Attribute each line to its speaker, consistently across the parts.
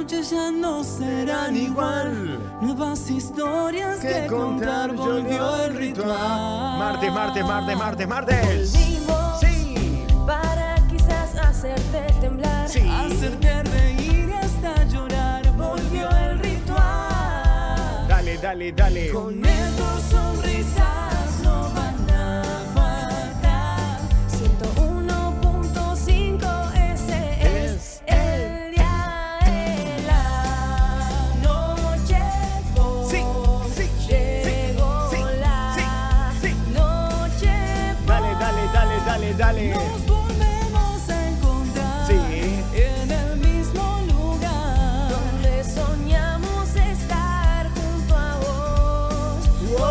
Speaker 1: noches ya no serán igual. Nuevas historias que contar, volvió el ritual.
Speaker 2: Martes.
Speaker 3: Volvimos,
Speaker 2: Sí.
Speaker 3: para quizás hacerte temblar.
Speaker 2: Sí.
Speaker 1: Hacerte reír y hasta llorar, volvió el ritual.
Speaker 2: Dale.
Speaker 1: Con él tus sonrisas no van a faltar.
Speaker 3: 101.5, ese es el día de la noche.
Speaker 2: Sí.
Speaker 3: Llegó la noche.
Speaker 2: Dale.
Speaker 1: Nos volvemos a encontrar
Speaker 2: Sí.
Speaker 1: en el mismo lugar
Speaker 3: Donde soñamos estar junto a vos.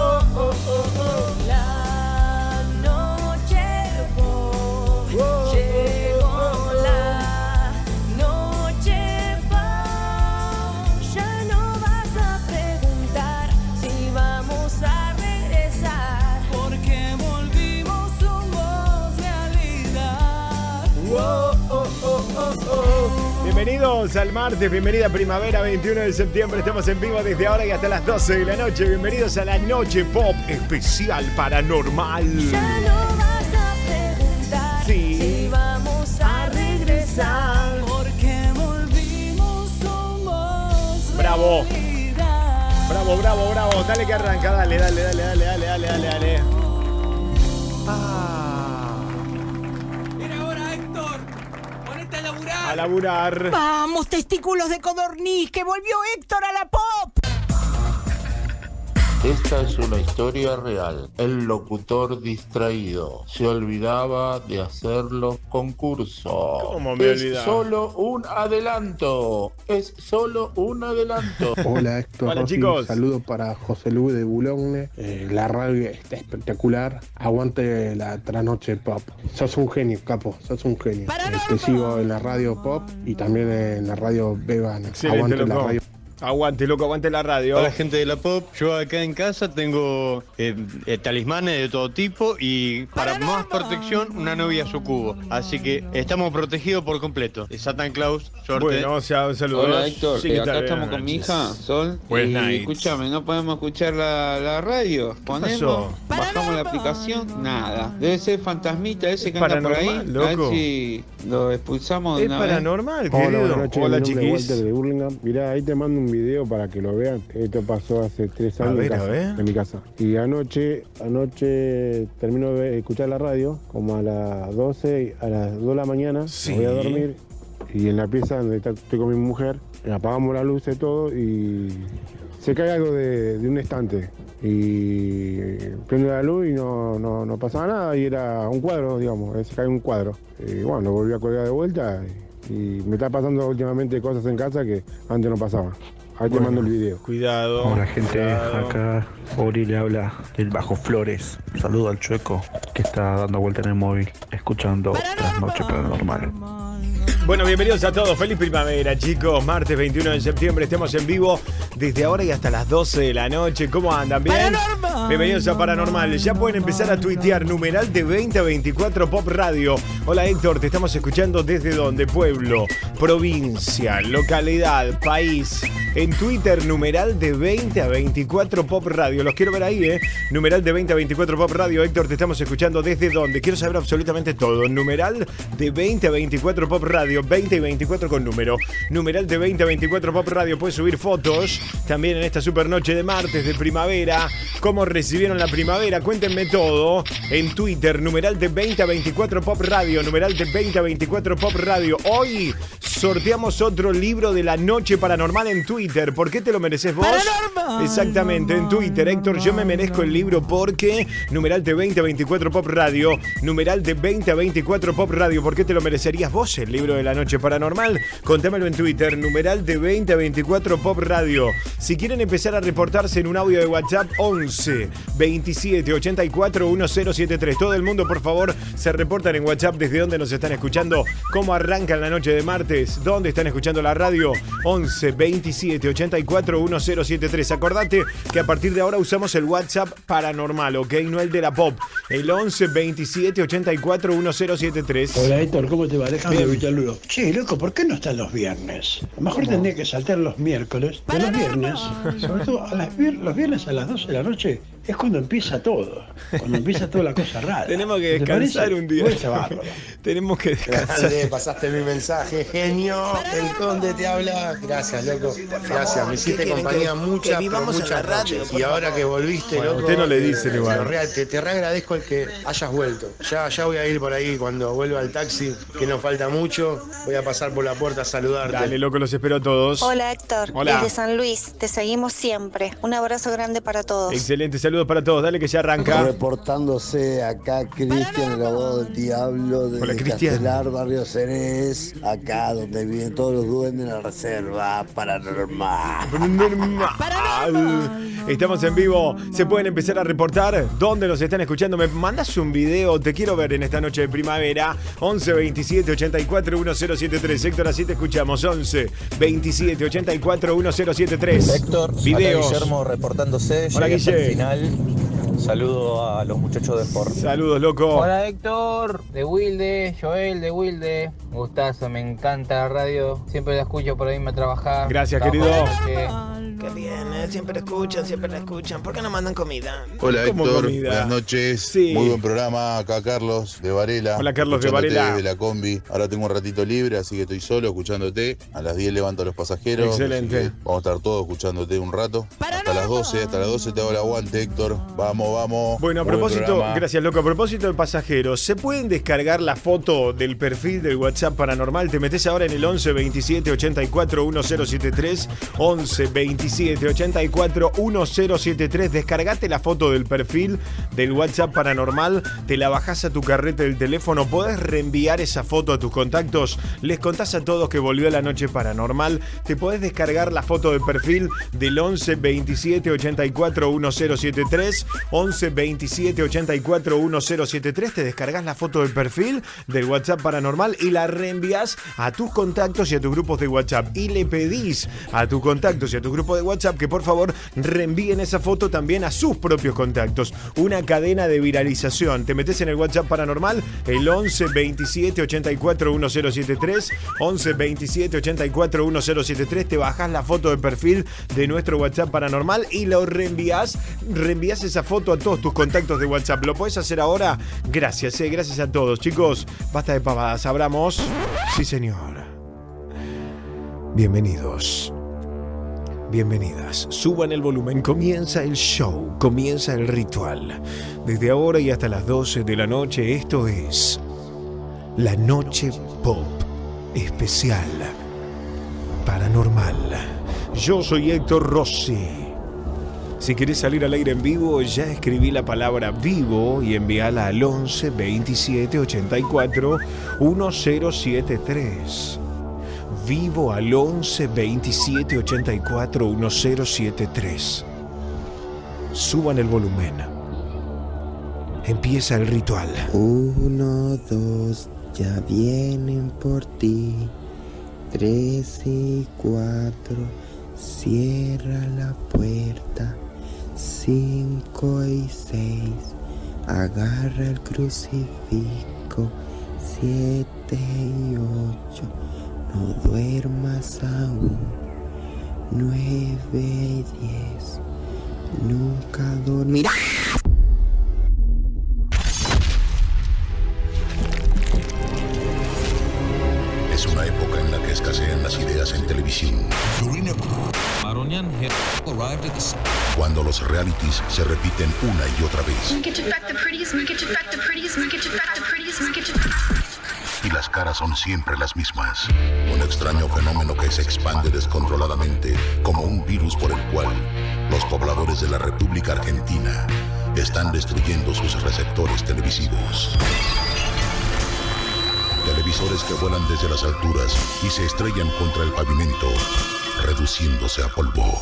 Speaker 3: La noche llegó la noche. Ya no vas a preguntar si vamos a regresar.
Speaker 1: porque volvimos, somos realidad.
Speaker 2: Bienvenidos al martes, bienvenida a Primavera, 21 de septiembre. Estamos en vivo desde ahora y hasta las 12 de la noche. Bienvenidos a la Noche Pop Especial Paranormal.
Speaker 3: Ya no vas a preguntar
Speaker 2: Sí.
Speaker 3: si vamos a regresar.
Speaker 1: Porque volvimos, somos
Speaker 2: Bravo.
Speaker 1: realidad.
Speaker 2: Bravo. Dale que arranca, dale.
Speaker 1: Era hora, Héctor. Ponete a laburar.
Speaker 2: A laburar.
Speaker 4: Vamos, testículos de codorniz, que volvió Héctor a la pop.
Speaker 5: Esta es una historia real. El locutor distraído se olvidaba de hacer los concursos.
Speaker 2: ¿Cómo me olvidaba?
Speaker 5: Es solo un adelanto.
Speaker 6: Hola Héctor,
Speaker 2: Hola,
Speaker 6: Rosy.
Speaker 2: chicos.
Speaker 6: Saludos para José Luis de Boulogne. La radio está espectacular. Aguante la trasnoche pop. Sos un genio, capo. Sos un genio. Te sigo en la radio pop y también en la radio vegana.
Speaker 2: Excelente,
Speaker 6: Aguante la
Speaker 2: loco.
Speaker 6: radio.
Speaker 2: Aguante la radio.
Speaker 7: Hola gente de la pop, yo acá en casa tengo talismanes de todo tipo y para más protección una novia sucubo, así que estamos protegidos por completo. Satan Claus, suerte.
Speaker 2: Bueno, o sea, un saludo.
Speaker 8: Hola Héctor,
Speaker 2: Sí, ¿qué
Speaker 8: acá
Speaker 2: tal?
Speaker 8: estamos con mi hija, Sol.
Speaker 2: Buenas
Speaker 8: Y
Speaker 2: nights.
Speaker 8: escúchame, no podemos escuchar la radio. Ponemos,
Speaker 2: pasó?
Speaker 8: bajamos la aplicación, nada. Debe ser fantasmita ese que
Speaker 2: Es
Speaker 8: anda por ahí.
Speaker 2: paranormal,
Speaker 8: A ver
Speaker 2: loco.
Speaker 8: si lo expulsamos de
Speaker 2: Es
Speaker 8: una vez.
Speaker 2: paranormal,
Speaker 6: Hola,
Speaker 2: querido.
Speaker 6: buenas noches.
Speaker 2: Hola,
Speaker 6: Mi nombre es
Speaker 2: chiquis.
Speaker 6: Walter de Burlingame. Mirá, ahí te mando un video para que lo vean. Esto pasó hace 3
Speaker 2: A
Speaker 6: años
Speaker 2: ver,
Speaker 6: en
Speaker 2: a
Speaker 6: casa,
Speaker 2: ver.
Speaker 6: en mi casa. Y anoche termino de escuchar la radio, como a las 12, a las 2 de la mañana.
Speaker 2: Sí.
Speaker 6: Me voy a dormir. Y en la pieza donde estoy con mi mujer, apagamos la luz y todo y se cae algo de un estante. Y prendo la luz y no pasaba nada y era un cuadro, digamos, se cae un cuadro. Y bueno, lo volví a colgar de vuelta y me está pasando últimamente cosas en casa que antes no pasaban. Ahí te mando el video.
Speaker 2: Cuidado.
Speaker 9: Hola gente,
Speaker 2: cuidado.
Speaker 9: acá Ori le habla del Bajo Flores. Saludo al Chueco que está dando vuelta en el móvil, escuchando Trasnoche Paranormal.
Speaker 2: Bueno, bienvenidos a todos. Feliz primavera, chicos. Martes 21 de septiembre. Estamos en vivo desde ahora y hasta las 12 de la noche. ¿Cómo andan? ¿Bien?
Speaker 4: Paranormal.
Speaker 2: Bienvenidos a Paranormal. Ya pueden empezar a tuitear numeral de 20 a 24 Pop Radio. Hola Héctor, te estamos escuchando desde dónde? Pueblo, provincia, localidad, país. En Twitter, numeral de 20 a 24 Pop Radio. Los quiero ver ahí, ¿eh? Numeral de 20 a 24 Pop Radio. Héctor, te estamos escuchando desde dónde? Quiero saber absolutamente todo. Numeral de 20 a 24 Pop Radio. 20 y 24 con número. Numeral de 20 a 24 Pop Radio. Puedes subir fotos también en esta super noche de martes de primavera. ¿Cómo recibieron la primavera? Cuéntenme todo. En Twitter, numeral de 20 a 24 Pop Radio. Numeral de 20 a 24 Pop Radio. Hoy sorteamos otro libro de la noche paranormal en Twitter. ¿Por qué te lo mereces vos?
Speaker 4: Paranormal.
Speaker 2: Exactamente, en Twitter, Héctor, yo me merezco el libro porque numeral de 20 a 24 Pop Radio. Numeral de 20 a 24 Pop Radio. ¿Por qué te lo merecerías vos el libro de la noche paranormal? Contámelo en Twitter, numeral de 20 a 24 Pop Radio. Si quieren empezar a reportarse en un audio de WhatsApp, 11 27 84 1073. Todo el mundo, por favor, se reportan en WhatsApp desde donde nos están escuchando. ¿Cómo arrancan la noche de martes? sabes dónde están escuchando la radio. 11 27 84 1073. Acordate que a partir de ahora usamos el WhatsApp paranormal, ¿ok? No el de la pop. El 11 27 84 1073.
Speaker 10: Hola Héctor, ¿cómo te va? Déjame Villaludo. Che, loco, ¿por qué no están los viernes? A lo mejor tendría que saltar los miércoles. De los viernes, sobre todo los viernes a las 12 de la noche, es cuando empieza todo. Cuando empieza toda la cosa rara.
Speaker 2: Tenemos que descansar un día. Tenemos que descansar.
Speaker 11: Grande, pasaste mi mensaje, genio. El Conde te habla. Gracias, loco. Gracias. Me hiciste compañía muchas noches. Y ahora que volviste,
Speaker 2: bueno,
Speaker 11: loco.
Speaker 2: Usted no le dice igual.
Speaker 11: Te reagradezco el que hayas vuelto. Ya voy a ir por ahí cuando vuelva al taxi, que nos falta mucho. Voy a pasar por la puerta a saludarte.
Speaker 2: Dale, loco, los espero a todos.
Speaker 12: Hola Héctor,
Speaker 2: Hola.
Speaker 12: desde San Luis, te seguimos siempre. Un abrazo grande para todos.
Speaker 2: Excelente, saludos para todos. Dale que ya arranca.
Speaker 13: Reportándose acá Cristian, el abogado del diablo de Castelar, Barrio Ceres, acá donde viven todos los duendes de la reserva paranormal.
Speaker 2: Estamos en vivo. Se pueden empezar a reportar dónde nos están escuchando. Me mandas un video, te quiero ver en esta noche de primavera. 11 27 84 1073. Héctor, así te escuchamos. 11 27 84 1073.
Speaker 14: Héctor,
Speaker 2: videos.
Speaker 14: Acá Guillermo reportándose.
Speaker 2: Hola,
Speaker 14: Llegué hasta el
Speaker 2: Guille.
Speaker 14: final. Saludo a los muchachos de Ford.
Speaker 2: Saludos, loco.
Speaker 15: Hola Héctor, de Wilde, Joel de Wilde. Gustazo, me encanta la radio. Siempre la escucho por irme a trabajar.
Speaker 2: Gracias, querido.
Speaker 16: Qué bien, siempre la escuchan. ¿Por qué no mandan comida?
Speaker 17: Hola Héctor,
Speaker 2: comida?
Speaker 17: buenas noches.
Speaker 2: Sí.
Speaker 17: Muy buen programa. Acá Carlos de Varela.
Speaker 2: Hola, Carlos de
Speaker 17: escuchándote
Speaker 2: Varela.
Speaker 17: de la combi. Ahora tengo un ratito libre, así que estoy solo escuchándote. A las 10 levanto a los pasajeros.
Speaker 2: Excelente.
Speaker 17: Vamos a estar todos escuchándote un rato. Hasta las 12 te hago el aguante, Héctor. Vamos.
Speaker 2: Bueno, a
Speaker 17: Muy buen
Speaker 2: propósito,
Speaker 17: programa.
Speaker 2: gracias, loco. A propósito de pasajeros, ¿se pueden descargar la foto del perfil del WhatsApp paranormal? Te metes ahora en el 11 27 84 1073. 11 27 84 1073. Descargate la foto del perfil del WhatsApp paranormal. Te la bajás a tu carrete del teléfono. Podés reenviar esa foto a tus contactos. Les contás a todos que volvió la noche paranormal. Te podés descargar la foto del perfil del 11 27 84 1073. 11 27 84 1073. Te descargas la foto del perfil del WhatsApp paranormal y la reenvías a tus contactos y a tus grupos de WhatsApp. Y le pedís a tus contactos y a tus grupos de WhatsApp que por favor reenvíen esa foto también a sus propios contactos. Una cadena de viralización. Te metes en el WhatsApp paranormal, el 11 27 84 1073. 11 27 84 1073. Te bajás la foto de perfil de nuestro WhatsApp paranormal y lo reenvías esa foto a todos tus contactos de WhatsApp. ¿Lo podés hacer ahora? Gracias, gracias a todos. Chicos, basta de pavadas. Abramos. Sí, señor. Bienvenidos. Bienvenidas. Suban el volumen. Comienza el show. Comienza el ritual. Desde ahora y hasta las 12 de la noche, esto es La Noche Pop Especial Paranormal. Yo soy Héctor Rossi. Si querés salir al aire en vivo, ya escribí la palabra vivo y envíala al 11 27 84 1073. Vivo al 11 27 84 1073. Suban el volumen. Empieza el ritual.
Speaker 18: 1, 2, ya vienen por ti. 3 y 4, cierra la puerta. 5 y 6, agarra el crucifijo. 7 y 8, no duermas aún. 9 y 10, nunca dormirás.
Speaker 19: Es una época en la que escasean las ideas en televisión. Cuando los realities se repiten una y otra vez. Y las caras son siempre las mismas. Un extraño fenómeno que se expande descontroladamente como un virus por el cual los pobladores de la República Argentina están destruyendo sus receptores televisivos. Televisores que vuelan desde las alturas y se estrellan contra el pavimento, reduciéndose a polvo.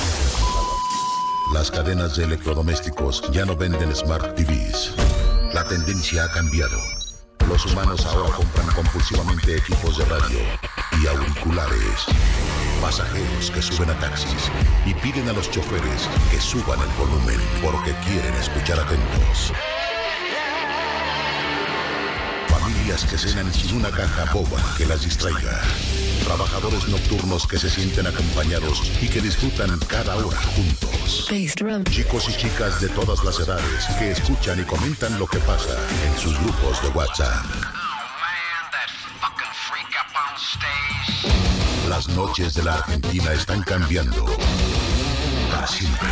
Speaker 19: Las cadenas de electrodomésticos ya no venden Smart TVs. La tendencia ha cambiado. Los humanos ahora compran compulsivamente equipos de radio y y auriculares. Pasajeros que suben a taxis y piden a los choferes que suban el volumen porque quieren escuchar atentos. Familias que cenan sin una caja boba que las distraiga. Trabajadores nocturnos que se sienten acompañados y que disfrutan cada hora juntos. Chicos y chicas de todas las edades que escuchan y comentan lo que pasa en sus grupos de WhatsApp. Las noches de la Argentina están cambiando para siempre.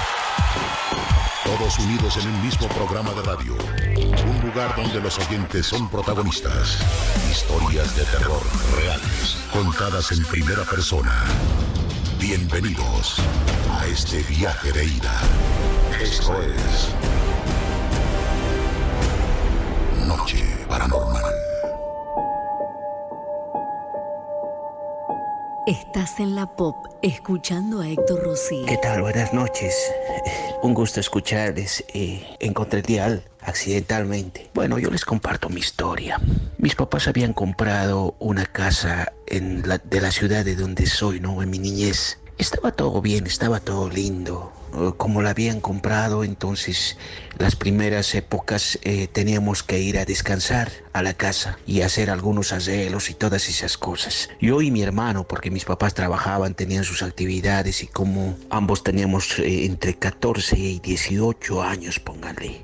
Speaker 19: Todos unidos en un mismo programa de radio. Un lugar donde los oyentes son protagonistas. Historias de terror reales, contadas en primera persona. Bienvenidos a este viaje de ida. Esto es Noche Paranormal.
Speaker 20: Estás en la Pop, escuchando a Héctor Rossi.
Speaker 21: ¿Qué tal? Buenas noches. Un gusto escucharles. Encontré el dial accidentalmente. Bueno, yo les comparto mi historia. Mis papás habían comprado una casa de la ciudad de donde soy, ¿no? En mi niñez. Estaba todo bien, estaba todo lindo. Como la habían comprado, entonces las primeras épocas teníamos que ir a descansar a la casa y hacer algunos arreglos y todas esas cosas. Yo y mi hermano, porque mis papás trabajaban, tenían sus actividades y como ambos teníamos entre 14 y 18 años, pónganle.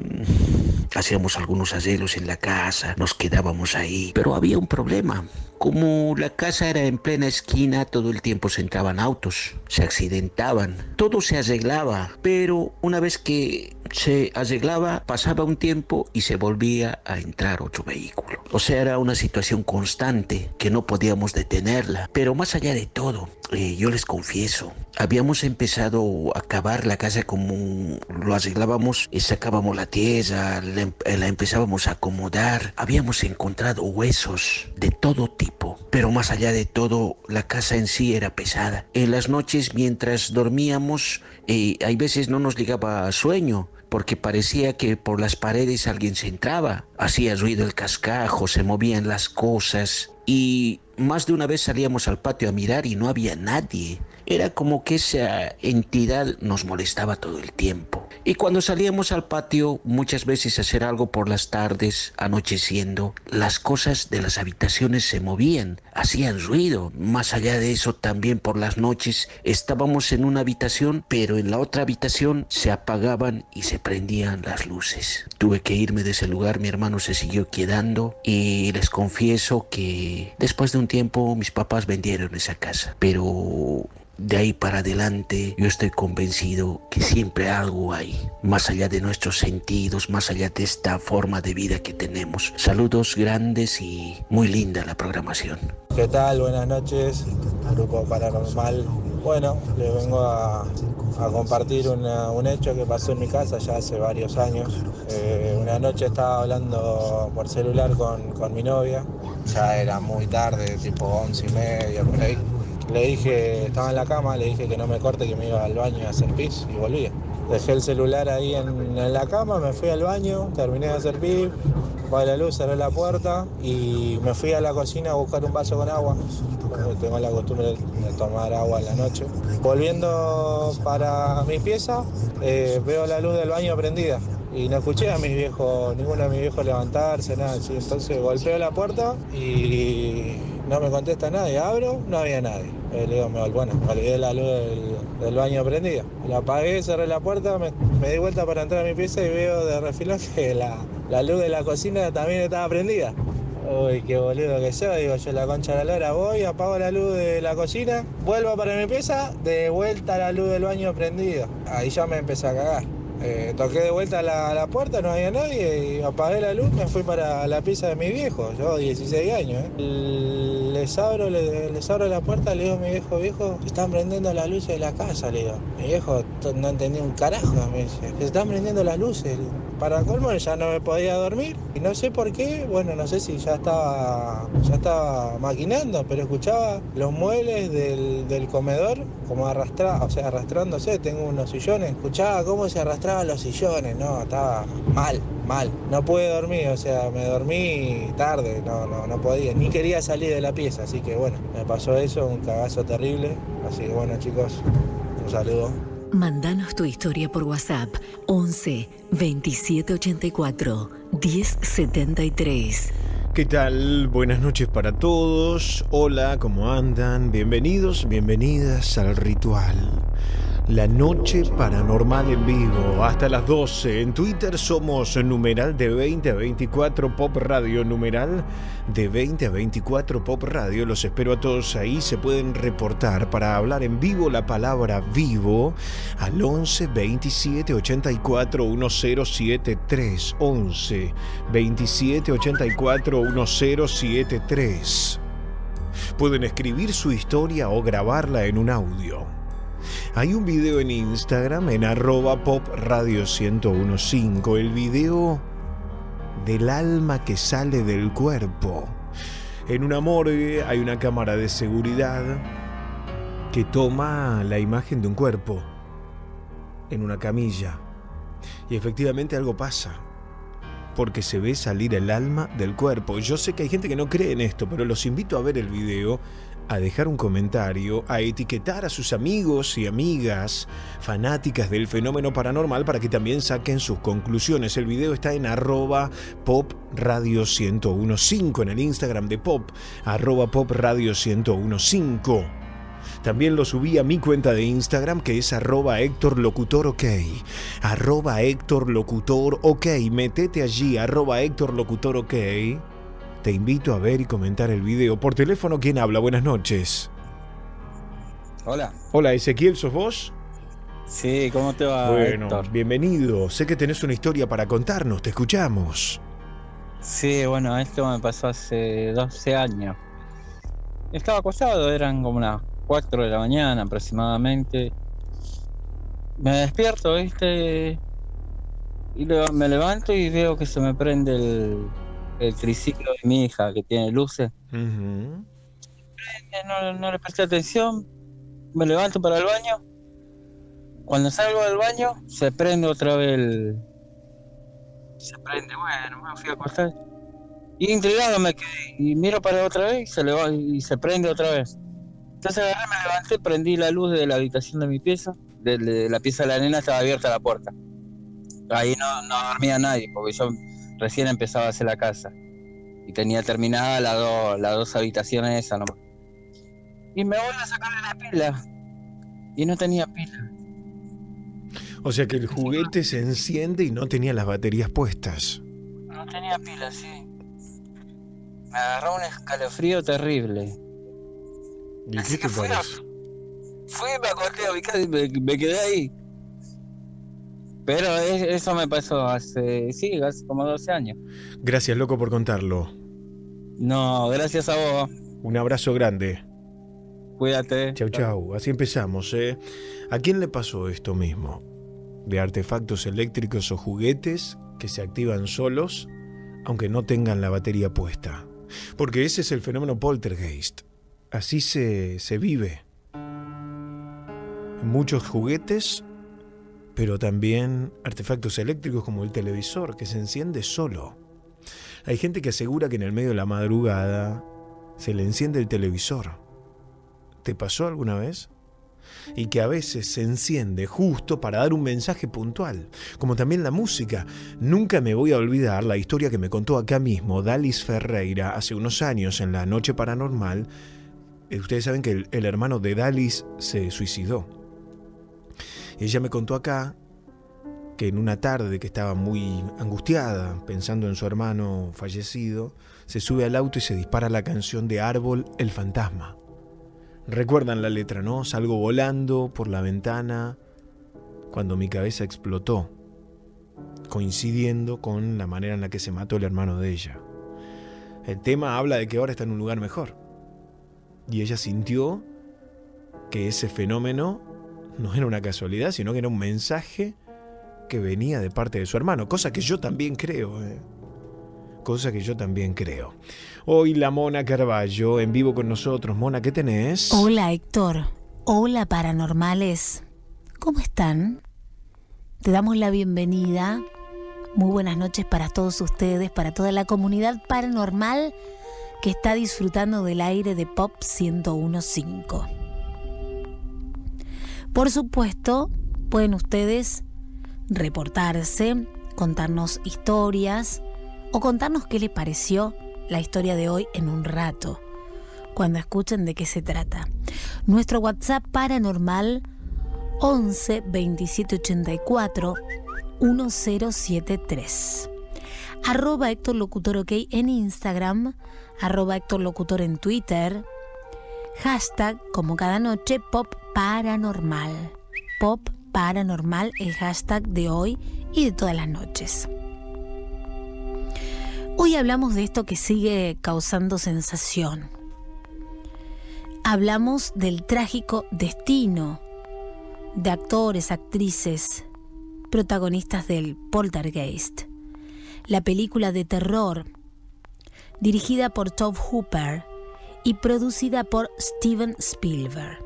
Speaker 21: Hacíamos algunos arreglos en la casa, nos quedábamos ahí, pero había un problema. Como la casa era en plena esquina, todo el tiempo se entraban autos, se accidentaban, todo se arreglaba, pero una vez que se arreglaba, pasaba un tiempo y se volvía a entrar otro vehículo. O sea, era una situación constante que no podíamos detenerla. Pero más allá de todo, yo les confieso, habíamos empezado a cavar la casa como lo arreglábamos, sacábamos la tierra, la empezábamos a acomodar, habíamos encontrado huesos de todo tipo. Pero más allá de todo, la casa en sí era pesada. En las noches, mientras dormíamos, hay veces no nos llegaba sueño, porque parecía que por las paredes alguien se entraba. Hacía ruido el cascajo, se movían las cosas y más de una vez salíamos al patio a mirar y no había nadie. Era como que esa entidad nos molestaba todo el tiempo. Y cuando salíamos al patio, muchas veces a hacer algo por las tardes, anocheciendo, las cosas de las habitaciones se movían, hacían ruido. Más allá de eso, también por las noches estábamos en una habitación, pero en la otra habitación se apagaban y se prendían las luces. Tuve que irme de ese lugar, mi hermano se siguió quedando y les confieso que después de un tiempo mis papás vendieron esa casa, pero de ahí para adelante yo estoy convencido que siempre algo hay, más allá de nuestros sentidos, más allá de esta forma de vida que tenemos. Saludos grandes y muy linda la programación.
Speaker 22: ¿Qué tal? Buenas noches, Grupo Paranormal. Bueno, les vengo a compartir un hecho que pasó en mi casa ya hace varios años. Una noche estaba hablando por celular con mi novia, ya era muy tarde, tipo 11:30 por ahí. Le dije, estaba en la cama, le dije que no me corte, que me iba al baño a hacer pis y volvía. Dejé el celular ahí en la cama, me fui al baño, terminé de hacer pis, apagué la luz, cerré la puerta y me fui a la cocina a buscar un vaso con agua. Tengo la costumbre de tomar agua en la noche. Volviendo para mi pieza, veo la luz del baño prendida y no escuché a mis viejos, ninguno de mis viejos levantarse, nada así. Entonces golpeo la puerta y no me contesta nadie. Abro, no había nadie. Le digo, bueno, me olvidé la luz del baño prendida. La apagué, cerré la puerta, me di vuelta para entrar a mi pieza y veo de refilón que la luz de la cocina también estaba prendida. Uy, qué boludo que soy, digo yo, la concha de la lora, voy, apago la luz de la cocina, vuelvo para mi pieza, de vuelta la luz del baño prendida. Ahí ya me empecé a cagar. Toqué de vuelta la puerta, no había nadie y apagué la luz, me fui para la pieza de mi viejo, yo 16 años. Les abro la puerta, le digo a mi viejo, se están prendiendo las luces de la casa, le digo. Mi viejo no entendía un carajo, me dice, se están prendiendo las luces. para colmo ya no me podía dormir y no sé por qué, bueno, no sé si ya estaba maquinando, pero escuchaba los muebles del comedor como arrastrándose. Tengo unos sillones, escuchaba cómo se arrastraban los sillones, no, estaba mal, no pude dormir, o sea, me dormí tarde, no podía, ni quería salir de la pieza, así que bueno, me pasó eso, un cagazo terrible, así que bueno chicos, un saludo.
Speaker 20: Mándanos tu historia por WhatsApp 11 27 84 10 73.
Speaker 2: ¿Qué tal? Buenas noches para todos. Hola, ¿cómo andan? Bienvenidos, bienvenidas al ritual. La noche paranormal en vivo, hasta las 12. En Twitter somos numeral de 20 a 24 Pop Radio, numeral de 20 a 24 Pop Radio. Los espero a todos ahí, se pueden reportar para hablar en vivo la palabra vivo al 11 27 84 1073. 11 27 84 1073. Pueden escribir su historia o grabarla en un audio. Hay un video en Instagram en @popradio1015, el video del alma que sale del cuerpo. En una morgue hay una cámara de seguridad que toma la imagen de un cuerpo en una camilla. Y efectivamente algo pasa, porque se ve salir el alma del cuerpo. Yo sé que hay gente que no cree en esto, pero los invito a ver el video, a dejar un comentario, a etiquetar a sus amigos y amigas fanáticas del fenómeno paranormal para que también saquen sus conclusiones. El video está en @popradio1015, en el Instagram de Pop, @popradio1015. También lo subí a mi cuenta de Instagram, que es @HéctorLocutorOK. @HéctorLocutorOK. Metete allí, @HéctorLocutorOK. Te invito a ver y comentar el video. Por teléfono, ¿quién habla? Buenas noches.
Speaker 1: Hola.
Speaker 2: Hola, Ezequiel, ¿sos vos?
Speaker 1: Sí, ¿cómo te va,
Speaker 2: Bueno,
Speaker 1: Héctor?
Speaker 2: bienvenido. Sé que tenés una historia para contarnos, te escuchamos.
Speaker 1: Sí, bueno, esto me pasó hace 12 años. Estaba acostado, eran como unas 4 de la mañana aproximadamente. Me despierto, ¿viste? Y me levanto y veo que se me prende el triciclo de mi hija, que tiene luces. No le presté atención. Me levanto para el baño. Cuando salgo del baño, se prende otra vez se prende, bueno, me fui a acostar. Y intrigado me quedé. Y miro para otra vez y se prende otra vez. Entonces agarré, me levanté, prendí la luz de la habitación de mi pieza. De la pieza de la nena estaba abierta la puerta. Ahí no dormía nadie, porque yo recién empezaba a hacer la casa. Y tenía terminada las dos habitaciones esas nomás. Y me voy a sacarle la pila. Y no tenía pila.
Speaker 2: O sea que el juguete se enciende y no tenía las baterías puestas.
Speaker 1: No tenía pila, sí. Me agarró un escalofrío terrible.
Speaker 2: ¿Y qué te parece?
Speaker 1: Fui, me acosté a mi casa y me quedé ahí. Pero eso me pasó hace como 12 años.
Speaker 2: Gracias, loco, por contarlo.
Speaker 1: No, gracias a vos.
Speaker 2: Un abrazo grande.
Speaker 1: Cuídate.
Speaker 2: Chau, chau. Así empezamos, ¿eh? ¿A quién le pasó esto mismo? De artefactos eléctricos o juguetes que se activan solos, aunque no tengan la batería puesta. Porque ese es el fenómeno poltergeist. Así se vive. Muchos juguetes, pero también artefactos eléctricos como el televisor, que se enciende solo. Hay gente que asegura que en el medio de la madrugada se le enciende el televisor. ¿Te pasó alguna vez? Y que a veces se enciende justo para dar un mensaje puntual, como también la música. Nunca me voy a olvidar la historia que me contó acá mismo Dalis Ferreira hace unos años en la Noche Paranormal. Ustedes saben que el hermano de Dalis se suicidó. Ella me contó acá que en una tarde que estaba muy angustiada, pensando en su hermano fallecido, se sube al auto y se dispara la canción de Árbol, el fantasma. Recuerdan la letra, ¿no? Salgo volando por la ventana cuando mi cabeza explotó, coincidiendo con la manera en la que se mató el hermano de ella. El tema habla de que ahora está en un lugar mejor. Y ella sintió que ese fenómeno no era una casualidad, sino que era un mensaje que venía de parte de su hermano, cosa que yo también creo, cosa que yo también creo. Hoy la Mona Carballo en vivo con nosotros. Mona, ¿qué tenés?
Speaker 3: Hola Héctor, hola paranormales, ¿cómo están? Te damos la bienvenida, muy buenas noches para todos ustedes, para toda la comunidad paranormal que está disfrutando del aire de Pop 101.5. Por supuesto, pueden ustedes reportarse, contarnos historias o contarnos qué les pareció la historia de hoy en un rato, cuando escuchen de qué se trata. Nuestro WhatsApp paranormal 11 27 84 1073. @ Héctor Locutor OK en Instagram, @ Héctor Locutor en Twitter, hashtag como cada noche Pop Paranormal. Pop Paranormal, el hashtag de hoy y de todas las noches. Hoy hablamos de esto que sigue causando sensación. Hablamos del trágico destino de actores, actrices, protagonistas del Poltergeist, la película de terror dirigida por Tobe Hooper y producida por Steven Spielberg.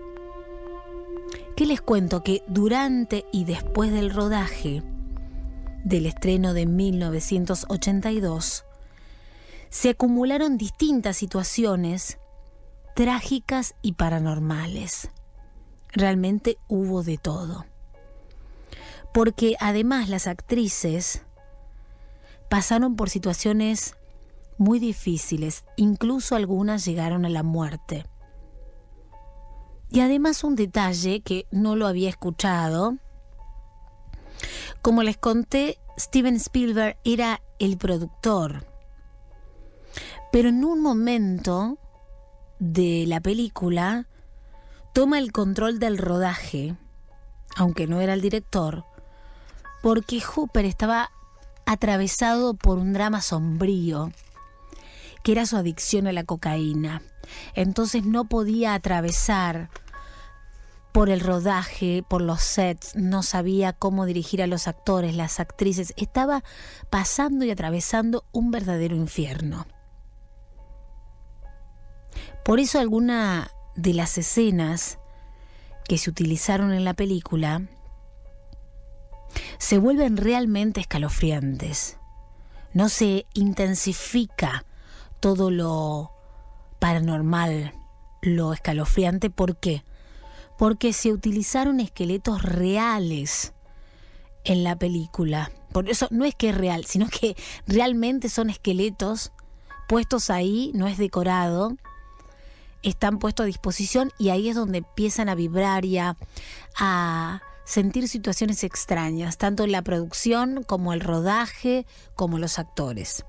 Speaker 3: ¿Qué les cuento? Que durante y después del rodaje del estreno de 1982 se acumularon distintas situaciones trágicas y paranormales. Realmente hubo de todo. Porque además las actrices pasaron por situaciones muy difíciles, incluso algunas llegaron a la muerte. Y además un detalle que no lo había escuchado, como les conté, Steven Spielberg era el productor, pero en un momento de la película toma el control del rodaje, aunque no era el director, porque Hooper estaba atravesado por un drama sombrío, que era su adicción a la cocaína. Entonces no podía atravesar por el rodaje, por los sets, no sabía cómo dirigir a los actores, las actrices. Estaba pasando y atravesando un verdadero infierno. Por eso algunas de las escenas que se utilizaron en la película se vuelven realmente escalofriantes. No se intensifica todo lo paranormal, lo escalofriante. ¿Por qué? Porque se utilizaron esqueletos reales en la película. Por eso no es que es real, sino que realmente son esqueletos puestos ahí, no es decorado, están puestos a disposición y ahí es donde empiezan a vibrar y a sentir situaciones extrañas, tanto en la producción como el rodaje, como los actores.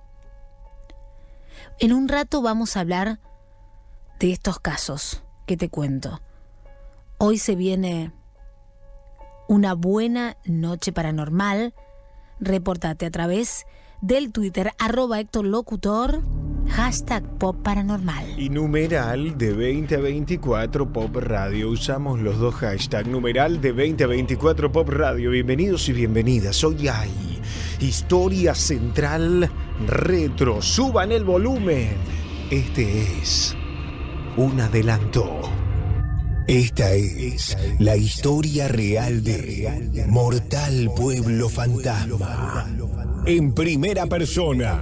Speaker 3: En un rato vamos a hablar de estos casos que te cuento. Hoy se viene una buena noche paranormal. Repórtate a través del Twitter @HéctorLocutor, hashtag Pop Paranormal.
Speaker 2: Y numeral de 2024 Pop Radio. Usamos los dos hashtags. Numeral de 2024 Pop Radio. Bienvenidos y bienvenidas. Hoy hay Historia Central Retro. Suban el volumen. Este es un adelanto. Esta es la historia real de Mortal Pueblo Fantasma. En primera persona.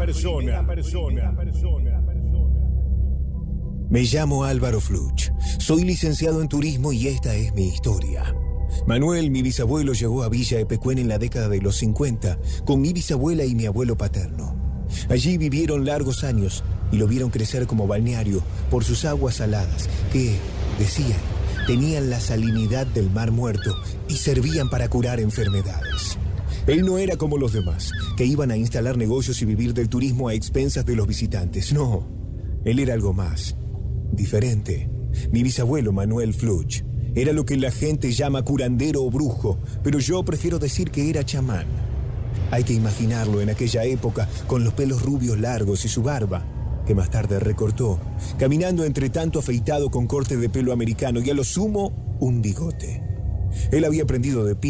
Speaker 2: Me llamo Álvaro Fluch. Soy licenciado en turismo y esta es mi historia. Manuel, mi bisabuelo, llegó a Villa Epecuén en la década de los 50 con mi bisabuela y mi abuelo paterno. Allí vivieron largos años y lo vieron crecer como balneario por sus aguas saladas que, decían, tenían la salinidad del Mar Muerto y servían para curar enfermedades. Él no era como los demás, que iban a instalar negocios y vivir del turismo a expensas de los visitantes. No, él era algo más, diferente. Mi bisabuelo, Manuel Fluch, era lo que la gente llama curandero o brujo, pero yo prefiero decir que era chamán. Hay que imaginarlo en aquella época, con los pelos rubios largos y su barba, que más tarde recortó, caminando entre tanto afeitado con corte de pelo americano y a lo sumo un bigote. Él había aprendido de pibe,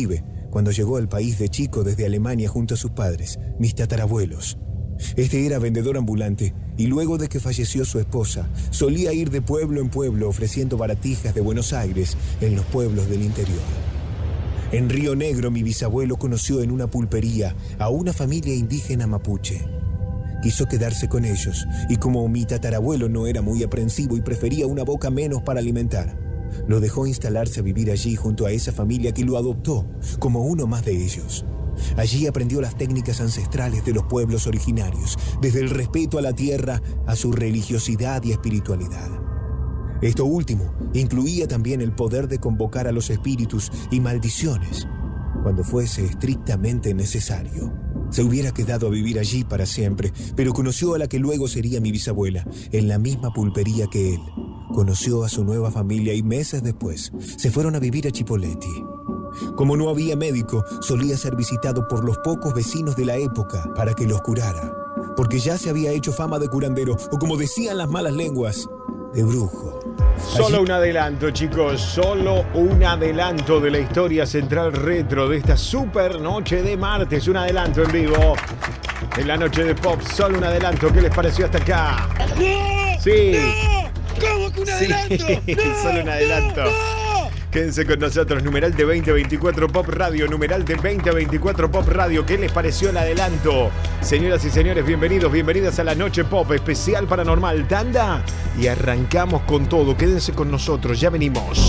Speaker 5: cuando llegó al país de chico desde Alemania junto a sus padres, mis tatarabuelos. Este era vendedor ambulante y luego de que falleció su esposa, solía ir de pueblo en pueblo ofreciendo baratijas de Buenos Aires en los pueblos del interior. En Río Negro, mi bisabuelo conoció en una pulpería a una familia indígena mapuche. Quiso quedarse con ellos y como mi tatarabuelo no era muy aprensivo y prefería una boca menos para alimentar, lo dejó instalarse a vivir allí junto a esa familia que lo adoptó como uno más de ellos. Allí aprendió las técnicas ancestrales de los pueblos originarios, desde el respeto a la tierra a su religiosidad y espiritualidad. Esto último incluía también el poder de convocar a los espíritus y maldiciones cuando fuese estrictamente necesario. Se hubiera quedado a vivir allí para siempre, pero conoció a la que luego sería mi bisabuela, en la misma pulpería que él. Conoció a su nueva familia y meses después se fueron a vivir a Chipoleti. Como no había médico, solía ser visitado por los pocos vecinos de la época para que los curara, porque ya se había hecho fama de curandero, o como decían las malas lenguas, de brujo.
Speaker 2: Solo un adelanto, chicos, solo un adelanto de la historia central retro de esta super noche de martes. Un adelanto en vivo en la noche de pop. Solo un adelanto. ¿Qué les pareció hasta acá?
Speaker 10: ¡No!
Speaker 2: Sí.
Speaker 10: ¡No! ¿Cómo que un adelanto?
Speaker 2: Sí,
Speaker 10: ¡No!
Speaker 2: solo un adelanto.
Speaker 10: ¡No!
Speaker 2: Quédense con nosotros, numeral de 2024 Pop Radio, numeral de 2024 Pop Radio. ¿Qué les pareció el adelanto? Señoras y señores, bienvenidos, bienvenidas a la Noche Pop, especial paranormal tanda. Y arrancamos con todo, quédense con nosotros, ya venimos.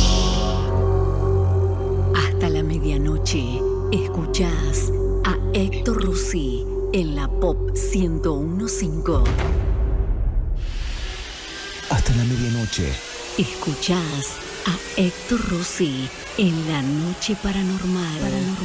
Speaker 20: Hasta la medianoche, escuchás a Héctor Rossi en la Pop 101.5.
Speaker 5: Hasta la medianoche.
Speaker 20: Escuchás a Héctor Rossi en la Noche Paranormal.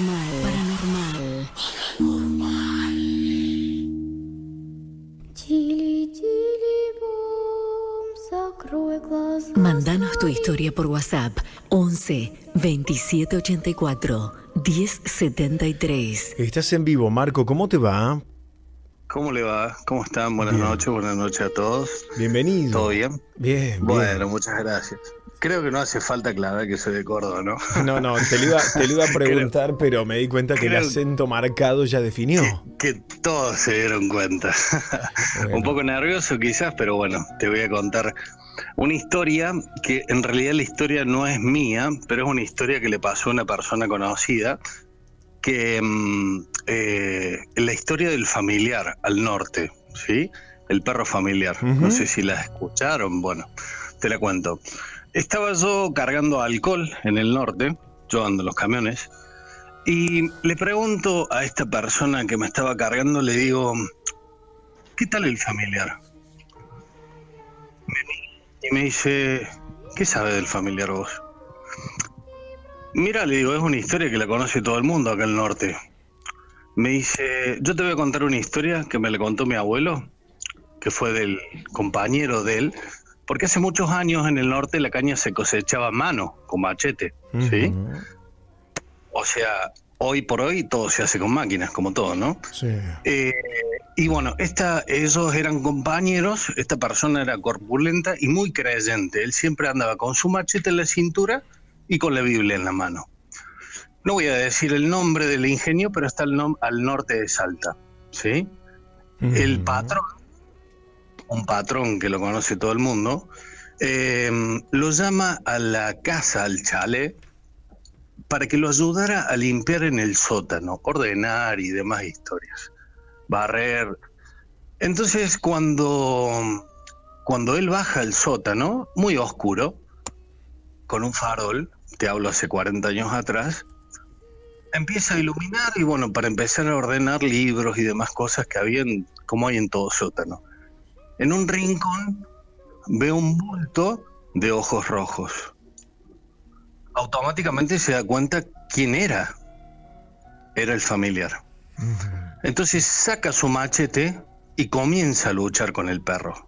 Speaker 20: Mandanos tu historia por WhatsApp 11 27 84 10 73.
Speaker 2: Estás en vivo, Marco, ¿cómo te va?
Speaker 7: ¿Cómo le va? ¿Cómo están? Buenas noches a todos.
Speaker 2: Bienvenido.
Speaker 7: ¿Todo bien?
Speaker 2: Bien.
Speaker 7: Bueno, muchas gracias. Creo que no hace falta aclarar que soy de Córdoba, ¿no?
Speaker 2: No, te lo iba a preguntar, pero me di cuenta que el acento marcado ya definió.
Speaker 7: Que todos se dieron cuenta. Bueno. Un poco nervioso quizás, pero bueno, te voy a contar una historia que en realidad la historia no es mía, pero es una historia que le pasó a una persona conocida, que la historia del familiar al norte, ¿sí? El perro familiar. No sé si la escucharon, bueno, te la cuento. Estaba yo cargando alcohol en el norte, yo ando en los camiones, y le pregunto a esta persona que me estaba cargando, le digo, ¿qué tal el familiar? Y me dice, ¿qué sabe del familiar vos? Mira, le digo, es una historia que la conoce todo el mundo acá en el norte. Me dice, yo te voy a contar una historia que me la contó mi abuelo, que fue del compañero de él, porque hace muchos años en el norte la caña se cosechaba a mano, con machete, ¿sí? O sea, hoy por hoy todo se hace con máquinas, como todo, ¿no?
Speaker 2: Sí.
Speaker 7: Y bueno, ellos eran compañeros, esta persona era corpulenta y muy creyente. Él siempre andaba con su machete en la cintura y con la Biblia en la mano. No voy a decir el nombre del ingenio, pero está al norte de Salta, ¿sí? El patrón, un patrón que lo conoce todo el mundo, lo llama a la casa, al chalet, para que lo ayudara a limpiar en el sótano, ordenar y demás historias, barrer. Entonces cuando él baja al sótano, muy oscuro, con un farol, te hablo hace 40 años atrás, empieza a iluminar y bueno, para empezar a ordenar libros y demás cosas que habían, como hay en todo sótano. En un rincón ve un bulto de ojos rojos. Automáticamente se da cuenta quién era. Era el familiar. Entonces saca su machete y comienza a luchar con el perro.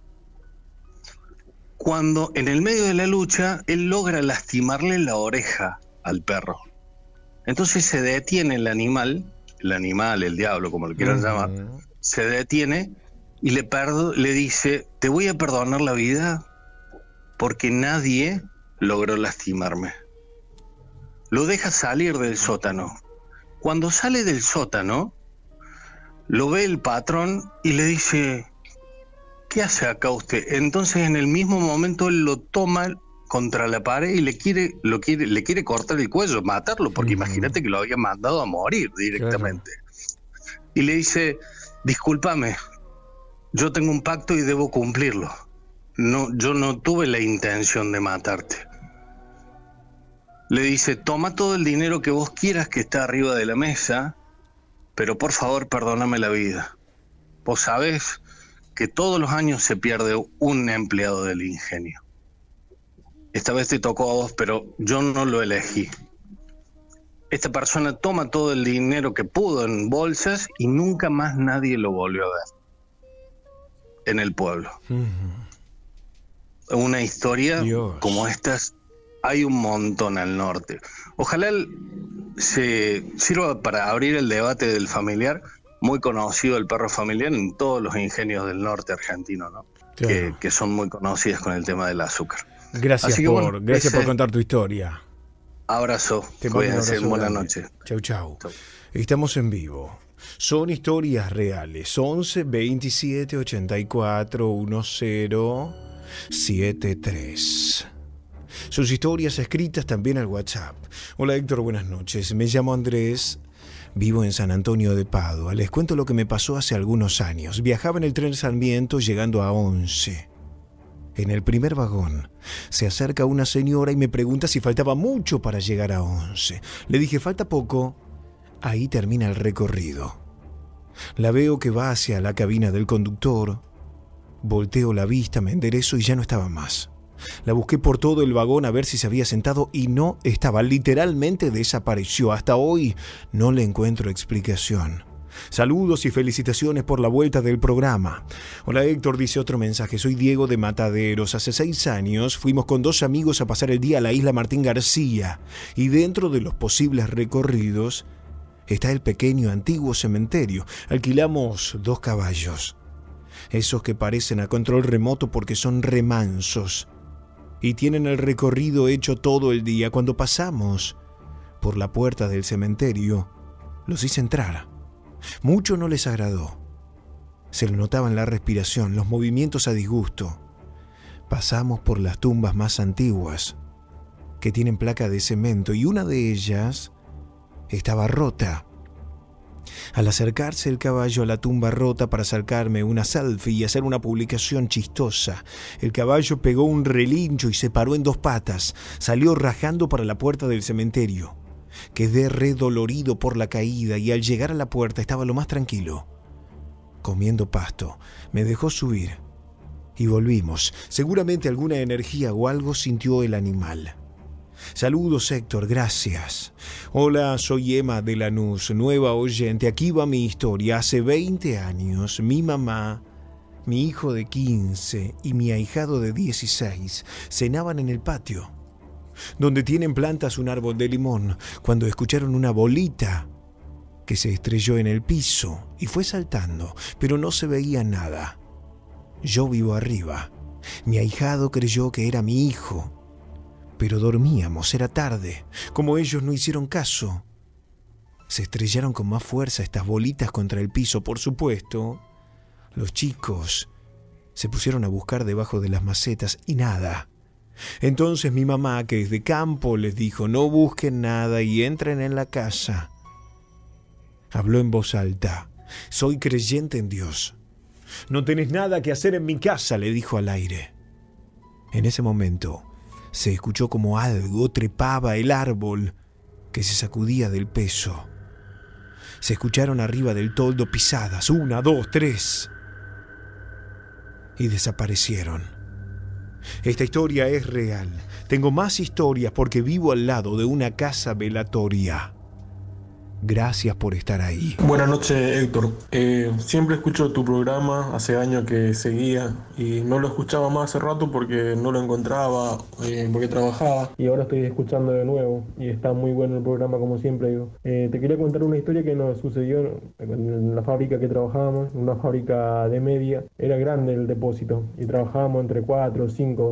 Speaker 7: Cuando en el medio de la lucha, él logra lastimarle la oreja al perro. Entonces se detiene el animal, el diablo, como lo quieran llamar, se detiene y le dice, te voy a perdonar la vida porque nadie logró lastimarme. Lo deja salir del sótano. Cuando sale del sótano, lo ve el patrón y le dice: ¿qué hace acá usted? Entonces en el mismo momento él lo toma contra la pared y le quiere cortar el cuello, matarlo, porque imagínate que lo había mandado a morir directamente. Claro. Y le dice: discúlpame, yo tengo un pacto y debo cumplirlo. No, yo no tuve la intención de matarte. Le dice: toma todo el dinero que vos quieras que está arriba de la mesa, pero por favor perdóname la vida. Vos sabés que todos los años se pierde un empleado del ingenio. Esta vez te tocó a vos, pero yo no lo elegí. Esta persona toma todo el dinero que pudo en bolsas y nunca más nadie lo volvió a ver en el pueblo. Una historia como estas hay un montón al norte. Ojalá se sirva para abrir el debate del familiar, muy conocido el perro familiar en todos los ingenios del norte argentino, ¿no? Claro. Que son muy conocidas con el tema del azúcar.
Speaker 2: Gracias por contar tu historia.
Speaker 7: Abrazo. Cuídense, buena noche.
Speaker 2: Chau, chau. Estamos en vivo. Son historias reales. 11 27 84 1073. Sus historias escritas también al WhatsApp. Hola Héctor, buenas noches. Me llamo Andrés. Vivo en San Antonio de Padua. Les cuento lo que me pasó hace algunos años. Viajaba en el tren Sarmiento llegando a 11. En el primer vagón se acerca una señora y me pregunta si faltaba mucho para llegar a 11. Le dije: falta poco. Ahí termina el recorrido. La veo que va hacia la cabina del conductor. Volteo la vista, me enderezo y ya no estaba más. La busqué por todo el vagón a ver si se había sentado y no estaba. Literalmente desapareció. Hasta hoy no le encuentro explicación. Saludos y felicitaciones por la vuelta del programa. Hola Héctor, dice otro mensaje. Soy Diego de Mataderos. Hace 6 años fuimos con 2 amigos a pasar el día a la isla Martín García. Y dentro de los posibles recorridos está el pequeño antiguo cementerio. Alquilamos 2 caballos. Esos que parecen a control remoto porque son remansos. Y tienen el recorrido hecho todo el día. Cuando pasamos por la puerta del cementerio, los hice entrar. Mucho no les agradó. Se le notaba en la respiración, los movimientos a disgusto. Pasamos por las tumbas más antiguas, que tienen placa de cemento, y una de ellas estaba rota. Al acercarse el caballo a la tumba rota para sacarme una selfie y hacer una publicación chistosa, el caballo pegó un relincho y se paró en 2 patas. Salió rajando para la puerta del cementerio. Quedé redolorido por la caída y al llegar a la puerta estaba lo más tranquilo, comiendo pasto. Me dejó subir y volvimos. Seguramente alguna energía o algo sintió el animal. Saludos Héctor, gracias. Hola, soy Emma de Lanús, nueva oyente. Aquí va mi historia. Hace 20 años, mi mamá, mi hijo de 15 y mi ahijado de 16 cenaban en el patio, donde tienen plantas un árbol de limón, cuando escucharon una bolita que se estrelló en el piso y fue saltando, pero no se veía nada. Yo vivo arriba. Mi ahijado creyó que era mi hijo, pero dormíamos, era tarde. Como ellos no hicieron caso, se estrellaron con más fuerza estas bolitas contra el piso. Por supuesto, los chicos se pusieron a buscar debajo de las macetas y nada. Entonces mi mamá, que es de campo, les dijo: no busquen nada y entren en la casa. Habló en voz alta: soy creyente en Dios. No tenés nada que hacer en mi casa, le dijo al aire. En ese momento se escuchó como algo trepaba el árbol que se sacudía del peso. Se escucharon arriba del toldo pisadas, 1, 2, 3, y desaparecieron. Esta historia es real. Tengo más historias porque vivo al lado de una casa velatoria. Gracias por estar ahí.
Speaker 6: Buenas noches, Héctor. Siempre escucho tu programa, hace años que seguía y no lo escuchaba más hace rato porque no lo encontraba, porque trabajaba. Y ahora estoy escuchando de nuevo y está muy bueno el programa como siempre digo. Te quería contar una historia que nos sucedió en la fábrica que trabajábamos, una fábrica de media. Era grande el depósito y trabajábamos entre 4 o 5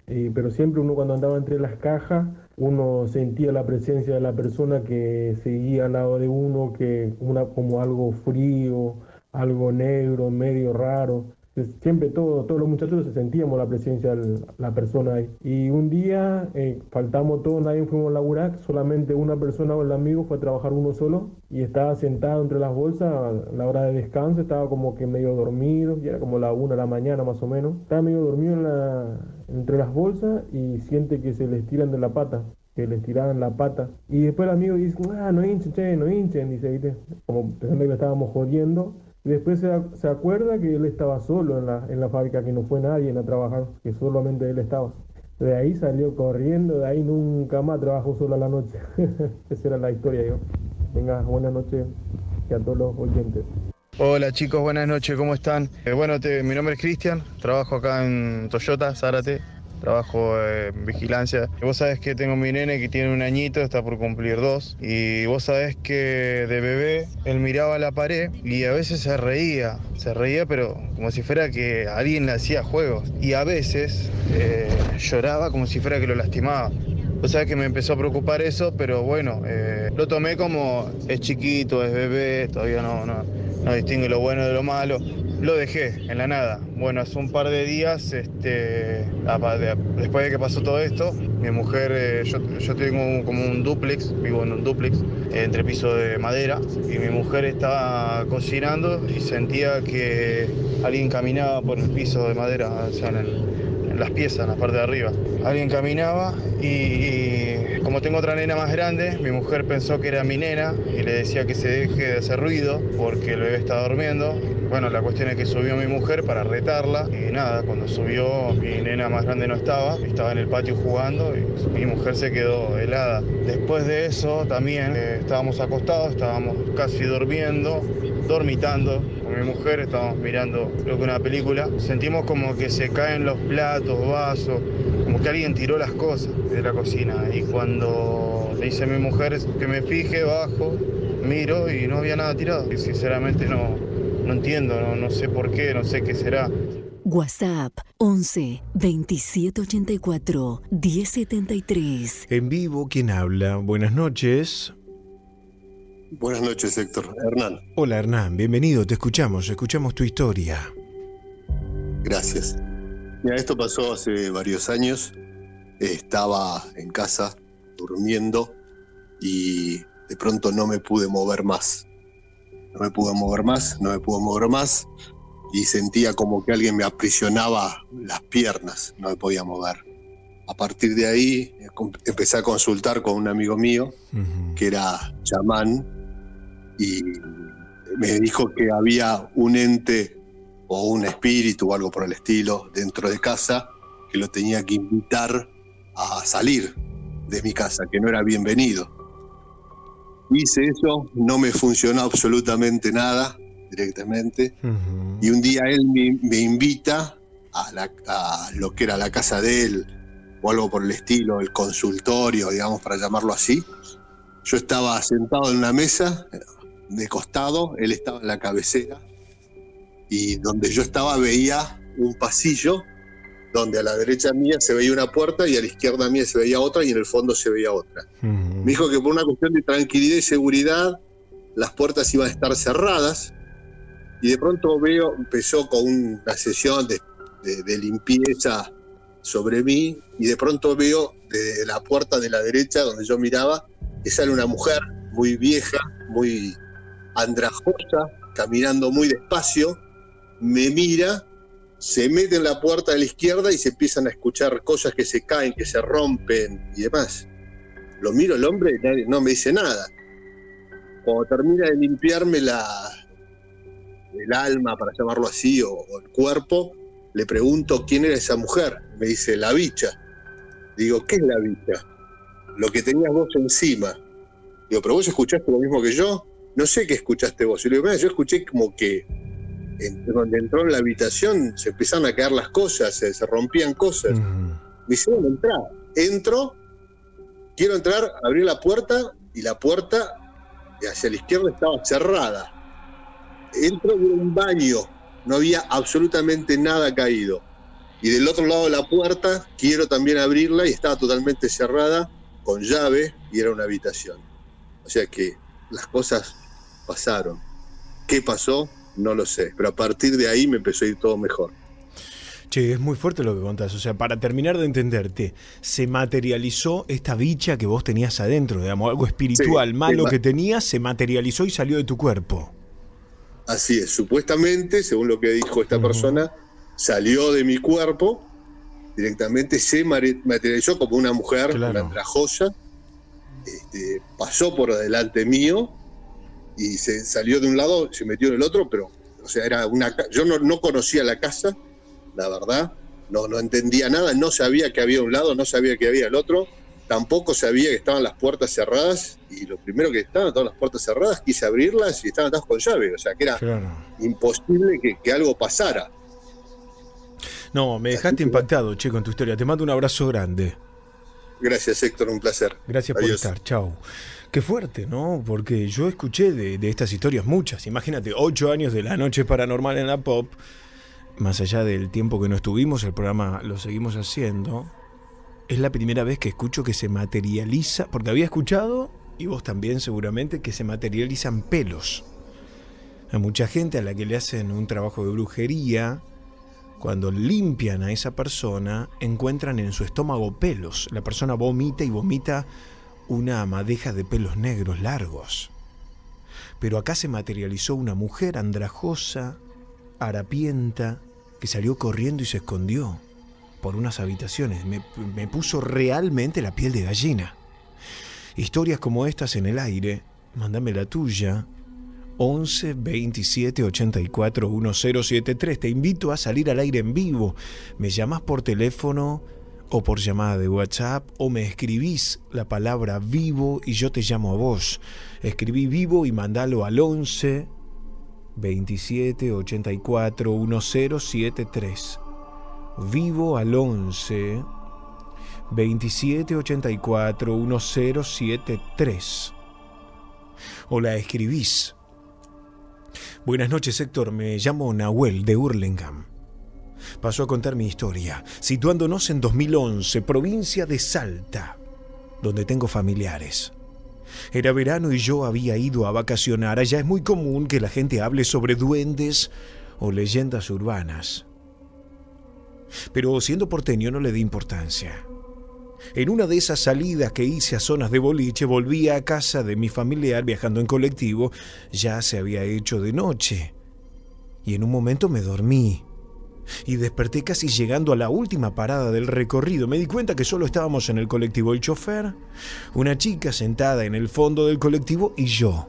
Speaker 22: pero siempre uno cuando andaba entre las cajas, uno sentía la presencia de la persona que seguía al lado de uno, como algo frío, algo negro, medio raro. Siempre todos los muchachos sentíamos la presencia de la persona ahí. Y un día faltamos todos, nadie fuimos a laburar, solamente una persona o el amigo fue a trabajar uno solo y estaba sentado entre las bolsas a la hora de descanso, estaba como que medio dormido, y era como la 1 de la mañana más o menos. Estaba medio dormido entre las bolsas y siente que se les tiran de la pata, que les tiraban la pata. Y después el amigo dice, no hinchen, dice, ¿viste? Como pensando que le estábamos jodiendo. Y después se acuerda que él estaba solo en la fábrica, que no fue nadie a trabajar, que solamente él estaba. De ahí salió corriendo, de ahí nunca más trabajó solo a la noche. Esa era la historia, yo. Venga, buenas noches y a todos los oyentes.
Speaker 8: Hola chicos, buenas noches, ¿cómo están? Mi nombre es Cristian, trabajo acá en Toyota, Zárate. Trabajo en vigilancia. Vos sabés que tengo mi nene que tiene 1 añito, está por cumplir 2. Y vos sabés que de bebé él miraba la pared y a veces se reía pero como si fuera que alguien le hacía juegos. Y a veces lloraba como si fuera que lo lastimaba. Vos sabés que me empezó a preocupar eso, pero bueno, lo tomé como es chiquito, es bebé, todavía no distingue lo bueno de lo malo. Lo dejé en la nada. Bueno, hace un par de días, después de que pasó todo esto, mi mujer, yo tengo como un dúplex, vivo en un dúplex, entre pisos de madera, y mi mujer estaba cocinando y sentía que alguien caminaba por el piso de madera, o sea, en las piezas, en la parte de arriba. Alguien caminaba y como tengo otra nena más grande, mi mujer pensó que era mi nena y le decía que se deje de hacer ruido porque el bebé estaba durmiendo. Bueno, la cuestión es que subió mi mujer para retarla y nada, cuando subió mi nena más grande no estaba en el patio jugando y mi mujer se quedó helada. Después de eso también estábamos acostados, estábamos casi dormitando con mi mujer, estábamos mirando creo que una película. Sentimos como que se caen los platos, vasos, como que alguien tiró las cosas de la cocina. Y cuando le dice a mi mujer que me fije, bajo, miro y no había nada tirado. Y sinceramente no entiendo, no sé por qué, no sé qué será.
Speaker 20: WhatsApp 11 27 84 10 73.
Speaker 2: En vivo, ¿quién habla? Buenas noches.
Speaker 9: Buenas noches, Héctor. Hernán.
Speaker 2: Hola, Hernán. Bienvenido. Te escuchamos tu historia.
Speaker 9: Gracias. Mira, esto pasó hace varios años. Estaba en casa durmiendo y de pronto no me pude mover más. No me pude mover más y sentía como que alguien me aprisionaba las piernas, no me podía mover. A partir de ahí empecé a consultar con un amigo mío que era chamán y me dijo que había un ente o un espíritu o algo por el estilo dentro de casa que lo tenía que invitar a salir de mi casa, que no era bienvenido. Hice eso, no me funcionó absolutamente nada directamente. Y un día él me invita a lo que era la casa de él o algo por el estilo, el consultorio, digamos, para llamarlo así. Yo estaba sentado en una mesa de costado, él estaba en la cabecera y donde yo estaba veía un pasillo donde a la derecha mía se veía una puerta y a la izquierda mía se veía otra y en el fondo se veía otra. Me dijo que por una cuestión de tranquilidad y seguridad las puertas iban a estar cerradas y de pronto empezó con una sesión de limpieza sobre mí y de pronto veo desde la puerta de la derecha donde yo miraba que sale una mujer muy vieja, muy andrajosa, caminando muy despacio, me mira, se mete en la puerta de la izquierda y se empiezan a escuchar cosas que se caen, que se rompen y demás. Lo miro el hombre y no me dice nada. Cuando termina de limpiarme el alma, para llamarlo así, o el cuerpo, le pregunto quién era esa mujer. Me dice, la bicha. Digo, ¿qué es la bicha? Lo que tenías vos encima. Digo, ¿pero vos escuchaste lo mismo que yo? No sé qué escuchaste vos. Y le digo, mira, yo escuché como que donde entró en la habitación se empezaron a caer las cosas, se rompían cosas. Me dice, bueno, entrá. Entro, quiero entrar, abrí la puerta y la puerta hacia la izquierda estaba cerrada. Entro en un baño, no había absolutamente nada caído. Y del otro lado de la puerta quiero también abrirla y estaba totalmente cerrada, con llave, y era una habitación. O sea que las cosas pasaron. ¿Qué pasó? No lo sé, pero a partir de ahí me empezó a ir todo mejor.
Speaker 2: Che, es muy fuerte lo que contás. O sea, para terminar de entenderte, se materializó esta bicha que vos tenías adentro, digamos, algo espiritual malo que tenías, se materializó y salió de tu cuerpo.
Speaker 9: Así es, supuestamente, según lo que dijo esta persona, salió de mi cuerpo, directamente se materializó como una mujer, una andrajosa, pasó por delante mío y se salió de un lado, se metió en el otro, pero, o sea, yo no conocía la casa, la verdad, no entendía nada, no sabía que había un lado, no sabía que había el otro, tampoco sabía que estaban las puertas cerradas, y lo primero que estaban todas las puertas cerradas, quise abrirlas y estaban todas con llave, o sea que era imposible que algo pasara.
Speaker 2: No, me dejaste impactado, che, con tu historia. Te mando un abrazo grande.
Speaker 9: Gracias, Héctor, un placer.
Speaker 2: Gracias por estar, chau. Qué fuerte, ¿no? Porque yo escuché de estas historias muchas. Imagínate, 8 años de La Noche Paranormal en la Pop. Más allá del tiempo que no estuvimos, el programa lo seguimos haciendo. Es la primera vez que escucho que se materializa, porque había escuchado, y vos también seguramente, que se materializan pelos. Hay mucha gente a la que le hacen un trabajo de brujería. Cuando limpian a esa persona, encuentran en su estómago pelos. La persona vomita y vomita una madeja de pelos negros largos. Pero acá se materializó una mujer andrajosa, harapienta, que salió corriendo y se escondió por unas habitaciones. Me puso realmente la piel de gallina. Historias como estas en el aire, mándame la tuya. 11 27 84 1073. Te invito a salir al aire en vivo. Me llamas por teléfono o por llamada de WhatsApp, o me escribís la palabra vivo y yo te llamo a vos. Escribí vivo y mandalo al 11 27 84 1073. Vivo al 11 27 84 1073. O la escribís. Buenas noches, Héctor. Me llamo Nahuel de Hurlingham. Paso a contar mi historia, situándonos en 2011, provincia de Salta, donde tengo familiares. Era verano y yo había ido a vacacionar. Allá es muy común que la gente hable sobre duendes o leyendas urbanas. Pero siendo porteño no le di importancia. En una de esas salidas que hice a zonas de boliche, volví a casa de mi familiar viajando en colectivo. Ya se había hecho de noche y en un momento me dormí y desperté casi llegando a la última parada del recorrido. Me di cuenta que solo estábamos en el colectivo, el chofer, una chica sentada en el fondo del colectivo y yo.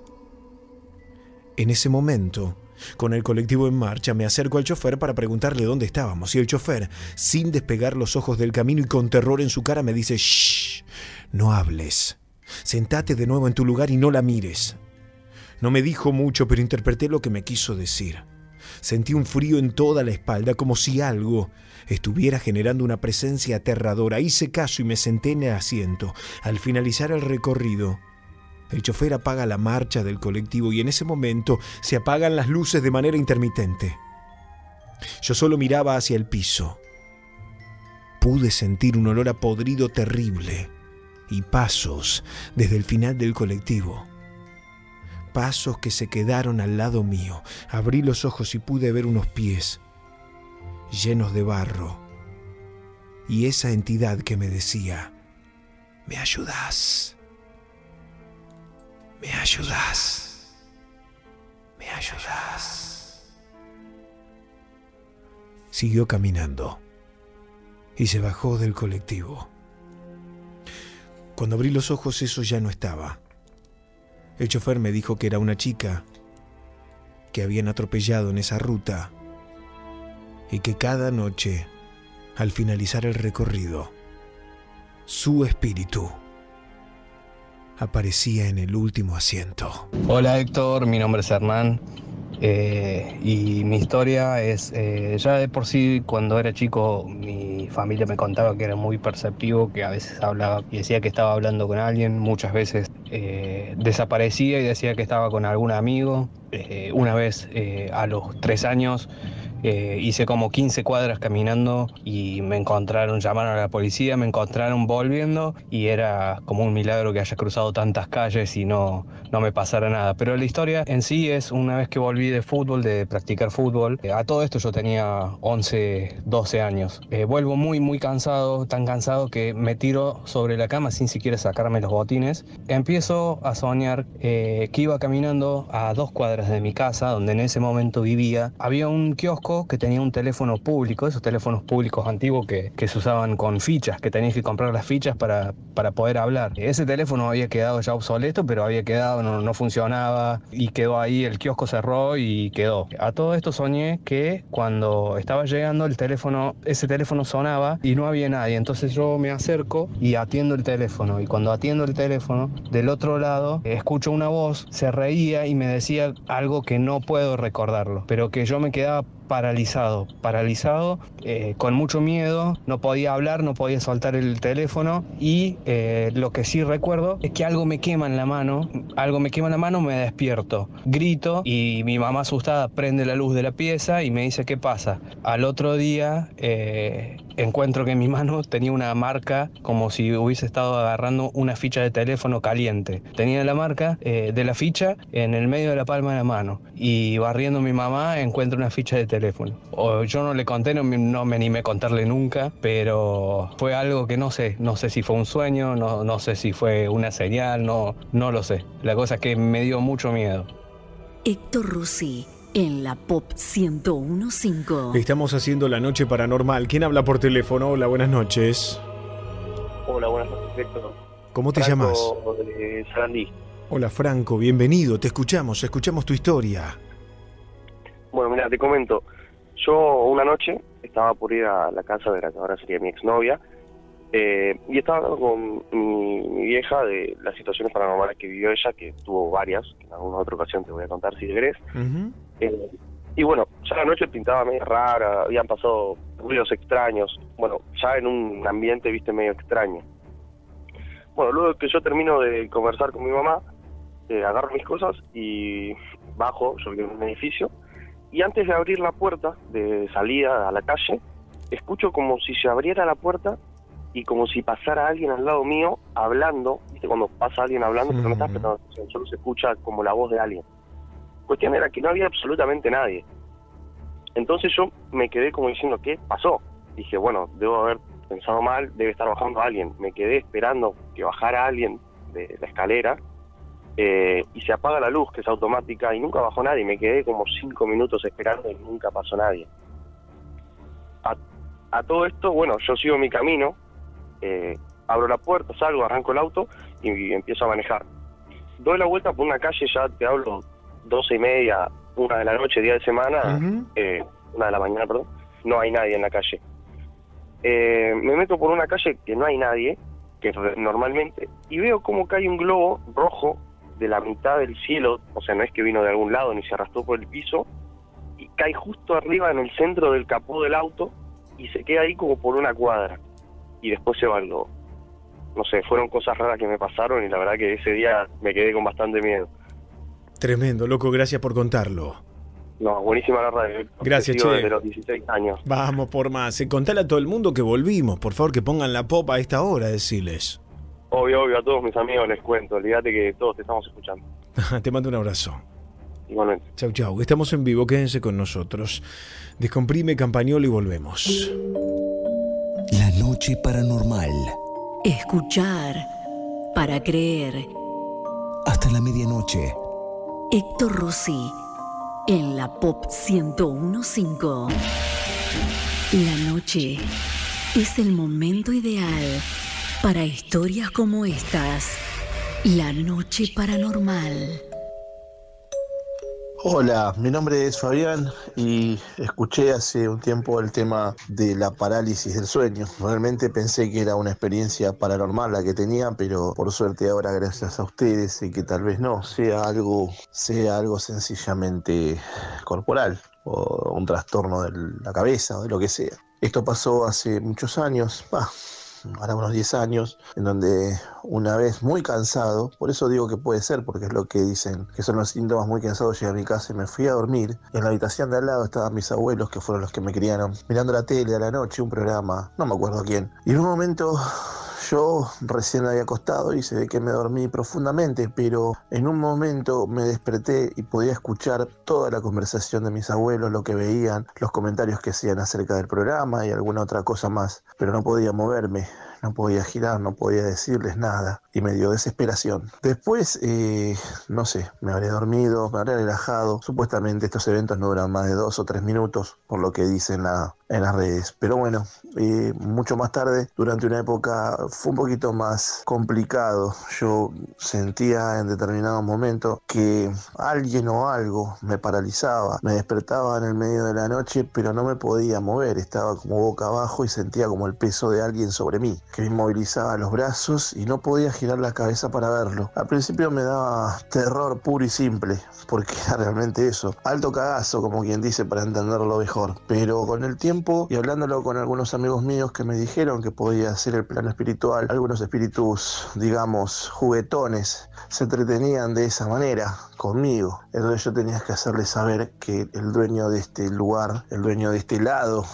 Speaker 2: En ese momento, con el colectivo en marcha, me acerco al chofer para preguntarle dónde estábamos, y el chofer, sin despegar los ojos del camino y con terror en su cara, me dice: «Shh, no hables, sentate de nuevo en tu lugar y no la mires». No me dijo mucho, pero interpreté lo que me quiso decir. Sentí un frío en toda la espalda, como si algo estuviera generando una presencia aterradora. Hice caso y me senté en el asiento. Al finalizar el recorrido, el chofer apaga la marcha del colectivo y en ese momento se apagan las luces de manera intermitente. Yo solo miraba hacia el piso. Pude sentir un olor a podrido terrible y pasos desde el final del colectivo. Pasos que se quedaron al lado mío. Abrí los ojos y pude ver unos pies llenos de barro y esa entidad que me decía: «¿Me ayudás? ¿Me ayudás? ¿Me ayudás?». Siguió caminando y se bajó del colectivo. Cuando abrí los ojos, eso ya no estaba. El chofer me dijo que era una chica que habían atropellado en esa ruta y que cada noche, al finalizar el recorrido, su espíritu aparecía en el último asiento.
Speaker 4: Hola Héctor, mi nombre es Hernán y mi historia es, ya de por sí cuando era chico mi familia me contaba que era muy perceptivo, que a veces hablaba y decía que estaba hablando con alguien, muchas veces desaparecía y decía que estaba con algún amigo. Una vez a los 3 años hice como 15 cuadras caminando y me encontraron, llamaron a la policía, me encontraron volviendo y era como un milagro que haya cruzado tantas calles y no me pasara nada. Pero la historia en sí es una vez que volví de fútbol, de practicar fútbol. A todo esto yo tenía 11, 12 años. Vuelvo muy cansado, tan cansado que me tiro sobre la cama sin siquiera sacarme los botines. Empiezo a soñar que iba caminando a 2 cuadras de mi casa, donde en ese momento vivía. Había un kiosco que tenía un teléfono público, esos teléfonos públicos antiguos que se usaban con fichas, que tenías que comprar las fichas para poder hablar. Ese teléfono había quedado ya obsoleto, pero había quedado, no funcionaba y quedó ahí, el kiosco cerró y quedó. A todo esto soñé que cuando estaba llegando ese teléfono sonaba y no había nadie, entonces yo me acerco y atiendo el teléfono, y cuando atiendo el teléfono, del otro lado escucho una voz, se reía y me decía algo que no puedo recordarlo, pero que yo me quedaba paralizado, con mucho miedo, no podía hablar, no podía soltar el teléfono y lo que sí recuerdo es que algo me quema en la mano, me despierto, grito y mi mamá asustada prende la luz de la pieza y me dice ¿qué pasa? Al otro día encuentro que en mi mano tenía una marca como si hubiese estado agarrando una ficha de teléfono caliente. Tenía la marca de la ficha en el medio de la palma de la mano y barriendo a mi mamá encuentro una ficha de teléfono. Yo no le conté, no me animé a contarle nunca, pero fue algo que no sé si fue un sueño, no sé si fue una señal, no lo sé. La cosa es que me dio mucho miedo.
Speaker 20: Héctor Rossi en la Pop 101.5.
Speaker 2: Estamos haciendo La Noche Paranormal. ¿Quién habla por teléfono? Hola, buenas noches.
Speaker 11: Hola, buenas noches, Héctor.
Speaker 2: ¿Cómo te
Speaker 11: Franco,
Speaker 2: llamas?
Speaker 11: de Sarandí.
Speaker 2: Hola, Franco, bienvenido. Te escuchamos tu historia.
Speaker 11: Bueno, mira, te comento. Yo una noche estaba por ir a la casa de la que ahora sería mi exnovia, y estaba hablando con mi vieja de las situaciones paranormales que vivió ella, que tuvo varias, que en alguna otra ocasión te voy a contar si querés. Y bueno, ya la noche pintaba medio rara, habían pasado ruidos extraños, bueno, ya en un ambiente, viste, medio extraño. Bueno, luego que yo termino de conversar con mi mamá, agarro mis cosas y bajo, yo vivo en un edificio, y antes de abrir la puerta de salida a la calle, escucho como si se abriera la puerta y como si pasara alguien al lado mío hablando, ¿viste? Cuando pasa alguien hablando, pero no estás prestando atención, solo se escucha como la voz de alguien. Cuestión era que no había absolutamente nadie. Entonces yo me quedé como diciendo, ¿qué pasó? Dije, bueno, debo haber pensado mal, debe estar bajando alguien. Me quedé esperando que bajara alguien de la escalera, y se apaga la luz, que es automática, y nunca bajó nadie. Me quedé como 5 minutos esperando y nunca pasó nadie. A todo esto, bueno, yo sigo mi camino, abro la puerta, salgo, arranco el auto y empiezo a manejar. Doy la vuelta por una calle, ya te hablo 12:30, 1 de la noche, día de semana, 1 de la mañana, perdón, no hay nadie en la calle. Me meto por una calle que no hay nadie, que normalmente, y veo como cae un globo rojo de la mitad del cielo, o sea, no es que vino de algún lado ni se arrastró por el piso, y cae justo arriba en el centro del capó del auto y se queda ahí como por 1 cuadra, y después se va el globo. No sé, fueron cosas raras que me pasaron y la verdad que ese día me quedé con bastante miedo.
Speaker 2: Tremendo, loco, gracias por contarlo.
Speaker 11: No, buenísima la radio.
Speaker 2: Gracias, che.
Speaker 11: Desde los 16 años.
Speaker 2: Vamos por más. Contale a todo el mundo que volvimos. Por favor, que pongan la pop a esta hora, decirles.
Speaker 11: Obvio, a todos mis amigos les cuento. Olvídate que todos te estamos escuchando.
Speaker 2: Te mando un abrazo.
Speaker 11: Igualmente.
Speaker 2: Chau. Estamos en vivo, quédense con nosotros. Descomprime Campañolo y volvemos.
Speaker 5: La Noche Paranormal.
Speaker 20: Escuchar para creer.
Speaker 5: Hasta la medianoche.
Speaker 20: Héctor Rossi en la Pop 101.5. La noche es el momento ideal para historias como estas. La Noche Paranormal.
Speaker 12: Hola, mi nombre es Fabián y escuché hace un tiempo el tema de la parálisis del sueño. Realmente pensé que era una experiencia paranormal la que tenía, pero por suerte ahora, gracias a ustedes, sé que tal vez no, sea algo sencillamente corporal o un trastorno de la cabeza o de lo que sea. Esto pasó hace muchos años, ahora unos 10 años, en donde una vez muy cansado, por eso digo que puede ser, porque es lo que dicen, que son los síntomas, muy cansados, llegué a mi casa y me fui a dormir. En la habitación de al lado estaban mis abuelos, que fueron los que me criaron, mirando la tele a la noche, un programa, no me acuerdo quién. Y en un momento yo recién había acostado y se ve que me dormí profundamente, pero en un momento me desperté y podía escuchar toda la conversación de mis abuelos, lo que veían, los comentarios que hacían acerca del programa y alguna otra cosa más, pero no podía moverme. No podía girar, no podía decirles nada y me dio desesperación. Después, no sé, me habré dormido, me habré relajado. Supuestamente estos eventos no duran más de 2 o 3 minutos, por lo que dicen en las redes. Pero bueno, mucho más tarde, durante una época, fue un poquito más complicado. Yo sentía en determinado momento que alguien o algo me paralizaba. Me despertaba en el medio de la noche, pero no me podía mover. Estaba como boca abajo y sentía como el peso de alguien sobre mí, que me inmovilizaba los brazos y no podía girar la cabeza para verlo. Al principio me daba terror puro y simple, porque era realmente eso, alto cagazo, como quien dice, para entenderlo mejor. Pero con el tiempo, y hablándolo con algunos amigos míos que me dijeron que podía ser el plano espiritual, algunos espíritus, digamos, juguetones, se entretenían de esa manera conmigo. Entonces yo tenía que hacerles saber que el dueño de este lugar, el dueño de este lado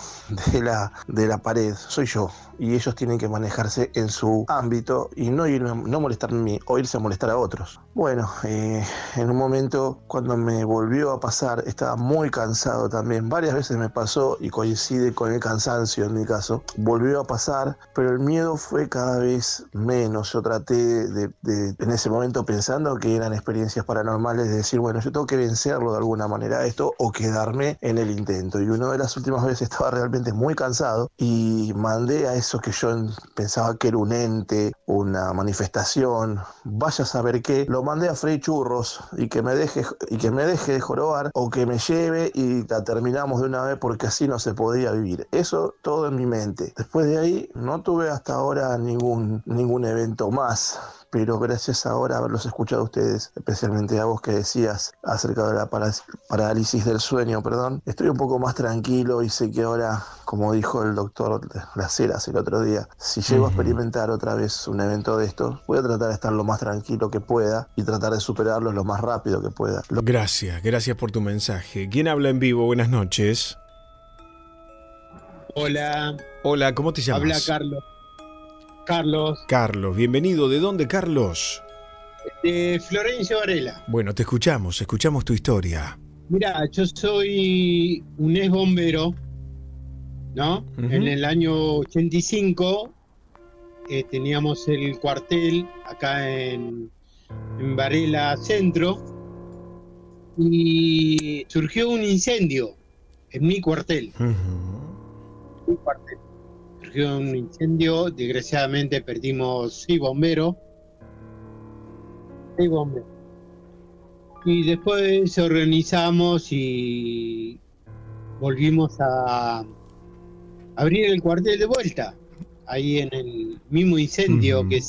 Speaker 12: de la pared, soy yo. Y ellos tienen que manejarse en su ámbito y no molestarme a mí o irse a molestar a otros. Bueno, en un momento cuando me volvió a pasar, estaba muy cansado también. Varias veces me pasó y coincide con el cansancio en mi caso. Volvió a pasar, pero el miedo fue cada vez menos. Yo traté en ese momento, pensando que eran experiencias paranormales, de decir, bueno, yo tengo que vencerlo de alguna manera esto o quedarme en el intento. Y una de las últimas veces estaba realmente muy cansado y mandé a eso que yo pensaba que era un ente, una manifestación, vaya a saber qué, lo mandé a freír churros y que me deje de jorobar o que me lleve y la terminamos de una vez, porque así no se podía vivir. Eso todo en mi mente. Después de ahí no tuve hasta ahora ningún evento más. Pero gracias ahora a haberlos escuchado a ustedes, especialmente a vos que decías acerca de la parálisis del sueño, estoy un poco más tranquilo y sé que ahora, como dijo el doctor Las Heras el otro día, si llego a experimentar otra vez un evento de estos, voy a tratar de estar lo más tranquilo que pueda y tratar de superarlo lo más rápido que pueda.
Speaker 2: Gracias por tu mensaje. ¿Quién habla en vivo? Buenas noches. Hola, ¿cómo te llamas?
Speaker 13: Habla Carlos.
Speaker 2: Carlos, bienvenido. ¿De dónde, Carlos?
Speaker 13: De Florencio Varela.
Speaker 2: Bueno, te escuchamos tu historia.
Speaker 13: Mira, yo soy un ex bombero, ¿no? Uh-huh. En el año 85 teníamos el cuartel acá en Varela Centro y surgió un incendio en mi cuartel. Uh-huh. Mi cuartel. Surgió un incendio, desgraciadamente perdimos 6 bomberos. Y después organizamos y volvimos a abrir el cuartel de vuelta, ahí en el mismo incendio que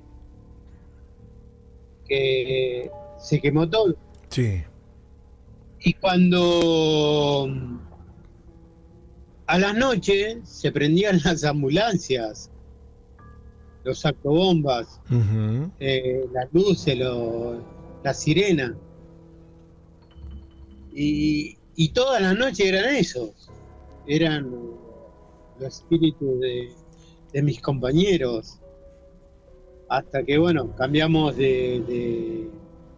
Speaker 13: se quemó todo.
Speaker 2: Sí.
Speaker 13: Y cuando a las noches se prendían las ambulancias, los sacobombas, uh-huh. Las luces, la sirena. Y todas las noches eran esos. Eran los espíritus de mis compañeros. Hasta que, bueno, cambiamos de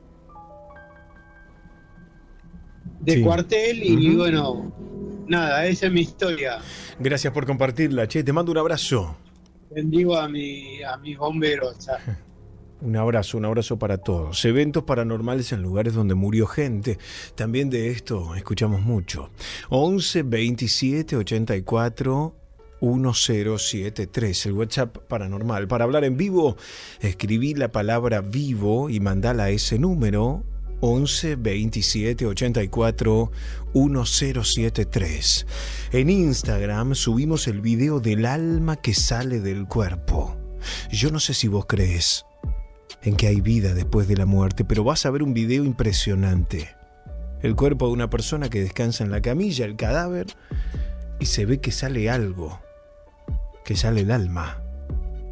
Speaker 13: sí. Cuartel y, uh-huh. Bueno, nada, esa es mi historia.
Speaker 2: Gracias por compartirla, che, te mando un abrazo.
Speaker 13: Bendigo a mis bomberos.
Speaker 2: Un abrazo para todos. Eventos paranormales en lugares donde murió gente. También de esto escuchamos mucho. 11 27 84 1073, el WhatsApp paranormal. Para hablar en vivo, escribí la palabra vivo y mandala a ese número. 11 27 84 1073. En Instagram subimos el video del alma que sale del cuerpo. Yo no sé si vos crees en que hay vida después de la muerte, pero vas a ver un video impresionante. El cuerpo de una persona que descansa en la camilla, el cadáver, y se ve que sale algo, que sale el alma.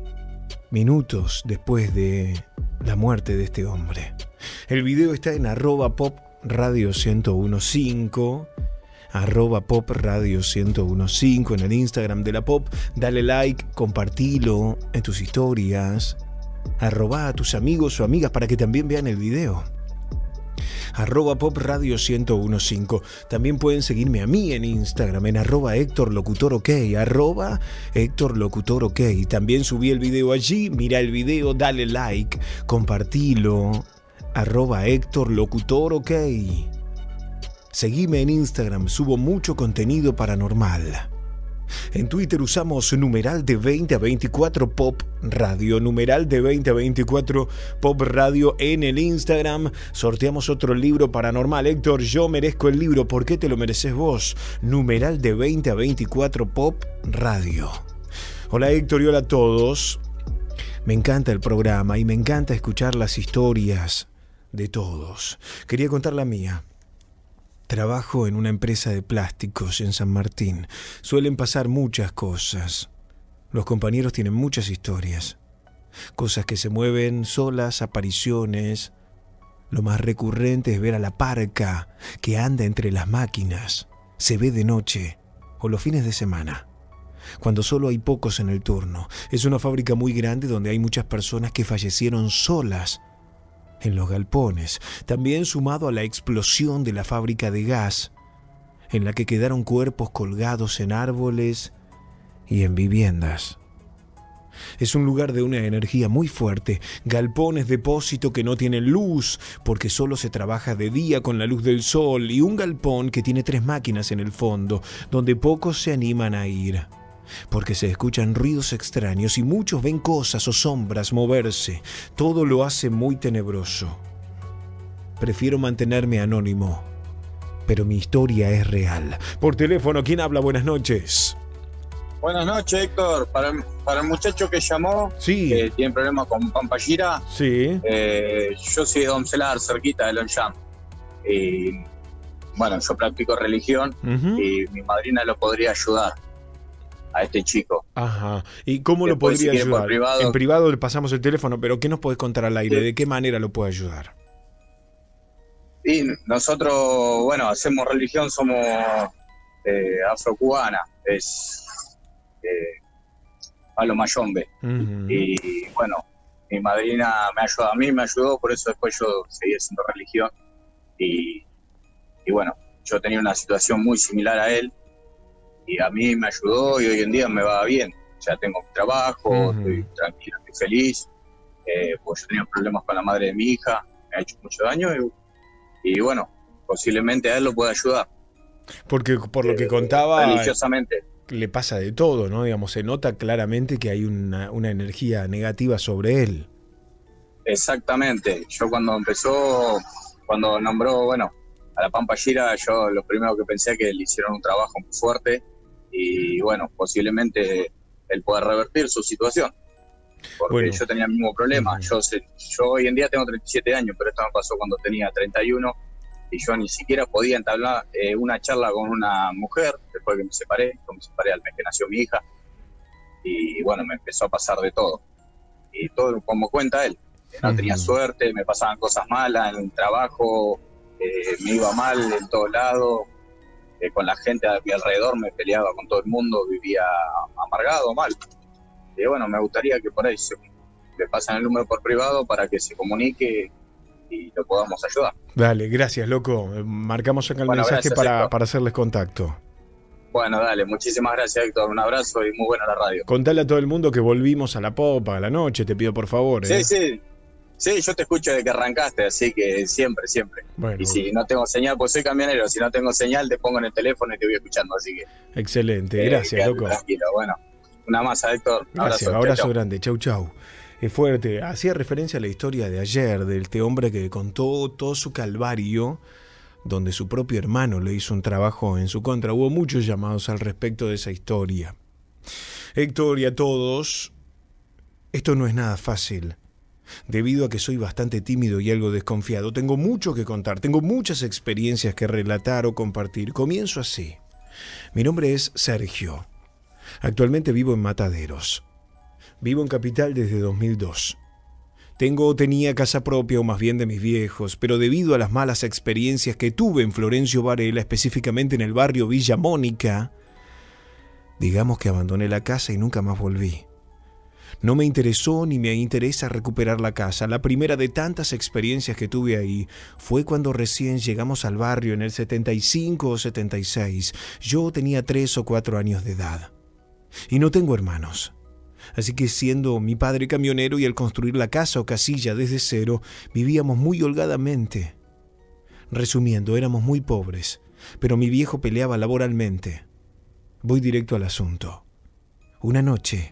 Speaker 2: minutos después de la muerte de este hombre. El video está en @popradio1015, @popradio1015 en el Instagram de la Pop. Dale like, compartilo en tus historias, arroba a tus amigos o amigas para que también vean el video. @popradio1015. También pueden seguirme a mí en Instagram en @HéctorLocutorOK, @HéctorLocutorOK. También subí el video allí, mira el video, dale like, compartilo, @HéctorLocutorOK. Seguime en Instagram, subo mucho contenido paranormal. En Twitter usamos numeral de 20 a 24 Pop Radio, numeral de 20 a 24 Pop Radio en el Instagram. Sorteamos otro libro paranormal. Héctor, yo merezco el libro, ¿por qué te lo mereces vos? Numeral de 20 a 24 Pop Radio. Hola Héctor y hola a todos. Me encanta el programa y me encanta escuchar las historias de todos. Quería contar la mía. Trabajo en una empresa de plásticos en San Martín. Suelen pasar muchas cosas. Los compañeros tienen muchas historias. Cosas que se mueven solas, apariciones. Lo más recurrente es ver a la parca que anda entre las máquinas. Se ve de noche o los fines de semana, cuando solo hay pocos en el turno. Es una fábrica muy grande donde hay muchas personas que fallecieron solas en los galpones, también sumado a la explosión de la fábrica de gas, en la que quedaron cuerpos colgados en árboles y en viviendas. Es un lugar de una energía muy fuerte, galpones depósito que no tienen luz, porque solo se trabaja de día con la luz del sol, y un galpón que tiene 3 máquinas en el fondo, donde pocos se animan a ir, porque se escuchan ruidos extraños y muchos ven cosas o sombras moverse. Todo lo hace muy tenebroso. Prefiero mantenerme anónimo, pero mi historia es real. Por teléfono, ¿quién habla? Buenas noches.
Speaker 14: Buenas noches, Héctor. Para el muchacho que llamó,
Speaker 2: sí,
Speaker 14: que tiene problemas con Pampashira,
Speaker 2: sí.
Speaker 14: Yo soy de Domcelar, cerquita de Longchamp. Y bueno, yo practico religión y mi madrina lo podría ayudar a este chico.
Speaker 2: Ajá. ¿Y cómo lo podría ayudar? En privado le pasamos el teléfono, pero ¿qué nos podés contar al aire? ¿De qué manera lo puede ayudar?
Speaker 14: Y nosotros, bueno, hacemos religión, somos afrocubana, es Palo Mayombe. Y bueno, mi madrina me ayudó a mí, me ayudó, por eso después yo seguí haciendo religión. Y bueno, yo tenía una situación muy similar a él, y a mí me ayudó y hoy en día me va bien. Ya tengo mi trabajo, estoy tranquilo, estoy feliz. Pues yo tenía problemas con la madre de mi hija, me ha hecho mucho daño y bueno, posiblemente a él lo pueda ayudar.
Speaker 2: Porque por lo que contaba,
Speaker 14: religiosamente
Speaker 2: le pasa de todo, ¿no? Digamos, se nota claramente que hay una energía negativa sobre él.
Speaker 14: Exactamente. Yo cuando nombró, bueno, a la Pampashira, yo lo primero que pensé es que le hicieron un trabajo muy fuerte y bueno, posiblemente él pueda revertir su situación. Porque bueno, yo tenía el mismo problema. Yo hoy en día tengo 37 años, pero esto me pasó cuando tenía 31 y yo ni siquiera podía entablar una charla con una mujer después que me separé al mes que nació mi hija. Y bueno, me empezó a pasar de todo. Y todo como cuenta él. No tenía suerte, me pasaban cosas malas en el trabajo, me iba mal en todos lados, con la gente a mi alrededor me peleaba con todo el mundo, vivía amargado, mal. Y bueno, me gustaría que por ahí le pasen el número por privado para que se comunique y lo podamos ayudar.
Speaker 2: Dale, gracias, loco. Marcamos acá el mensaje para hacerles contacto.
Speaker 14: Bueno, dale, muchísimas gracias, Héctor. Un abrazo y muy buena la radio.
Speaker 2: Contale a todo el mundo que volvimos a la Pop a la noche, te pido por favor.
Speaker 14: Sí, yo te escucho desde que arrancaste, así que siempre. Bueno. Y si no tengo señal, pues soy camionero, si no tengo señal te pongo en el teléfono y te voy escuchando, así que...
Speaker 2: Excelente, gracias, loco.
Speaker 14: Tranquilo, bueno. Una masa, Héctor.
Speaker 2: Gracias, abrazo grande, chau. Es fuerte. Hacía referencia a la historia de ayer, de este hombre que contó todo su calvario, donde su propio hermano le hizo un trabajo en su contra. Hubo muchos llamados al respecto de esa historia. Héctor y a todos, esto no es nada fácil. Debido a que soy bastante tímido y algo desconfiado, tengo mucho que contar, tengo muchas experiencias que relatar o compartir. Comienzo así. Mi nombre es Sergio. Actualmente vivo en Mataderos. Vivo en Capital desde 2002. Tenía casa propia, o más bien de mis viejos, pero debido a las malas experiencias que tuve en Florencio Varela, específicamente en el barrio Villa Mónica, digamos que abandoné la casa y nunca más volví. No me interesó ni me interesa recuperar la casa. La primera de tantas experiencias que tuve ahí fue cuando recién llegamos al barrio en el 75 o 76. Yo tenía 3 o 4 años de edad y no tengo hermanos. Así que siendo mi padre camionero y al construir la casa o casilla desde cero, vivíamos muy holgadamente. Resumiendo, éramos muy pobres, pero mi viejo peleaba laboralmente. Voy directo al asunto. Una noche,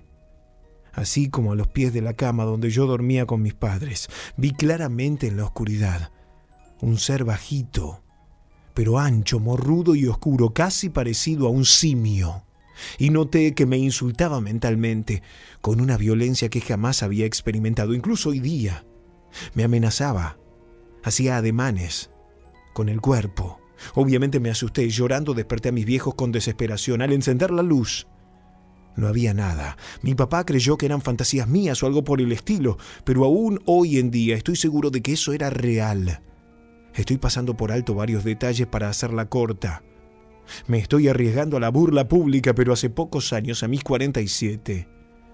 Speaker 2: así como a los pies de la cama donde yo dormía con mis padres, vi claramente en la oscuridad un ser bajito, pero ancho, morrudo y oscuro, casi parecido a un simio. Y noté que me insultaba mentalmente con una violencia que jamás había experimentado. Incluso hoy día me amenazaba, hacía ademanes con el cuerpo. Obviamente me asusté, llorando desperté a mis viejos con desesperación. Al encender la luz no había nada. Mi papá creyó que eran fantasías mías o algo por el estilo, pero aún hoy en día estoy seguro de que eso era real. Estoy pasando por alto varios detalles para hacerla corta. Me estoy arriesgando a la burla pública, pero hace pocos años, a mis 47,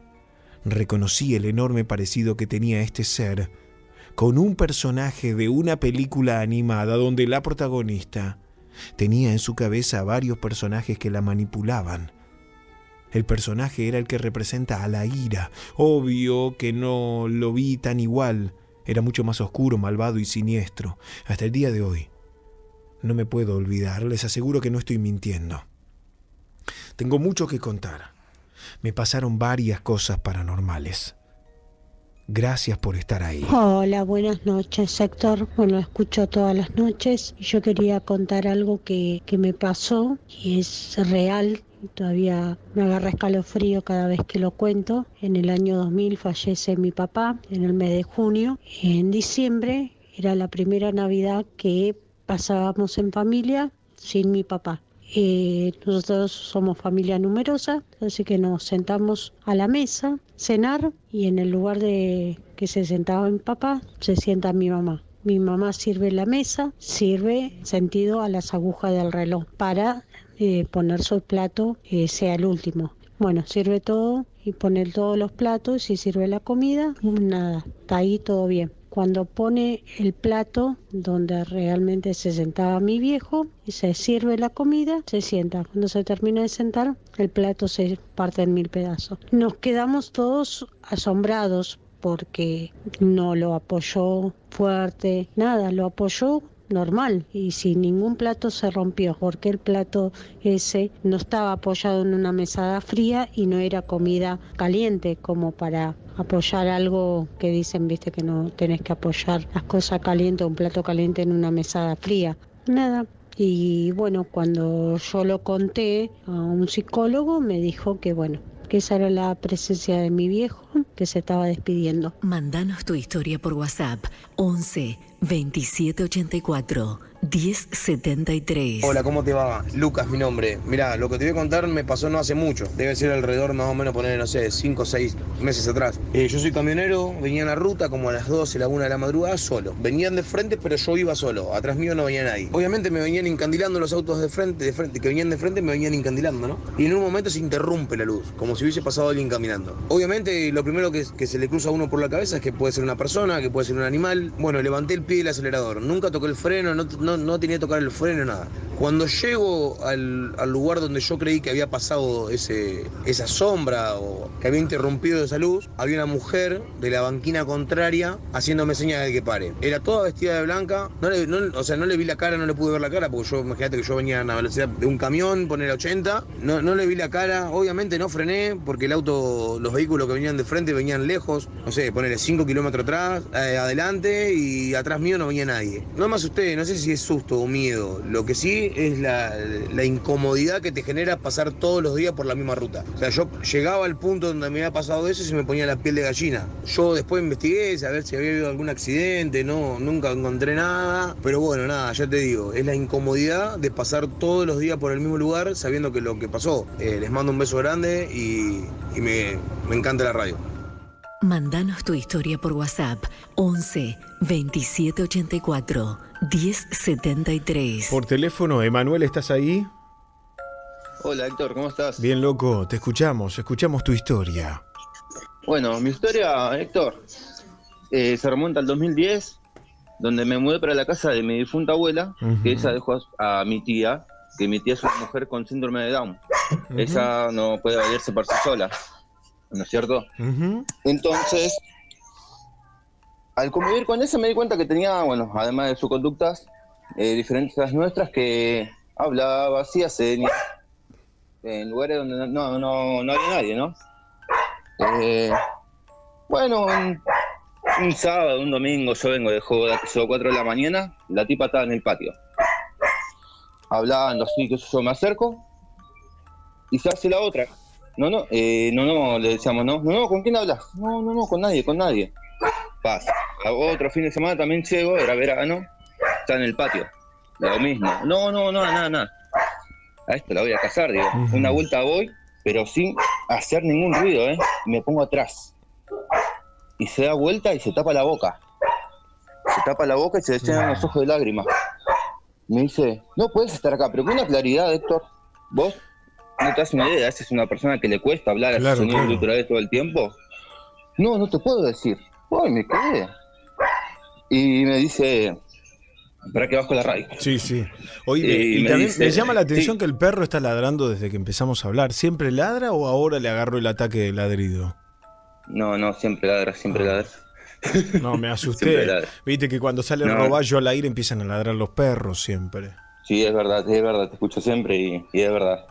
Speaker 2: reconocí el enorme parecido que tenía este ser con un personaje de una película animada donde la protagonista tenía en su cabeza a varios personajes que la manipulaban. El personaje era el que representa a la ira. Obvio que no lo vi tan igual. Era mucho más oscuro, malvado y siniestro. Hasta el día de hoy no me puedo olvidar, les aseguro que no estoy mintiendo. Tengo mucho que contar. Me pasaron varias cosas paranormales. Gracias por estar ahí.
Speaker 15: Hola, buenas noches, Héctor. Bueno, escucho todas las noches. Yo quería contar algo que me pasó y es real. Todavía me agarra escalofrío cada vez que lo cuento. En el año 2000 fallece mi papá, en el mes de junio. En diciembre era la primera Navidad que pasábamos en familia sin mi papá. Nosotros somos familia numerosa, así que nos sentamos a la mesa, cenar, y en el lugar de que se sentaba mi papá, se sienta mi mamá. Mi mamá sirve la mesa, sirve sentido a las agujas del reloj para poner su plato, sea el último. Bueno, sirve todo y pone todos los platos y sirve la comida, nada, está ahí todo bien. Cuando pone el plato donde realmente se sentaba mi viejo y se sirve la comida, se sienta. Cuando se termina de sentar, el plato se parte en 1000 pedazos. Nos quedamos todos asombrados porque no lo apoyó fuerte, nada, lo apoyó normal y sin ningún plato se rompió, porque el plato ese no estaba apoyado en una mesada fría y no era comida caliente como para apoyar algo que dicen, viste, que no tenés que apoyar las cosas calientes, un plato caliente en una mesada fría. Nada. Y bueno, cuando yo lo conté a un psicólogo, me dijo que bueno, que esa era la presencia de mi viejo que se estaba despidiendo.
Speaker 20: Mándanos tu historia por WhatsApp 11 2784 1073.
Speaker 16: Hola, ¿cómo te va? Lucas, mi nombre. Mirá, lo que te voy a contar me pasó no hace mucho. Debe ser alrededor más o menos, poner, no sé, 5 o 6 meses atrás. Yo soy camionero, venía en la ruta como a las 12, la 1 de la madrugada solo. Venían de frente, pero yo iba solo. Atrás mío no venía nadie. Obviamente me venían encandilando los autos de frente, que venían de frente me venían encandilando, ¿no? Y en un momento se interrumpe la luz, como si hubiese pasado alguien caminando. Obviamente lo primero que se le cruza a uno por la cabeza es que puede ser una persona, que puede ser un animal. Bueno, levanté el pie del acelerador. Nunca toqué el freno, no tenía que tocar el freno, nada. Cuando llego al lugar donde yo creí que había pasado esa sombra o que había interrumpido esa luz, había una mujer de la banquina contraria haciéndome señas de que pare. Era toda vestida de blanca, no le vi la cara, no le pude ver la cara, porque imagínate que yo venía a una velocidad de un camión, poner 80, no le vi la cara, obviamente no frené, porque los vehículos que venían de frente venían lejos, no sé, ponerle 5 kilómetros atrás, adelante, y atrás mío no venía nadie. No me asusté, no sé si es susto o miedo, lo que sí es la incomodidad que te genera pasar todos los días por la misma ruta. O sea, yo llegaba al punto donde me había pasado eso y se me ponía la piel de gallina. Yo después investigué, a ver si había habido algún accidente, nunca encontré nada, pero bueno, nada, ya te digo, es la incomodidad de pasar todos los días por el mismo lugar sabiendo que lo que pasó. Les mando un beso grande y me encanta la radio.
Speaker 20: Mándanos tu historia por WhatsApp 11 27 84 10 73.
Speaker 2: Por teléfono, Emanuel, ¿estás ahí?
Speaker 17: Hola Héctor, ¿cómo estás?
Speaker 2: Bien, loco, te escuchamos tu historia.
Speaker 17: Bueno, mi historia, Héctor, se remonta al 2010, donde me mudé para la casa de mi difunta abuela, que ella dejó a mi tía, que mi tía es una mujer con síndrome de Down. Ella no puede valerse por sí sola, ¿no es cierto? Entonces, al convivir con ella me di cuenta que tenía, bueno, además de sus conductas, diferentes a las nuestras, que hablaba, hacía señas, en lugares donde no había nadie, ¿no? Bueno, un sábado, un domingo, yo vengo de joda, que son 4 de la mañana, la tipa estaba en el patio. Hablando así, que yo me acerco, y se hace la otra. No, le decíamos, no, ¿con quién hablas? No, con nadie. Pasa. A otro fin de semana también llego, era verano, está en el patio. Lo mismo. No, nada. A esto la voy a cazar, digo. Una vuelta voy, pero sin hacer ningún ruido, Me pongo atrás. Y se da vuelta y se tapa la boca. Y se le llenan los ojos de lágrimas. Me dice, no puedes estar acá, pero con una claridad, Héctor. Vos no te das una idea, esa es una persona que le cuesta hablar a sus sonidos culturales todo el tiempo. No te puedo decir. Ay, me quedé. Y me dice, para que bajo la radio.
Speaker 2: Sí. Oye, y también dice, me llama la atención que el perro está ladrando desde que empezamos a hablar. ¿Siempre ladra o ahora le agarró el ataque de ladrido?
Speaker 17: No, siempre ladra.
Speaker 2: No, me asusté. Viste que cuando sale el roballo al aire empiezan a ladrar los perros siempre.
Speaker 17: Sí, es verdad, te escucho siempre y es verdad.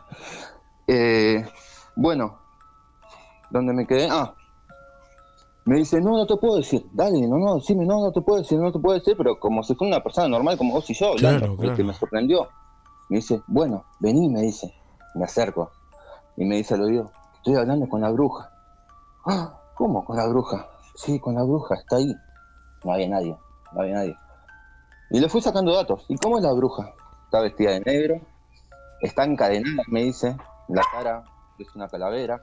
Speaker 17: Bueno, ¿dónde me quedé? Me dice, no te puedo decir, dale, decime, no te puedo decir, pero como si fuera una persona normal como vos y yo, hablando, claro. Que me sorprendió. Me dice, bueno, vení, me dice. Me acerco y me dice al oído, estoy hablando con la bruja. ¿Cómo con la bruja? Sí, con la bruja, está ahí. No había nadie. Y le fui sacando datos. ¿Y cómo es la bruja? Está vestida de negro, está encadenada, me dice, la cara es una calavera.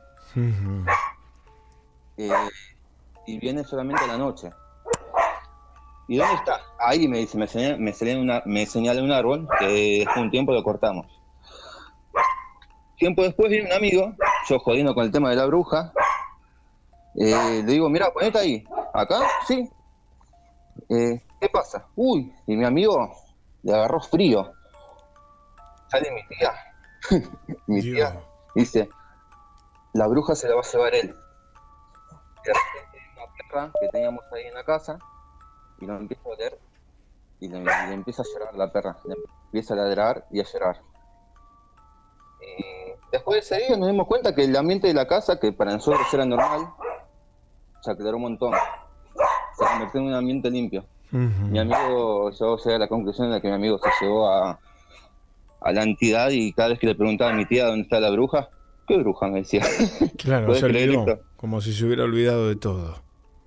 Speaker 17: Y viene solamente a la noche. ¿Y dónde está? Ahí me dice, me señala un árbol que después de un tiempo lo cortamos. Tiempo después viene un amigo, yo jodiendo con el tema de la bruja. Le digo, mirá, ponete ahí. ¿Acá? Sí. ¿Qué pasa? Uy, y mi amigo le agarró frío. Sale mi tía. Mi tía dice, la bruja se la va a llevar él. Una perra que teníamos ahí en la casa, y lo empieza a oler, y le empieza a llorar la perra. Le empieza a ladrar y a llorar. Y después de ese día nos dimos cuenta que el ambiente de la casa, que para nosotros era normal, se aclaró un montón. Se convirtió en un ambiente limpio. Mi amigo, yo llegué a la conclusión de que mi amigo se llevó a la entidad, y cada vez que le preguntaba a mi tía dónde está la bruja, ¿qué bruja? Me decía.
Speaker 2: Claro, se olvidó, como si se hubiera olvidado de todo.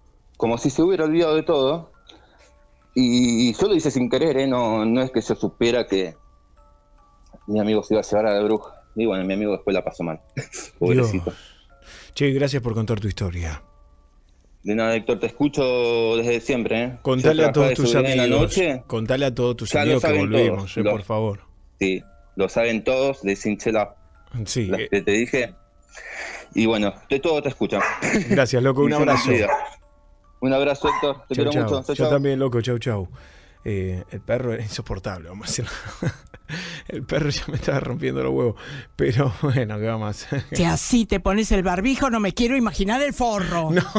Speaker 2: Y yo lo hice sin querer, no es que yo supiera que mi amigo se iba a llevar a la bruja. Y bueno, mi amigo después la pasó mal. Pobrecito. Che, gracias por contar tu historia.
Speaker 17: De nada, Héctor, te escucho desde siempre.
Speaker 2: Contale a todos tus amigos. Contale a todos tus amigos que volvimos, por favor.
Speaker 17: Sí, lo saben todos, de Sinchela.
Speaker 2: Sí.
Speaker 17: Que te dije. Y bueno, de todo te escuchan.
Speaker 2: Gracias, loco, un abrazo.
Speaker 17: Un abrazo, Héctor, te quiero mucho.
Speaker 2: Yo también, loco, chau. El perro era insoportable, vamos a decirlo. El perro ya me estaba rompiendo los huevos. Pero bueno, ¿qué vamos a hacer?
Speaker 18: Si así te pones el barbijo, no me quiero imaginar el forro.
Speaker 2: No.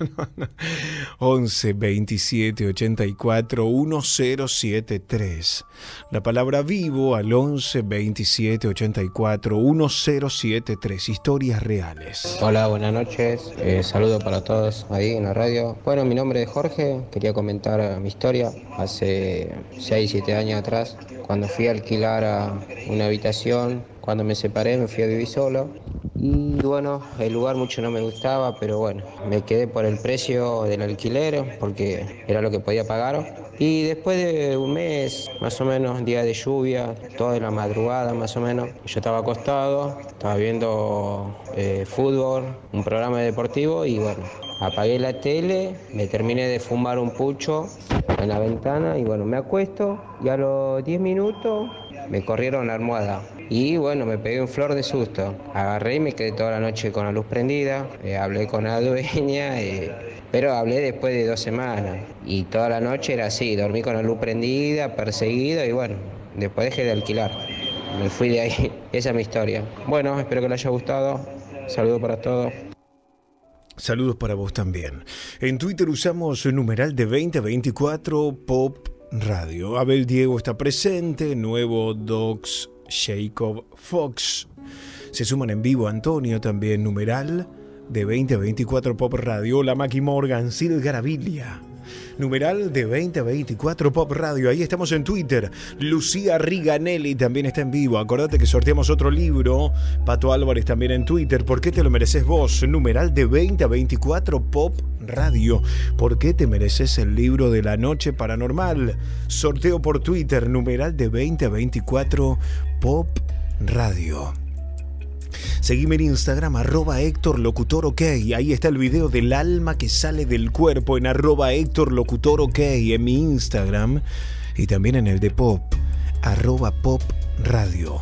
Speaker 2: 11 27 84 1073. La palabra vivo al 11 27 84 1073. Historias reales.
Speaker 23: Hola, buenas noches. Saludo para todos ahí en la radio. Bueno, mi nombre es Jorge. Quería comentar mi historia. Hace 6-7 años atrás, cuando fui a alquilar a una habitación, cuando me separé me fui a vivir solo Y bueno, el lugar mucho no me gustaba, pero bueno, me quedé por el precio del alquiler porque era lo que podía pagar. Y después de un mes, más o menos, día de lluvia, toda la madrugada más o menos, yo estaba acostado, estaba viendo fútbol, un programa deportivo y bueno, apagué la tele, me terminé de fumar un pucho en la ventana y bueno, me acuesto y a los 10 minutos me corrieron la almohada. Y bueno, me pegué un flor de susto. Agarré y me quedé toda la noche con la luz prendida. Hablé con la dueña, pero hablé después de 2 semanas. Y toda la noche era así, dormí con la luz prendida, perseguido y bueno, después dejé de alquilar. Me fui de ahí. Esa es mi historia. Bueno, espero que les haya gustado. Saludos para todos.
Speaker 2: Saludos para vos también. En Twitter usamos el numeral de 2024 Pop Radio. Abel Diego está presente, nuevo Docs Jacob Fox. Se suman en vivo Antonio también, numeral de 2024 Pop Radio. La Maki Morgan, Sil Garavilla. Numeral de 2024 Pop Radio. Ahí estamos en Twitter. Lucía Riganelli también está en vivo. Acordate que sorteamos otro libro. Pato Álvarez también en Twitter. ¿Por qué te lo mereces vos? Numeral de 2024 Pop Radio. ¿Por qué te mereces el libro de la noche paranormal? Sorteo por Twitter. Numeral de 2024 Pop Radio. Seguime en Instagram, @HéctorLocutorOK. Ahí está el video del alma que sale del cuerpo en @HéctorLocutorOK en mi Instagram. Y también en el de Pop, @PopRadio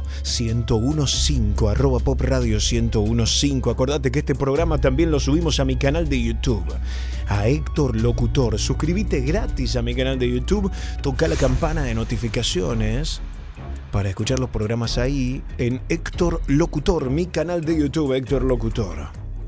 Speaker 2: 1015, @PopRadio 1015. Acordate que este programa también lo subimos a mi canal de YouTube, a Héctor Locutor. Suscríbete gratis a mi canal de YouTube, toca la campana de notificaciones para escuchar los programas ahí en Héctor Locutor, mi canal de YouTube, Héctor Locutor.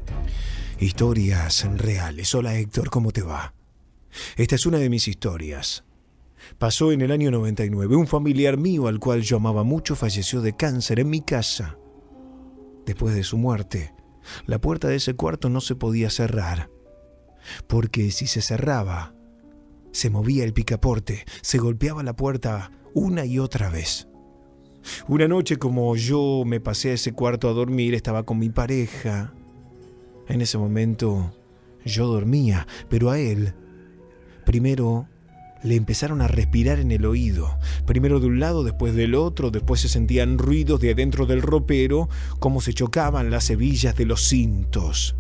Speaker 2: Historias reales. Hola Héctor, ¿cómo te va? Esta es una de mis historias. Pasó en el año 99. Un familiar mío al cual yo amaba mucho falleció de cáncer en mi casa. Después de su muerte, la puerta de ese cuarto no se podía cerrar, porque si se cerraba, se movía el picaporte, se golpeaba la puerta una y otra vez. Una noche, como yo me pasé a ese cuarto a dormir, estaba con mi pareja. En ese momento yo dormía, pero a él primero le empezaron a respirar en el oído. Primero de un lado, después del otro, después se sentían ruidos de adentro del ropero, como se chocaban las hebillas de los cintos.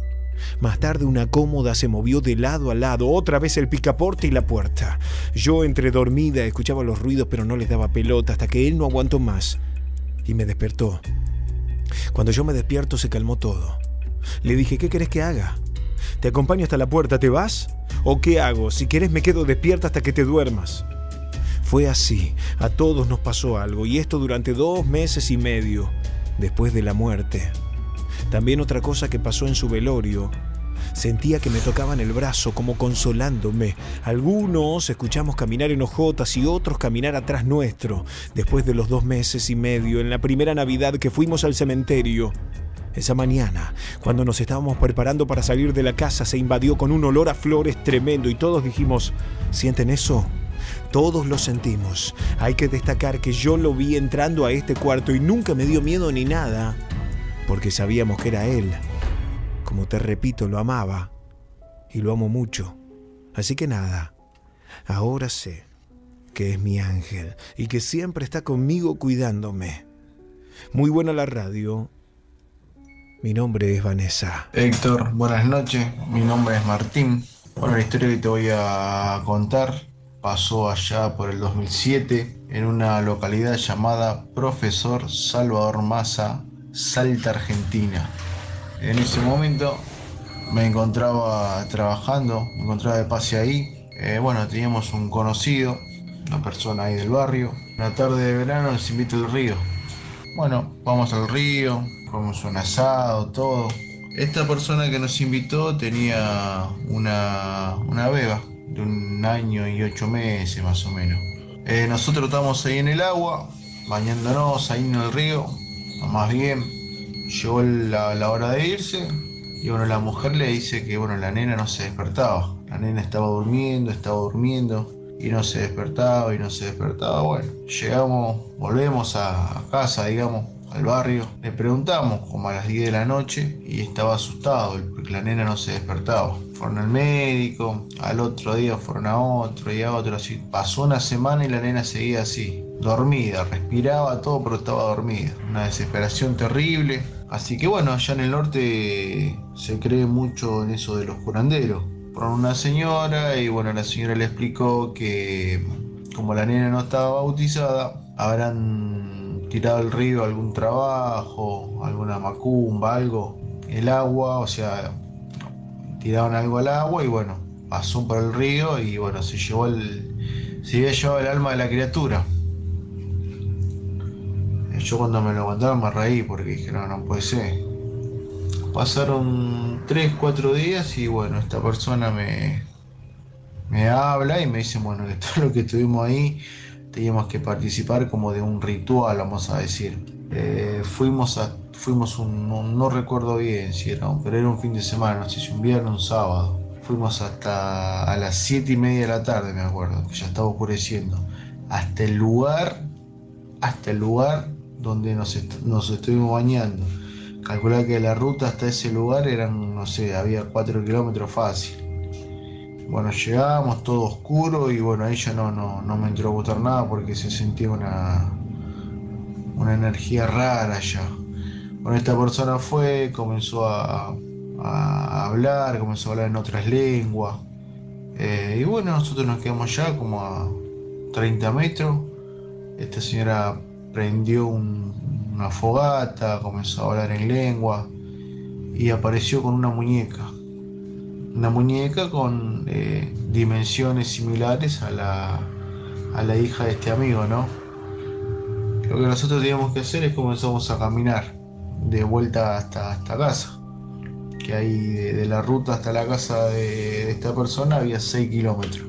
Speaker 2: Más tarde una cómoda se movió de lado a lado, otra vez el picaporte y la puerta. Yo, entre dormida, escuchaba los ruidos pero no les daba pelota hasta que él no aguantó más y me despertó. Cuando yo me despierto se calmó todo. Le dije, ¿qué querés que haga? ¿Te acompaño hasta la puerta? ¿Te vas? ¿O qué hago? Si querés me quedo despierta hasta que te duermas. Fue así, a todos nos pasó algo y esto durante 2 meses y medio después de la muerte. También otra cosa que pasó en su velorio. Sentía que me tocaban el brazo como consolándome. Algunos escuchamos caminar en hojotas y otros caminar atrás nuestro. Después de los 2 meses y medio, en la primera Navidad que fuimos al cementerio. Esa mañana, cuando nos estábamos preparando para salir de la casa, se invadió con un olor a flores tremendo y todos dijimos, ¿sienten eso? Todos lo sentimos. Hay que destacar que yo lo vi entrando a este cuarto y nunca me dio miedo ni nada, porque sabíamos que era él. Como te repito, lo amaba y lo amo mucho. Así que nada, ahora sé que es mi ángel y que siempre está conmigo cuidándome. Muy buena la radio. Mi nombre es Vanessa.
Speaker 12: Héctor, buenas noches. Mi nombre es Martín. Bueno, la historia que te voy a contar pasó allá por el 2007 en una localidad llamada Profesor Salvador Massa, Salta, Argentina. En ese momento me encontraba trabajando, me encontraba de pase ahí. Bueno, teníamos un conocido, una persona ahí del barrio. Una tarde de verano nos invita al río. Bueno, vamos al río, comemos un asado, todo. Esta persona que nos invitó tenía una beba de 1 año y 8 meses más o menos. Nosotros estábamos ahí en el agua, bañándonos ahí en el río. Más bien, llegó la hora de irse y bueno, la mujer le dice que bueno, la nena no se despertaba. La nena estaba durmiendo y no se despertaba. Bueno, volvemos a casa, digamos, al barrio. Le preguntamos como a las 10 de la noche y estaba asustado porque la nena no se despertaba. Fueron al médico, al otro día fueron a otro y a otro, así. Pasó una semana y la nena seguía así, dormida, respiraba todo pero estaba dormida. Una desesperación terrible. Así que bueno, allá en el norte se cree mucho en eso de los curanderos. Fueron una señora y bueno, la señora le explicó que como la nena no estaba bautizada, habrán tirado al río algún trabajo, alguna macumba, algo, el agua, o sea, tiraron algo al agua y bueno, pasó por el río y bueno, se había llevado el alma de la criatura. Yo cuando me lo contaron me reí porque dije, no puede ser. Pasaron 3-4 días y bueno, esta persona me habla y me dice, bueno, que todo lo que estuvimos ahí teníamos que participar como de un ritual, vamos a decir. Fuimos no recuerdo bien si era, pero era un fin de semana, no sé si un viernes o un sábado. Fuimos hasta a las 7:30 de la tarde, me acuerdo, que ya estaba oscureciendo, hasta el lugar donde nos estuvimos bañando. Calcular que la ruta hasta ese lugar eran, no sé, había 4 kilómetros fácil. Bueno, llegamos todo oscuro y bueno, a ella no me entró a gustar nada porque se sentía una energía rara allá. Bueno, esta persona fue, comenzó a hablar, comenzó a hablar en otras lenguas. Y bueno, nosotros nos quedamos allá como a 30 metros. Esta señora prendió una fogata, comenzó a hablar en lengua y apareció con una muñeca. Una muñeca con dimensiones similares a la hija de este amigo, ¿no? Lo que nosotros teníamos que hacer es comenzamos a caminar de vuelta hasta casa. Que ahí de la ruta hasta la casa de esta persona había 6 kilómetros.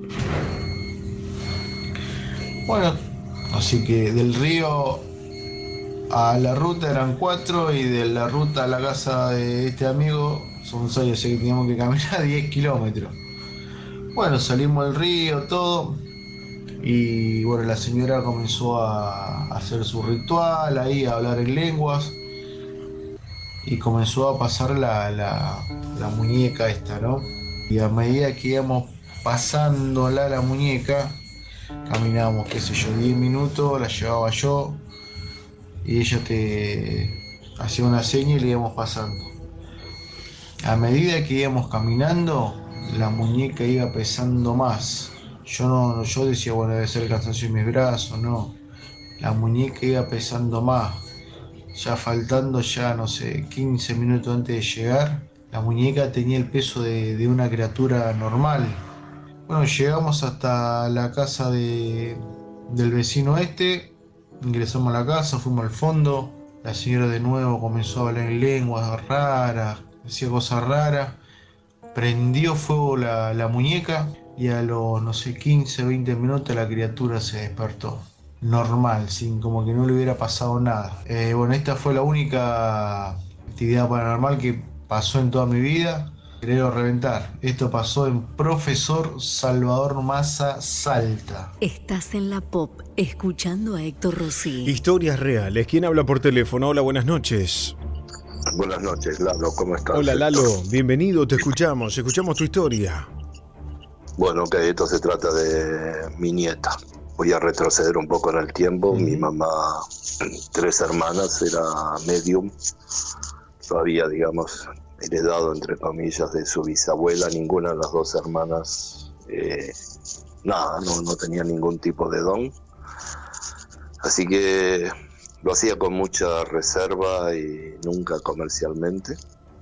Speaker 12: Bueno, así que del río a la ruta eran 4 y de la ruta a la casa de este amigo son 6, así que teníamos que caminar 10 kilómetros. Bueno, salimos del río, todo, y bueno, la señora comenzó a hacer su ritual ahí, a hablar en lenguas, y comenzó a pasar la muñeca esta, ¿no? Y a medida que íbamos pasándola la muñeca, caminábamos, qué sé yo, 10 minutos, la llevaba yo, y ella te hacía una seña y le íbamos pasando. A medida que íbamos caminando, la muñeca iba pesando más. Yo decía, bueno, debe ser el cansancio de mis brazos, no. La muñeca iba pesando más. Ya faltando no sé, 15 minutos antes de llegar, la muñeca tenía el peso de una criatura normal. Bueno, llegamos hasta la casa del vecino ingresamos a la casa, fuimos al fondo, la señora de nuevo comenzó a hablar en lenguas raras, decía cosas raras, prendió fuego la muñeca y a los, no sé, 15 o 20 minutos la criatura se despertó. Normal, sin como que no le hubiera pasado nada. Bueno, esta fue la única actividad paranormal que pasó en toda mi vida. Creo reventar. Esto pasó en Profesor Salvador Massa, Salta.
Speaker 20: Estás en la Pop, escuchando a Héctor Rossi.
Speaker 2: Historias reales. ¿Quién habla por teléfono? Hola, buenas noches.
Speaker 1: Buenas noches, Lalo, ¿cómo estás?
Speaker 2: Hola, Lalo, bienvenido, te escuchamos tu historia.
Speaker 1: Bueno, ok, esto se trata de mi nieta. Voy a retroceder un poco en el tiempo. Mi mamá, 3 hermanas, era medium. Yo había, digamos, heredado, entre comillas, de su bisabuela. Ninguna de las 2 hermanas, no tenía ningún tipo de don. Así que lo hacía con mucha reserva y nunca comercialmente.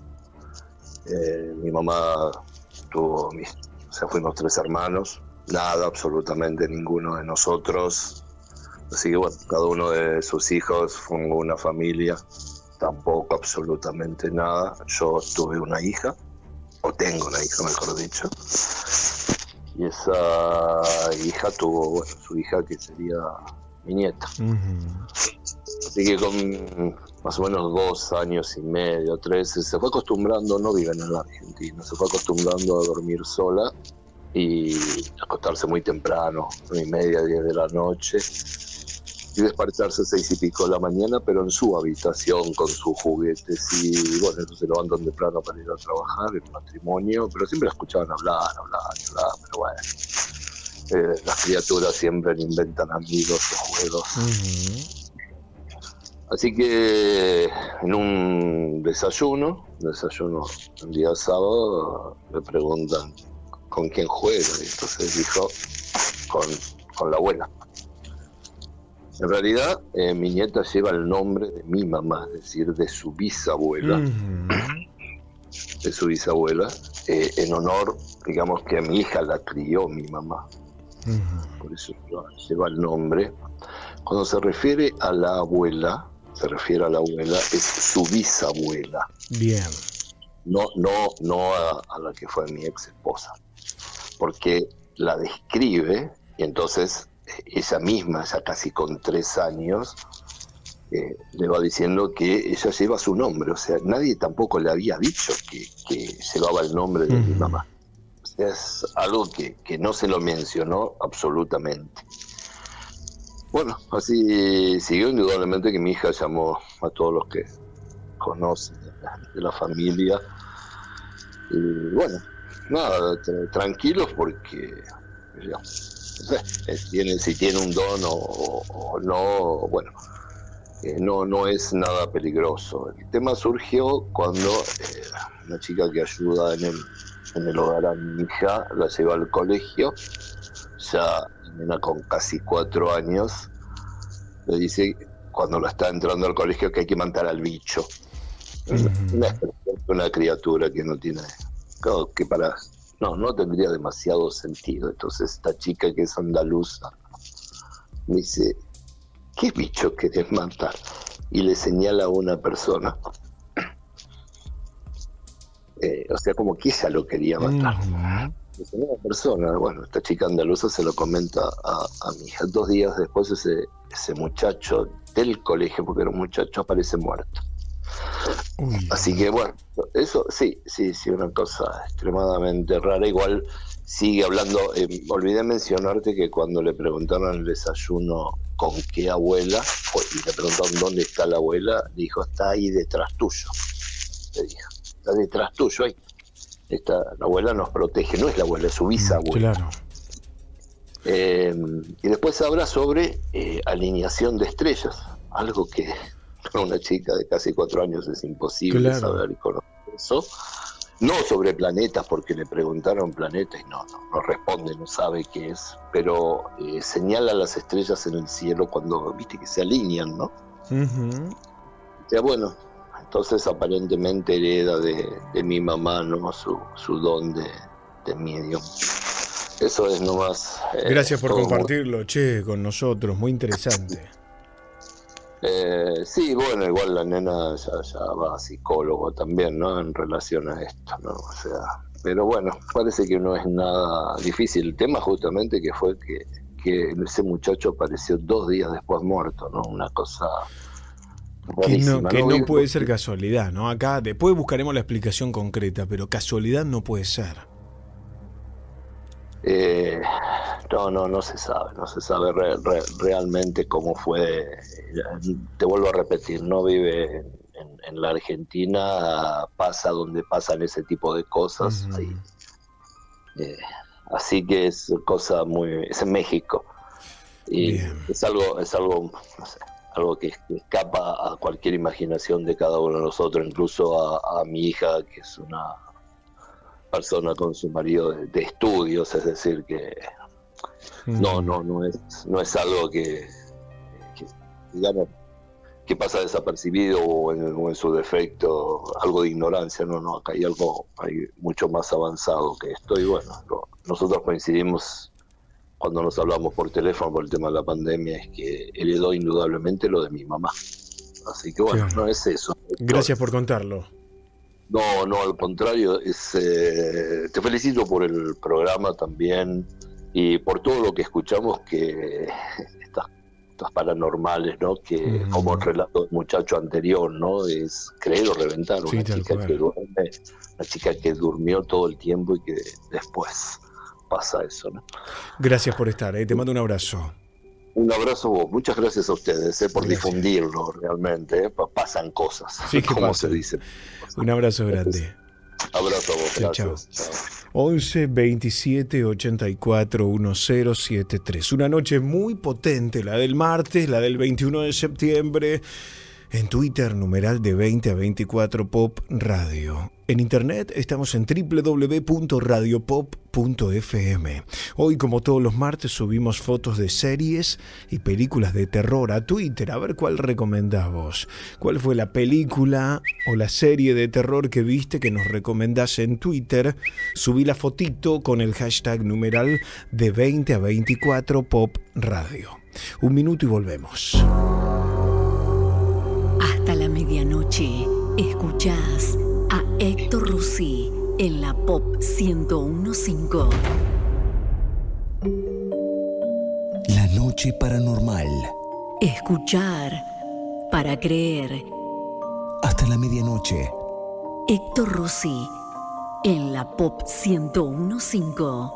Speaker 1: Mi mamá fuimos 3 hermanos. Nada, absolutamente ninguno de nosotros. Así que bueno, cada uno de sus hijos formó una familia. Tampoco absolutamente nada. Yo tuve una hija, o tengo una hija, mejor dicho. Y esa hija tuvo, su hija que sería mi nieta. Así que con más o menos 2 años y medio, 3, se fue acostumbrando, no vive en la Argentina, se fue acostumbrando a dormir sola y acostarse muy temprano, 9:30, 10 de la noche. y despertarse 6:00 de la mañana, pero en su habitación con sus juguetes. Y bueno, ellos se levantan temprano para ir a trabajar, el matrimonio, pero siempre la escuchaban hablar, pero bueno. Las criaturas siempre inventan amigos o juegos. Así que en un desayuno un día sábado, le preguntan con quién juega, y entonces dijo con la abuela. En realidad, mi nieta lleva el nombre de mi mamá, es decir, de su bisabuela. De su bisabuela, en honor, digamos, que a mi hija la crió mi mamá. Por eso lleva el nombre. Cuando se refiere a la abuela, es su bisabuela.
Speaker 2: Bien.
Speaker 1: No a la que fue mi ex esposa. Porque la describe, y entonces ella misma, ya casi con 3 años, le va diciendo que ella lleva su nombre. O sea, nadie tampoco le había dicho que llevaba el nombre de mi mamá. O sea, es algo que no se lo mencionó absolutamente. Bueno, así siguió. Indudablemente que mi hija llamó a todos los que conocen de la familia. Y bueno, nada, tranquilos porque si tiene un don o no, bueno, no es nada peligroso. El tema surgió cuando una chica que ayuda en el hogar a mi hija la lleva al colegio, ya nena con casi 4 años, le dice cuando la está entrando al colegio que hay que matar al bicho. Una criatura que no tiene, que no tendría demasiado sentido. Entonces esta chica, que es andaluza, me dice, ¿qué bicho querés matar? Y le señala a una persona. O sea, como que ella lo quería matar. Le señala a una persona. Bueno, esta chica andaluza se lo comenta a mi hija. 2 días después ese muchacho del colegio, porque era un muchacho, aparece muerto. Así que bueno, eso sí, una cosa extremadamente rara. Igual sigue hablando. Olvidé mencionarte que cuando le preguntaron en el desayuno con qué abuela, y le preguntaron dónde está la abuela, dijo, está ahí detrás tuyo. Le dijo, está detrás tuyo ahí. La abuela nos protege, no es la abuela, es su bisabuela.
Speaker 2: Claro.
Speaker 1: Y después habla sobre alineación de estrellas, algo que para una chica de casi 4 años es imposible saber y conocer eso. No sobre planetas, porque le preguntaron planetas y no responde, no sabe qué es, pero señala las estrellas en el cielo cuando, viste, que se alinean, ¿no? O sea, bueno, entonces aparentemente hereda de mi mamá, ¿no? Su don de medium. Eso es nomás.
Speaker 2: Gracias por compartirlo, con nosotros, muy interesante.
Speaker 1: Sí, bueno, igual la nena ya va a psicólogo también, ¿no? En relación a esto, ¿no? O sea, pero bueno, parece que no es nada difícil. El tema justamente que fue que ese muchacho apareció 2 días después muerto, ¿no? Una cosa rarísima,
Speaker 2: que no puede ser casualidad, ¿no? Acá después buscaremos la explicación concreta, pero casualidad no puede ser.
Speaker 1: No se sabe realmente cómo fue. Te vuelvo a repetir, no vive en la Argentina, pasa donde pasan ese tipo de cosas. Así que es cosa es en México y es algo no sé, algo que escapa a cualquier imaginación de cada uno de nosotros, incluso a mi hija, que es una persona con su marido de estudios, es decir que no es algo que digamos que pasa desapercibido o en su defecto algo de ignorancia. No, acá hay algo mucho más avanzado que esto. Y bueno, nosotros coincidimos cuando nos hablamos por teléfono por el tema de la pandemia, es que heredó indudablemente lo de mi mamá. Así que bueno, no es eso.
Speaker 2: Gracias por contarlo.
Speaker 1: No, al contrario, te felicito por el programa también y por todo lo que escuchamos, que estas paranormales, ¿no? Que como el relato del muchacho anterior, ¿no? Es creer o reventar. Una chica que durmió todo el tiempo y que después pasa eso, ¿no?
Speaker 2: Gracias por estar, te mando un abrazo.
Speaker 1: Un abrazo a vos. Muchas gracias a ustedes por difundirlo realmente. Pasan cosas.
Speaker 2: Sí, que
Speaker 1: como
Speaker 2: pasa.
Speaker 1: se dice.
Speaker 2: Un abrazo grande.
Speaker 1: Abrazo a vos.
Speaker 2: Chao,
Speaker 1: Gracias.
Speaker 2: chao. 11 27 84 1073. Una noche muy potente, la del martes, la del 21 de septiembre. En Twitter, numeral de 20 a 24 Pop Radio. En internet estamos en www.radiopop.fm. Hoy, como todos los martes, subimos fotos de series y películas de terror a Twitter. A ver cuál recomendamos. ¿Cuál fue la película o la serie de terror que viste que nos recomendás en Twitter? Subí la fotito con el hashtag numeral de 20 a 24 Pop Radio. Un minuto y volvemos.
Speaker 20: Hasta la medianoche, escuchás a Héctor Rossi en la Pop 101.5.
Speaker 3: La noche paranormal.
Speaker 20: Escuchar para creer.
Speaker 3: Hasta la medianoche.
Speaker 20: Héctor Rossi en la Pop 101.5.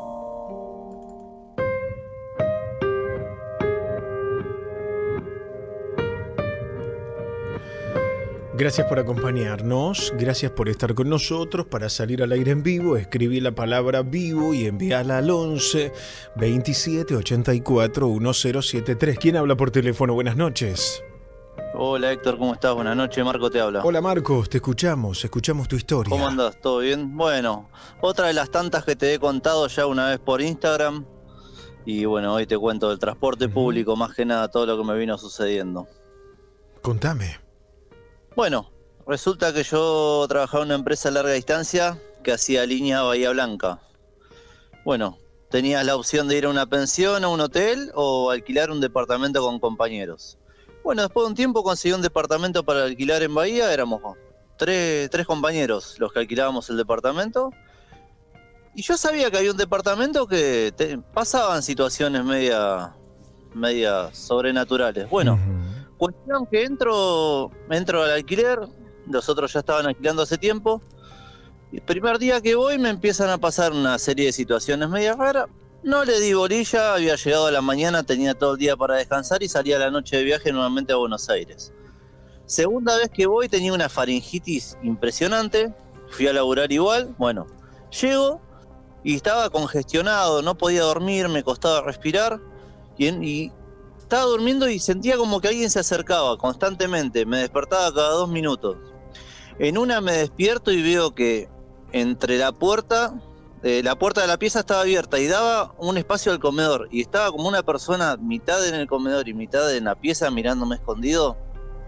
Speaker 2: Gracias por acompañarnos, gracias por estar con nosotros. Para salir al aire en vivo, escribí la palabra vivo y envíala al 11 27 84 1073. ¿Quién habla por teléfono? Buenas noches.
Speaker 19: Hola Héctor, ¿cómo estás? Buenas noches, Marco te habla.
Speaker 2: Hola Marcos, te escuchamos tu historia.
Speaker 19: ¿Cómo andás? ¿Todo bien? Bueno, otra de las tantas que te he contado ya una vez por Instagram. Y bueno, hoy te cuento del transporte público, más que nada todo lo que me vino sucediendo.
Speaker 2: Contame.
Speaker 19: Bueno, resulta que yo trabajaba en una empresa a larga distancia que hacía línea Bahía Blanca. Bueno, tenías la opción de ir a una pensión, a un hotel o alquilar un departamento con compañeros. Bueno, después de un tiempo conseguí un departamento para alquilar en Bahía, éramos tres compañeros los que alquilábamos el departamento. Y yo sabía que había un departamento que pasaban situaciones media sobrenaturales. Bueno, cuestión que entro al alquiler, los otros ya estaban alquilando hace tiempo. Y el primer día que voy me empiezan a pasar una serie de situaciones media raras. No le di bolilla, había llegado a la mañana, tenía todo el día para descansar y salía a la noche de viaje nuevamente a Buenos Aires. Segunda vez que voy tenía una faringitis impresionante, fui a laburar igual, bueno, llego y estaba congestionado, no podía dormir, me costaba respirar y estaba durmiendo y sentía como que alguien se acercaba constantemente, me despertaba cada 2 minutos. En una me despierto y veo que entre la puerta de la pieza estaba abierta y daba un espacio al comedor y estaba como una persona mitad en el comedor y mitad en la pieza mirándome escondido.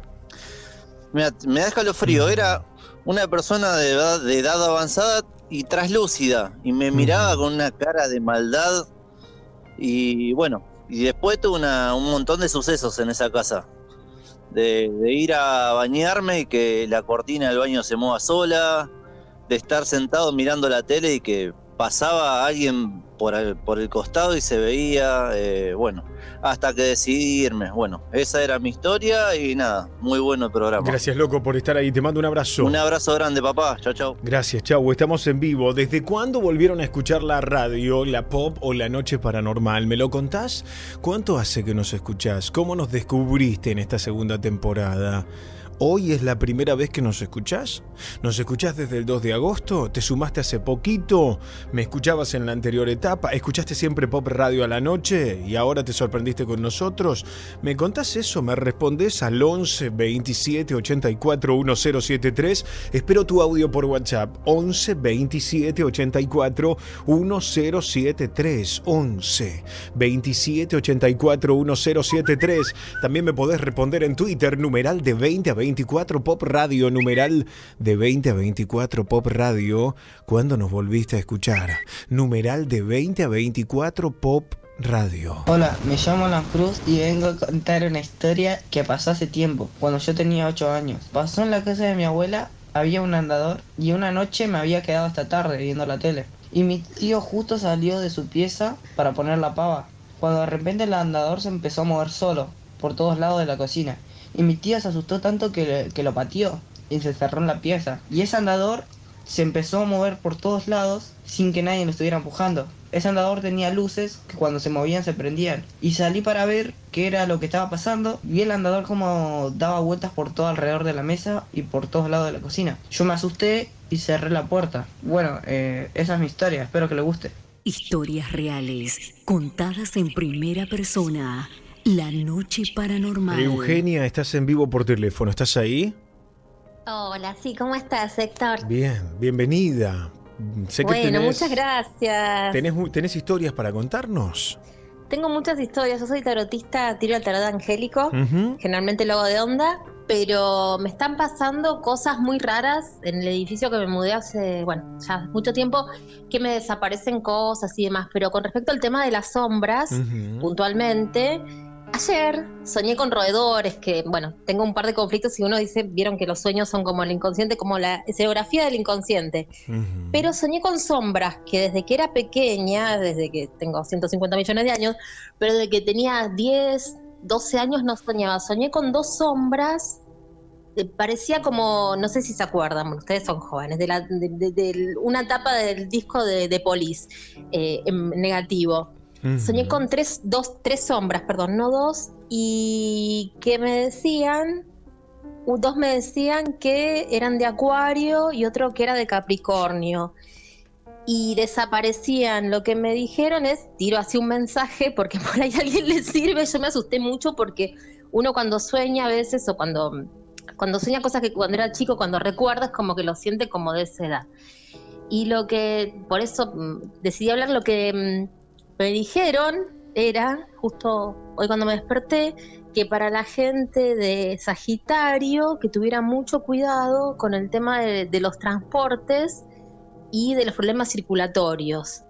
Speaker 19: Me da escalofrío, era una persona de edad avanzada y traslúcida y me miraba con una cara de maldad y bueno, y después tuve un montón de sucesos en esa casa. De ir a bañarme y que la cortina del baño se mueva sola, de estar sentado mirando la tele y que pasaba alguien por el costado y se veía, bueno, hasta que decidí irme. Bueno, esa era mi historia y nada, muy bueno el programa.
Speaker 2: Gracias, loco, por estar ahí. Te mando un abrazo.
Speaker 19: Un abrazo grande, papá. Chau, chau.
Speaker 2: Gracias, chau. Estamos en vivo. ¿Desde cuándo volvieron a escuchar la radio, la pop o la noche paranormal? ¿Me lo contás? ¿Cuánto hace que nos escuchás? ¿Cómo nos descubriste en esta segunda temporada? ¿Hoy es la primera vez que nos escuchás? ¿Nos escuchás desde el 2 de agosto? ¿Te sumaste hace poquito? ¿Me escuchabas en la anterior etapa? ¿Escuchaste siempre Pop Radio a la noche y ahora te sorprendiste con nosotros? ¿Me contás eso? ¿Me respondés al 11 27 84 1073? Espero tu audio por WhatsApp. 11 27 84 1073. 11 27 84 1073. También me podés responder en Twitter, numeral de 20 a 24 Pop Radio, numeral de 20 a 24 Pop Radio. ¿Cuándo nos volviste a escuchar? Numeral de 20 a 24 Pop Radio.
Speaker 21: Hola, me llamo Alan Cruz y vengo a contar una historia que pasó hace tiempo, cuando yo tenía 8 años. Pasó en la casa de mi abuela, había un andador y una noche me había quedado hasta tarde viendo la tele. Y mi tío justo salió de su pieza para poner la pava, cuando de repente el andador se empezó a mover solo, por todos lados de la cocina. Y mi tía se asustó tanto que lo pateó y se cerró en la pieza. Y ese andador se empezó a mover por todos lados sin que nadie lo estuviera empujando. ese andador tenía luces que cuando se movían se prendían. Y salí para ver qué era lo que estaba pasando. Vi el andador como daba vueltas por todo alrededor de la mesa y por todos lados de la cocina. Yo me asusté y cerré la puerta. Bueno, esa es mi historia, espero que le guste.
Speaker 20: Historias reales, contadas en primera persona. La noche paranormal.
Speaker 2: Eugenia, estás en vivo por teléfono, ¿estás ahí?
Speaker 6: Hola, sí, ¿cómo estás, Héctor?
Speaker 2: Bien, bienvenida. Sé que
Speaker 6: Bueno, muchas gracias.
Speaker 2: ¿Tenés historias para contarnos?
Speaker 6: Tengo muchas historias. Yo soy tarotista, tiro el tarot angélico.
Speaker 2: Ujú.
Speaker 6: Generalmente lo hago de onda, pero me están pasando cosas muy raras en el edificio que me mudé hace, bueno, ya mucho tiempo, que me desaparecen cosas y demás. Pero con respecto al tema de las sombras, puntualmente, ayer soñé con roedores, que, bueno, tengo un par de conflictos y uno dice, vieron que los sueños son como el inconsciente, como la escenografía del inconsciente. Pero soñé con sombras que desde que era pequeña, desde que tengo 150 millones de años, pero desde que tenía 10, 12 años no soñaba. Soñé con dos sombras, parecía como, no sé si se acuerdan, bueno, ustedes son jóvenes, de una tapa del disco de Police, en negativo. Soñé con tres sombras, perdón, no dos, y que me decían, dos me decían que eran de Acuario y otro que era de Capricornio. Y desaparecían. Lo que me dijeron es, tiro así un mensaje porque por ahí a alguien le sirve. Yo me asusté mucho porque uno cuando sueña a veces, o cuando sueña cosas que cuando era chico, cuando recuerda, es como que lo siente como de esa edad. Y lo que, por eso decidí hablar, lo que me dijeron era, justo hoy cuando me desperté, que para la gente de Sagitario, que tuviera mucho cuidado con el tema de los transportes y de los problemas circulatorios.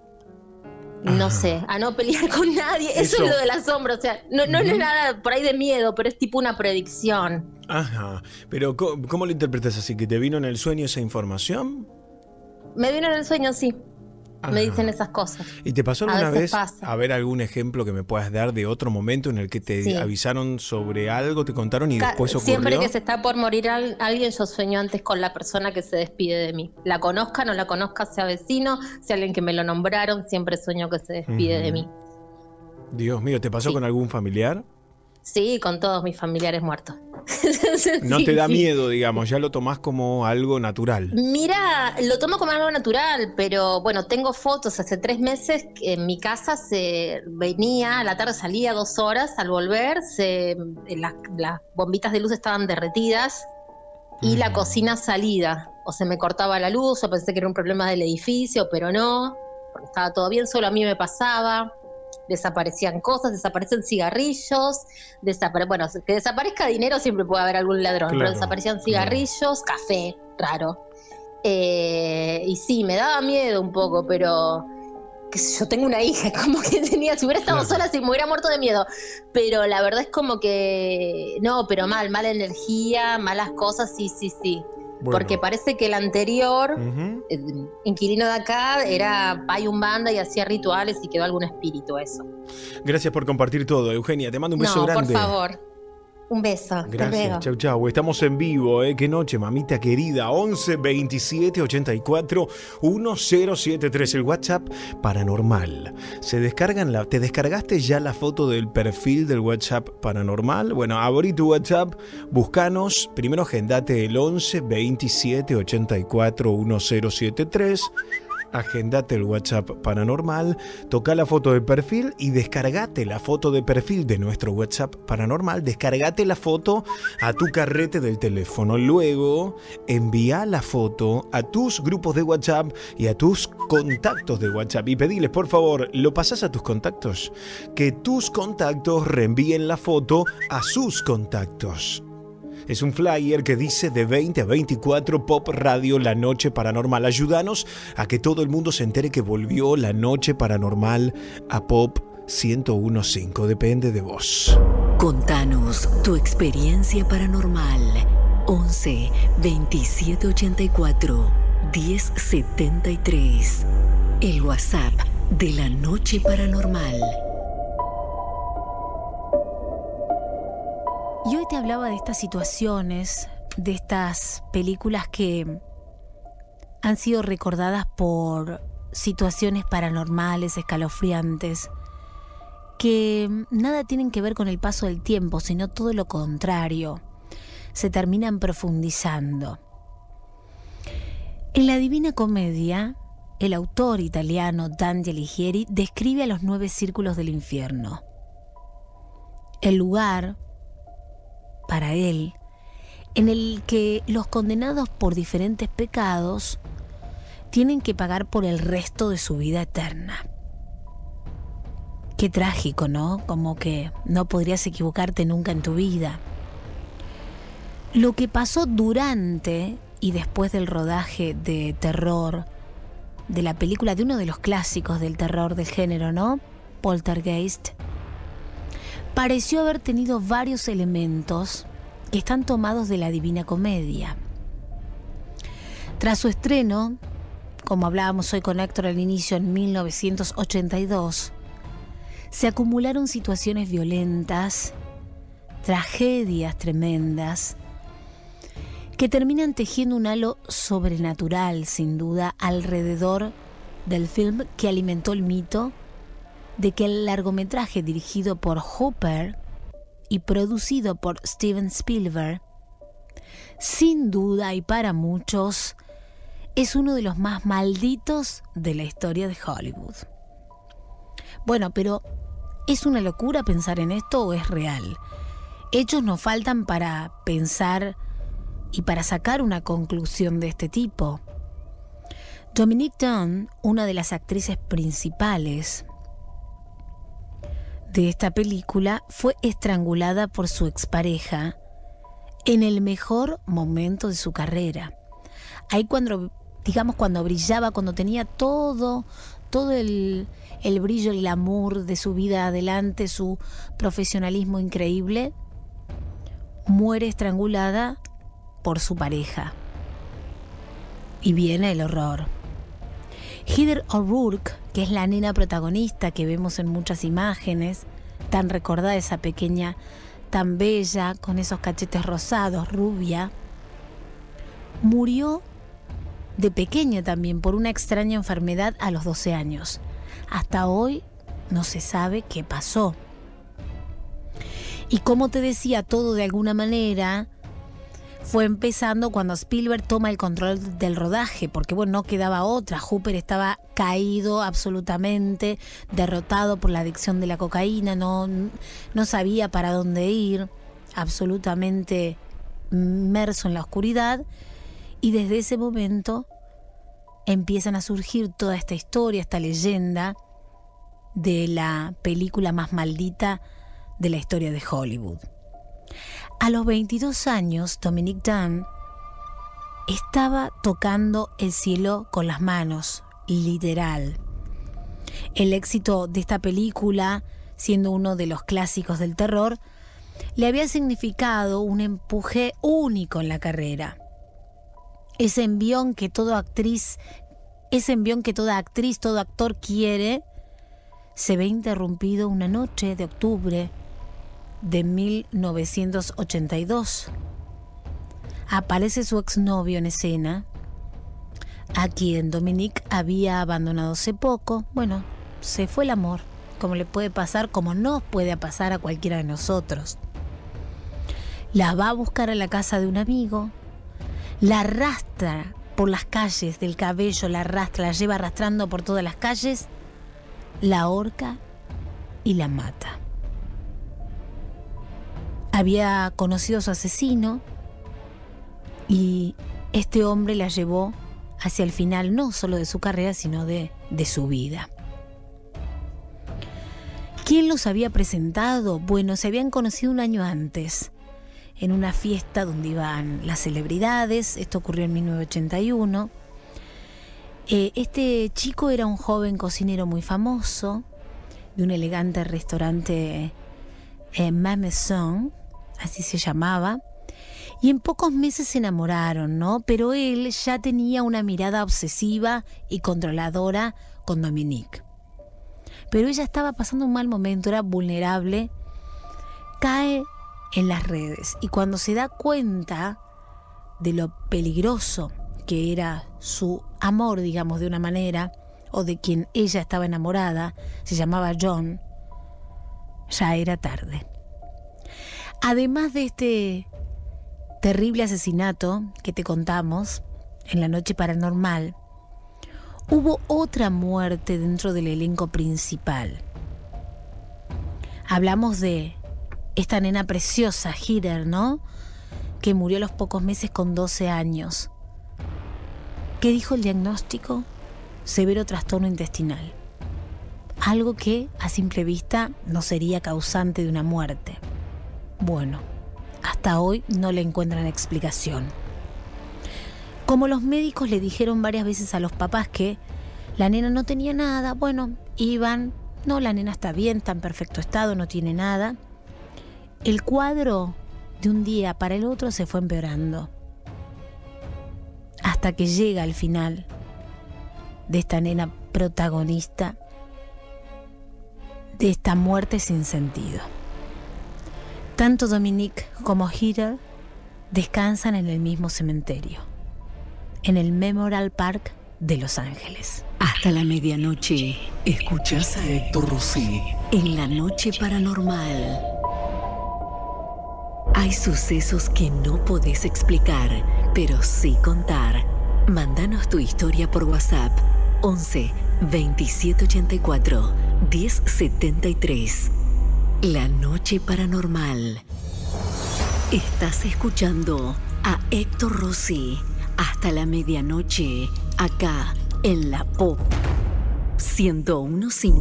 Speaker 6: No sé, a no pelear con nadie. Eso es lo de la sombra, o sea, no es nada por ahí de miedo, pero es tipo una predicción.
Speaker 2: Ajá, pero ¿cómo lo interpretas así? ¿Que te vino en el sueño esa información?
Speaker 6: Me vino en el sueño, sí.
Speaker 2: Ajá.
Speaker 6: Me dicen esas cosas.
Speaker 2: ¿Y te pasó alguna vez,
Speaker 6: pasa.
Speaker 2: a ver, algún ejemplo que me puedas dar de otro momento en el que te avisaron sobre algo, te contaron y después ocurrió?
Speaker 6: Siempre que se está por morir alguien, yo sueño antes con la persona que se despide de mí. La conozca, no la conozca, sea vecino, sea alguien que me lo nombraron, siempre sueño que se despide de mí.
Speaker 2: Dios mío, ¿te pasó con algún familiar?
Speaker 6: Sí, con todos mis familiares muertos.
Speaker 2: No te da miedo, digamos, ya lo tomás como algo natural.
Speaker 6: Mira, lo tomo como algo natural, pero bueno, tengo fotos hace 3 meses que en mi casa se venía, a la tarde salía 2 horas, al volver las bombitas de luz estaban derretidas y la cocina salida, o se me cortaba la luz, o pensé que era un problema del edificio, pero no, porque estaba todo bien, solo a mí me pasaba. Desaparecían cosas, desaparecen cigarrillos, bueno, que desaparezca dinero siempre puede haber algún ladrón,
Speaker 2: claro,
Speaker 6: pero desaparecían cigarrillos, café, raro. Y sí, me daba miedo un poco, pero qué sé yo, tengo una hija, como que si hubiera estado sola, si me hubiera muerto de miedo. Pero la verdad es como que, no, pero mala energía, malas cosas, sí. Bueno. Porque parece que el anterior inquilino de acá era Umbanda y hacía rituales y quedó algún espíritu eso.
Speaker 2: Gracias por compartir todo, Eugenia. Te mando un beso grande.
Speaker 6: Por favor. Un beso.
Speaker 2: Gracias. Chau. Estamos en vivo, ¿eh? Qué noche, mamita querida. 11 27 84 1073. El WhatsApp Paranormal. ¿Te descargaste ya la foto del perfil del WhatsApp Paranormal? Bueno, abrí tu WhatsApp, buscanos. Primero agendate el 11 27 84 1073. Agendate el WhatsApp Paranormal, toca la foto de perfil y descargate la foto de perfil de nuestro WhatsApp Paranormal. Descargate la foto a tu carrete del teléfono. Luego envía la foto a tus grupos de WhatsApp y a tus contactos de WhatsApp y pediles, por favor, lo pasás a tus contactos, que tus contactos reenvíen la foto a sus contactos. Es un flyer que dice de 20 a 24 Pop Radio La Noche Paranormal. Ayúdanos a que todo el mundo se entere que volvió La Noche Paranormal a Pop 101.5. Depende de vos.
Speaker 20: Contanos tu experiencia paranormal. 11 27 84 1073. El WhatsApp de La Noche Paranormal.
Speaker 7: Y hoy te hablaba de estas situaciones, de estas películas que han sido recordadas por situaciones paranormales, escalofriantes, que nada tienen que ver con el paso del tiempo, sino todo lo contrario. Se terminan profundizando. En la Divina Comedia, el autor italiano Dante Alighieri describe a los 9 círculos del infierno. El lugar, para él, en el que los condenados por diferentes pecados tienen que pagar por el resto de su vida eterna. Qué trágico, ¿no? Como que no podrías equivocarte nunca en tu vida. Lo que pasó durante y después del rodaje de terror de la película de uno de los clásicos del terror del género, ¿no? Poltergeist, pareció haber tenido varios elementos que están tomados de la Divina Comedia. Tras su estreno, como hablábamos hoy con Héctor al inicio, en 1982, se acumularon situaciones violentas, tragedias tremendas, que terminan tejiendo un halo sobrenatural, sin duda, alrededor del film que alimentó el mito de que el largometraje dirigido por Hopper y producido por Steven Spielberg, sin duda y para muchos, es uno de los más malditos de la historia de Hollywood. Bueno, pero ¿es una locura pensar en esto o es real? Hechos nos faltan para pensar y para sacar una conclusión de este tipo. Dominique Dunne, una de las actrices principales de esta película, fue estrangulada por su expareja en el mejor momento de su carrera. Ahí cuando brillaba, cuando tenía todo el brillo, el glamour de su vida adelante, su profesionalismo increíble, muere estrangulada por su pareja. Y viene el horror. Heather O'Rourke, que es la nena protagonista que vemos en muchas imágenes, tan recordada, esa pequeña tan bella, con esos cachetes rosados, rubia, murió de pequeña también por una extraña enfermedad a los 12 años. Hasta hoy no se sabe qué pasó. Y como te decía, todo de alguna manera fue empezando cuando Spielberg toma el control del rodaje, porque bueno, no quedaba otra. Hopper estaba caído absolutamente, derrotado por la adicción de la cocaína, no sabía para dónde ir, absolutamente inmerso en la oscuridad, y desde ese momento empiezan a surgir toda esta historia, esta leyenda de la película más maldita de la historia de Hollywood. A los 22 años, Dominique Dunne estaba tocando el cielo con las manos, literal. El éxito de esta película, siendo uno de los clásicos del terror, le había significado un empuje único en la carrera. Ese envión que toda actriz, todo actor quiere, se ve interrumpido una noche de octubre de 1982. Aparece su exnovio en escena, a quien Dominique había abandonado hace poco. Bueno, se fue el amor, como le puede pasar, como nos puede pasar a cualquiera de nosotros. La va a buscar a la casa de un amigo, la arrastra por las calles del cabello, la lleva arrastrando por todas las calles, la ahorca y la mata. Había conocido a su asesino y este hombre la llevó hacia el final, no solo de su carrera, sino de su vida. ¿Quién los había presentado? Bueno, se habían conocido un año antes, en una fiesta donde iban las celebridades. Esto ocurrió en 1981. Este chico era un joven cocinero muy famoso, de un elegante restaurante Ma Maison, así se llamaba, y en pocos meses se enamoraron, ¿no? Pero él ya tenía una mirada obsesiva y controladora con Dominique. Pero ella estaba pasando un mal momento, era vulnerable, cae en las redes, y cuando se da cuenta de lo peligroso que era su amor, digamos de una manera, o de quien ella estaba enamorada, se llamaba John, ya era tarde. Además de este terrible asesinato que te contamos en La Noche Paranormal, hubo otra muerte dentro del elenco principal. Hablamos de esta nena preciosa, Heather, ¿no? Que murió a los pocos meses con 12 años. ¿Qué dijo el diagnóstico? Severo trastorno intestinal. Algo que, a simple vista, no sería causante de una muerte. Bueno, hasta hoy no le encuentran explicación. Como los médicos le dijeron varias veces a los papás que la nena no tenía nada, bueno, iban, no, la nena está bien, está en perfecto estado, no tiene nada. El cuadro de un día para el otro se fue empeorando. Hasta que llega al final de esta nena protagonista de esta muerte sin sentido. Tanto Dominique como Heather descansan en el mismo cementerio, en el Memorial Park de Los Ángeles.
Speaker 20: Hasta la medianoche, escuchás a Héctor Rossi en La Noche Paranormal. Hay sucesos que no podés explicar, pero sí contar. Mándanos tu historia por WhatsApp 11 2784 1073. La Noche Paranormal. Estás escuchando a Héctor Rossi hasta la medianoche, acá en la Pop 101.5.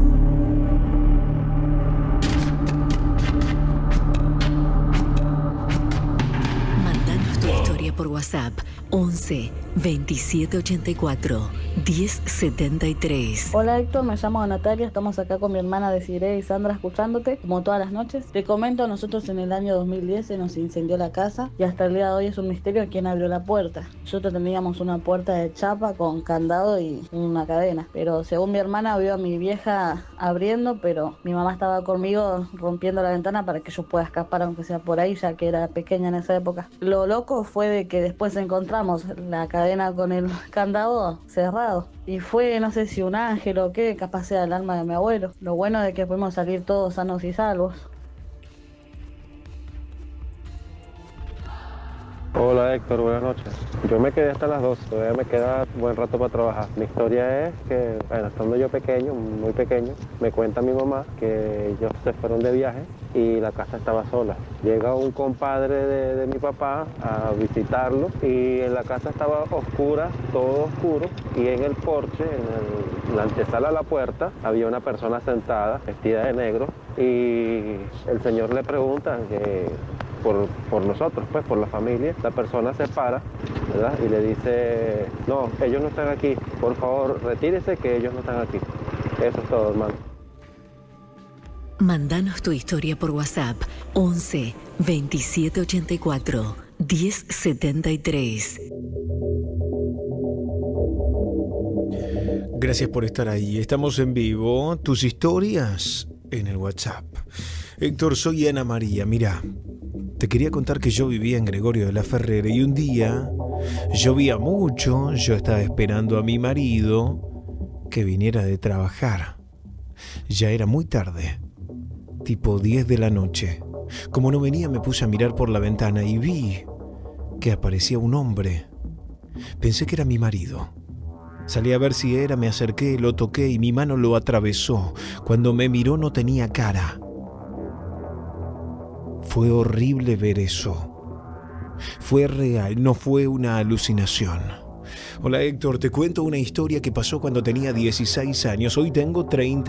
Speaker 20: Mándanos tu historia por WhatsApp 11 2784 1073.
Speaker 8: Hola Héctor, me llamo Natalia, estamos acá con mi hermana Desiree y Sandra escuchándote como todas las noches. Te comento, nosotros en el año 2010 se nos incendió la casa y hasta el día de hoy es un misterio quién abrió la puerta. Nosotros teníamos una puerta de chapa con candado y una cadena, pero según mi hermana vio a mi vieja abriendo, pero mi mamá estaba conmigo rompiendo la ventana para que yo pueda escapar aunque sea por ahí, ya que era pequeña en esa época. Lo loco fue de que después encontramos la cadena con el candado cerrado. Y fue, no sé si un ángel o qué, capaz sea el alma de mi abuelo. Lo bueno es que pudimos salir todos sanos y salvos.
Speaker 10: Hola Héctor, buenas noches. Yo me quedé hasta las 2, todavía me queda buen rato para trabajar. Mi historia es que, bueno, estando yo pequeño, muy pequeño, me cuenta mi mamá que ellos se fueron de viaje y la casa estaba sola. Llega un compadre de mi papá a visitarlo y en la casa estaba oscura, todo oscuro, y en el porche, en la antesala a la puerta, había una persona sentada, vestida de negro, y el señor le pregunta que por nosotros, pues por la familia, la persona se para, ¿verdad? Y le dice, no, ellos no están aquí, por favor, retírese que ellos no están aquí. Eso es todo, hermano.
Speaker 20: Mándanos tu historia por WhatsApp 11 2784 1073.
Speaker 2: Gracias por estar ahí. Estamos en vivo. Tus historias en el WhatsApp. Héctor, soy Ana María. Mira, te quería contar que yo vivía en Gregorio de la Ferrera y un día llovía mucho. Yo estaba esperando a mi marido que viniera de trabajar. Ya era muy tarde, tipo 10 de la noche. Como no venía, me puse a mirar por la ventana y vi que aparecía un hombre. Pensé que era mi marido. Salí a ver si era, me acerqué, lo toqué y mi mano lo atravesó. Cuando me miró no tenía cara. Fue horrible ver eso. Fue real, no fue una alucinación. Hola Héctor, te cuento una historia que pasó cuando tenía 16 años. Hoy tengo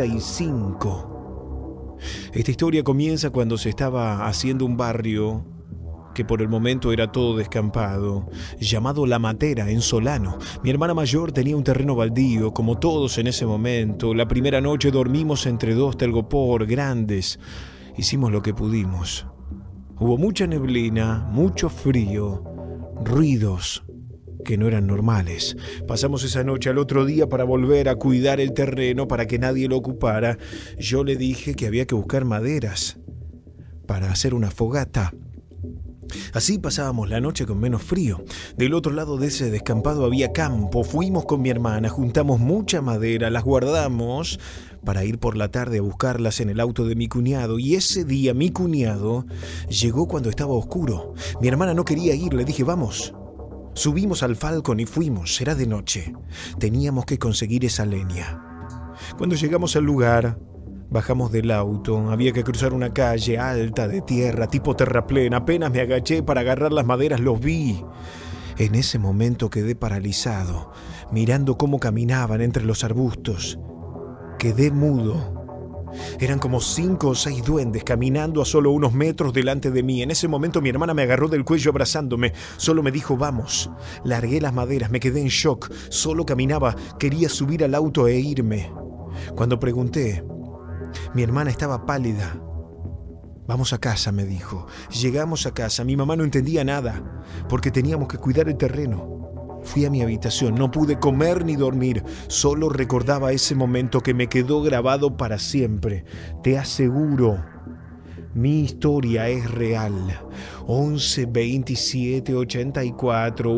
Speaker 2: 35. Esta historia comienza cuando se estaba haciendo un barrio que por el momento era todo descampado, llamado La Matera, en Solano. Mi hermana mayor tenía un terreno baldío, como todos en ese momento. La primera noche dormimos entre dos telgopor grandes. Hicimos lo que pudimos. Hubo mucha neblina, mucho frío, ruidos que no eran normales. Pasamos esa noche al otro día para volver a cuidar el terreno para que nadie lo ocupara. Yo le dije que había que buscar maderas para hacer una fogata. Así pasábamos la noche con menos frío. Del otro lado de ese descampado había campo. Fuimos con mi hermana, juntamos mucha madera, las guardamos para ir por la tarde a buscarlas en el auto de mi cuñado. Y ese día mi cuñado llegó cuando estaba oscuro. Mi hermana no quería ir, le dije, vamos. Subimos al Falcon y fuimos, era de noche. Teníamos que conseguir esa leña. Cuando llegamos al lugar, bajamos del auto, había que cruzar una calle alta de tierra, tipo terraplén. Apenas me agaché para agarrar las maderas, los vi. En ese momento quedé paralizado, mirando cómo caminaban entre los arbustos. Quedé mudo. Eran como 5 o 6 duendes caminando a solo unos metros delante de mí. En ese momento mi hermana me agarró del cuello abrazándome. Solo me dijo, vamos. Largué las maderas, me quedé en shock. Solo caminaba, quería subir al auto e irme. Cuando pregunté, mi hermana estaba pálida. Vamos a casa, me dijo. Llegamos a casa. Mi mamá no entendía nada, porque teníamos que cuidar el terreno. Fui a mi habitación, no pude comer ni dormir. Solo recordaba ese momento que me quedó grabado para siempre. Te aseguro, mi historia es real. 11 27 84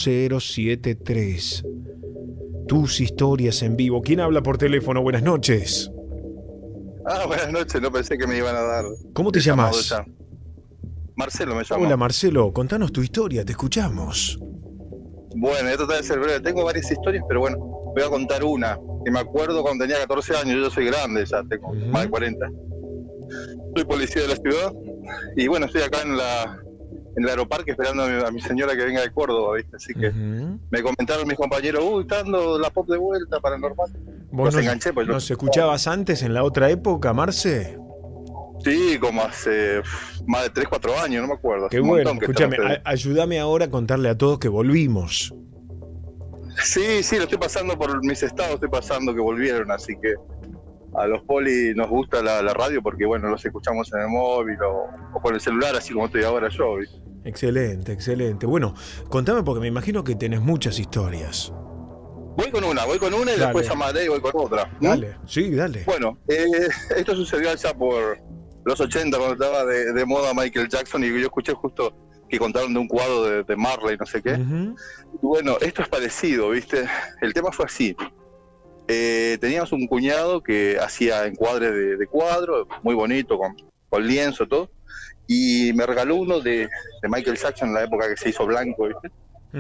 Speaker 2: 1073. Tus historias en vivo. ¿Quién habla por teléfono? Buenas noches.
Speaker 4: Buenas noches, no pensé que me iban a dar.
Speaker 2: ¿Cómo te llamas?
Speaker 4: Marcelo me llamo.
Speaker 2: Hola Marcelo, contanos tu historia, te escuchamos.
Speaker 4: Bueno, voy a tratar de ser breve. Tengo varias historias, pero bueno, voy a contar una que me acuerdo cuando tenía 14 años. Yo soy grande, ya tengo más de 40. Soy policía de la ciudad y bueno, estoy acá en el aeroparque esperando a mi señora que venga de Córdoba, ¿viste? Así que me comentaron mis compañeros, está dando la pop de vuelta, Paranormal.
Speaker 2: ¿Vos enganché, pues, ¿nos escuchabas antes en la otra época, Marce?
Speaker 4: Sí, como hace más de 3, 4 años, no me acuerdo.
Speaker 2: Qué bueno, escúchame, ayúdame ahora a contarle a todos que volvimos.
Speaker 4: Sí, lo estoy pasando por mis estados, estoy pasando que volvieron, así que a los poli nos gusta la radio porque, bueno, los escuchamos en el móvil o con el celular, así como estoy ahora yo, ¿viste?
Speaker 2: Excelente, excelente. Bueno, contame porque me imagino que tenés muchas historias.
Speaker 4: Voy con una y después llamaré y voy con otra.
Speaker 2: Dale, sí, dale.
Speaker 4: Bueno, esto sucedió allá por los 80, cuando estaba de moda Michael Jackson, y yo escuché justo que contaron de un cuadro de Marley, no sé qué. Y bueno, esto es parecido, ¿viste? El tema fue así. Teníamos un cuñado que hacía encuadres de cuadro, muy bonito, con lienzo, todo, y me regaló uno de Michael Jackson en la época que se hizo blanco, ¿viste?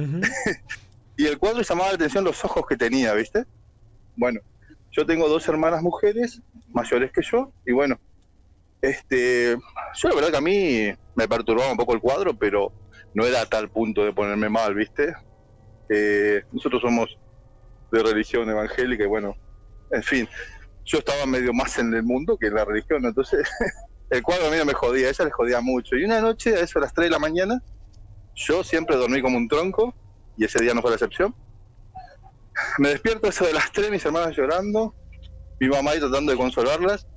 Speaker 4: Y el cuadro llamaba la atención los ojos que tenía, ¿viste? Bueno, yo tengo 2 hermanas mujeres, mayores que yo, y bueno, yo la verdad que a mí me perturbaba un poco el cuadro, pero no era a tal punto de ponerme mal, ¿viste? Nosotros somos de religión evangélica y bueno, en fin, yo estaba medio más en el mundo que en la religión, entonces el cuadro a mí no me jodía, a ella le jodía mucho. Y una noche, a eso a las 3 de la mañana, yo siempre dormí como un tronco, y ese día no fue la excepción. Me despierto a eso de las 3, mis hermanas llorando, mi mamá ahí tratando de consolarlas,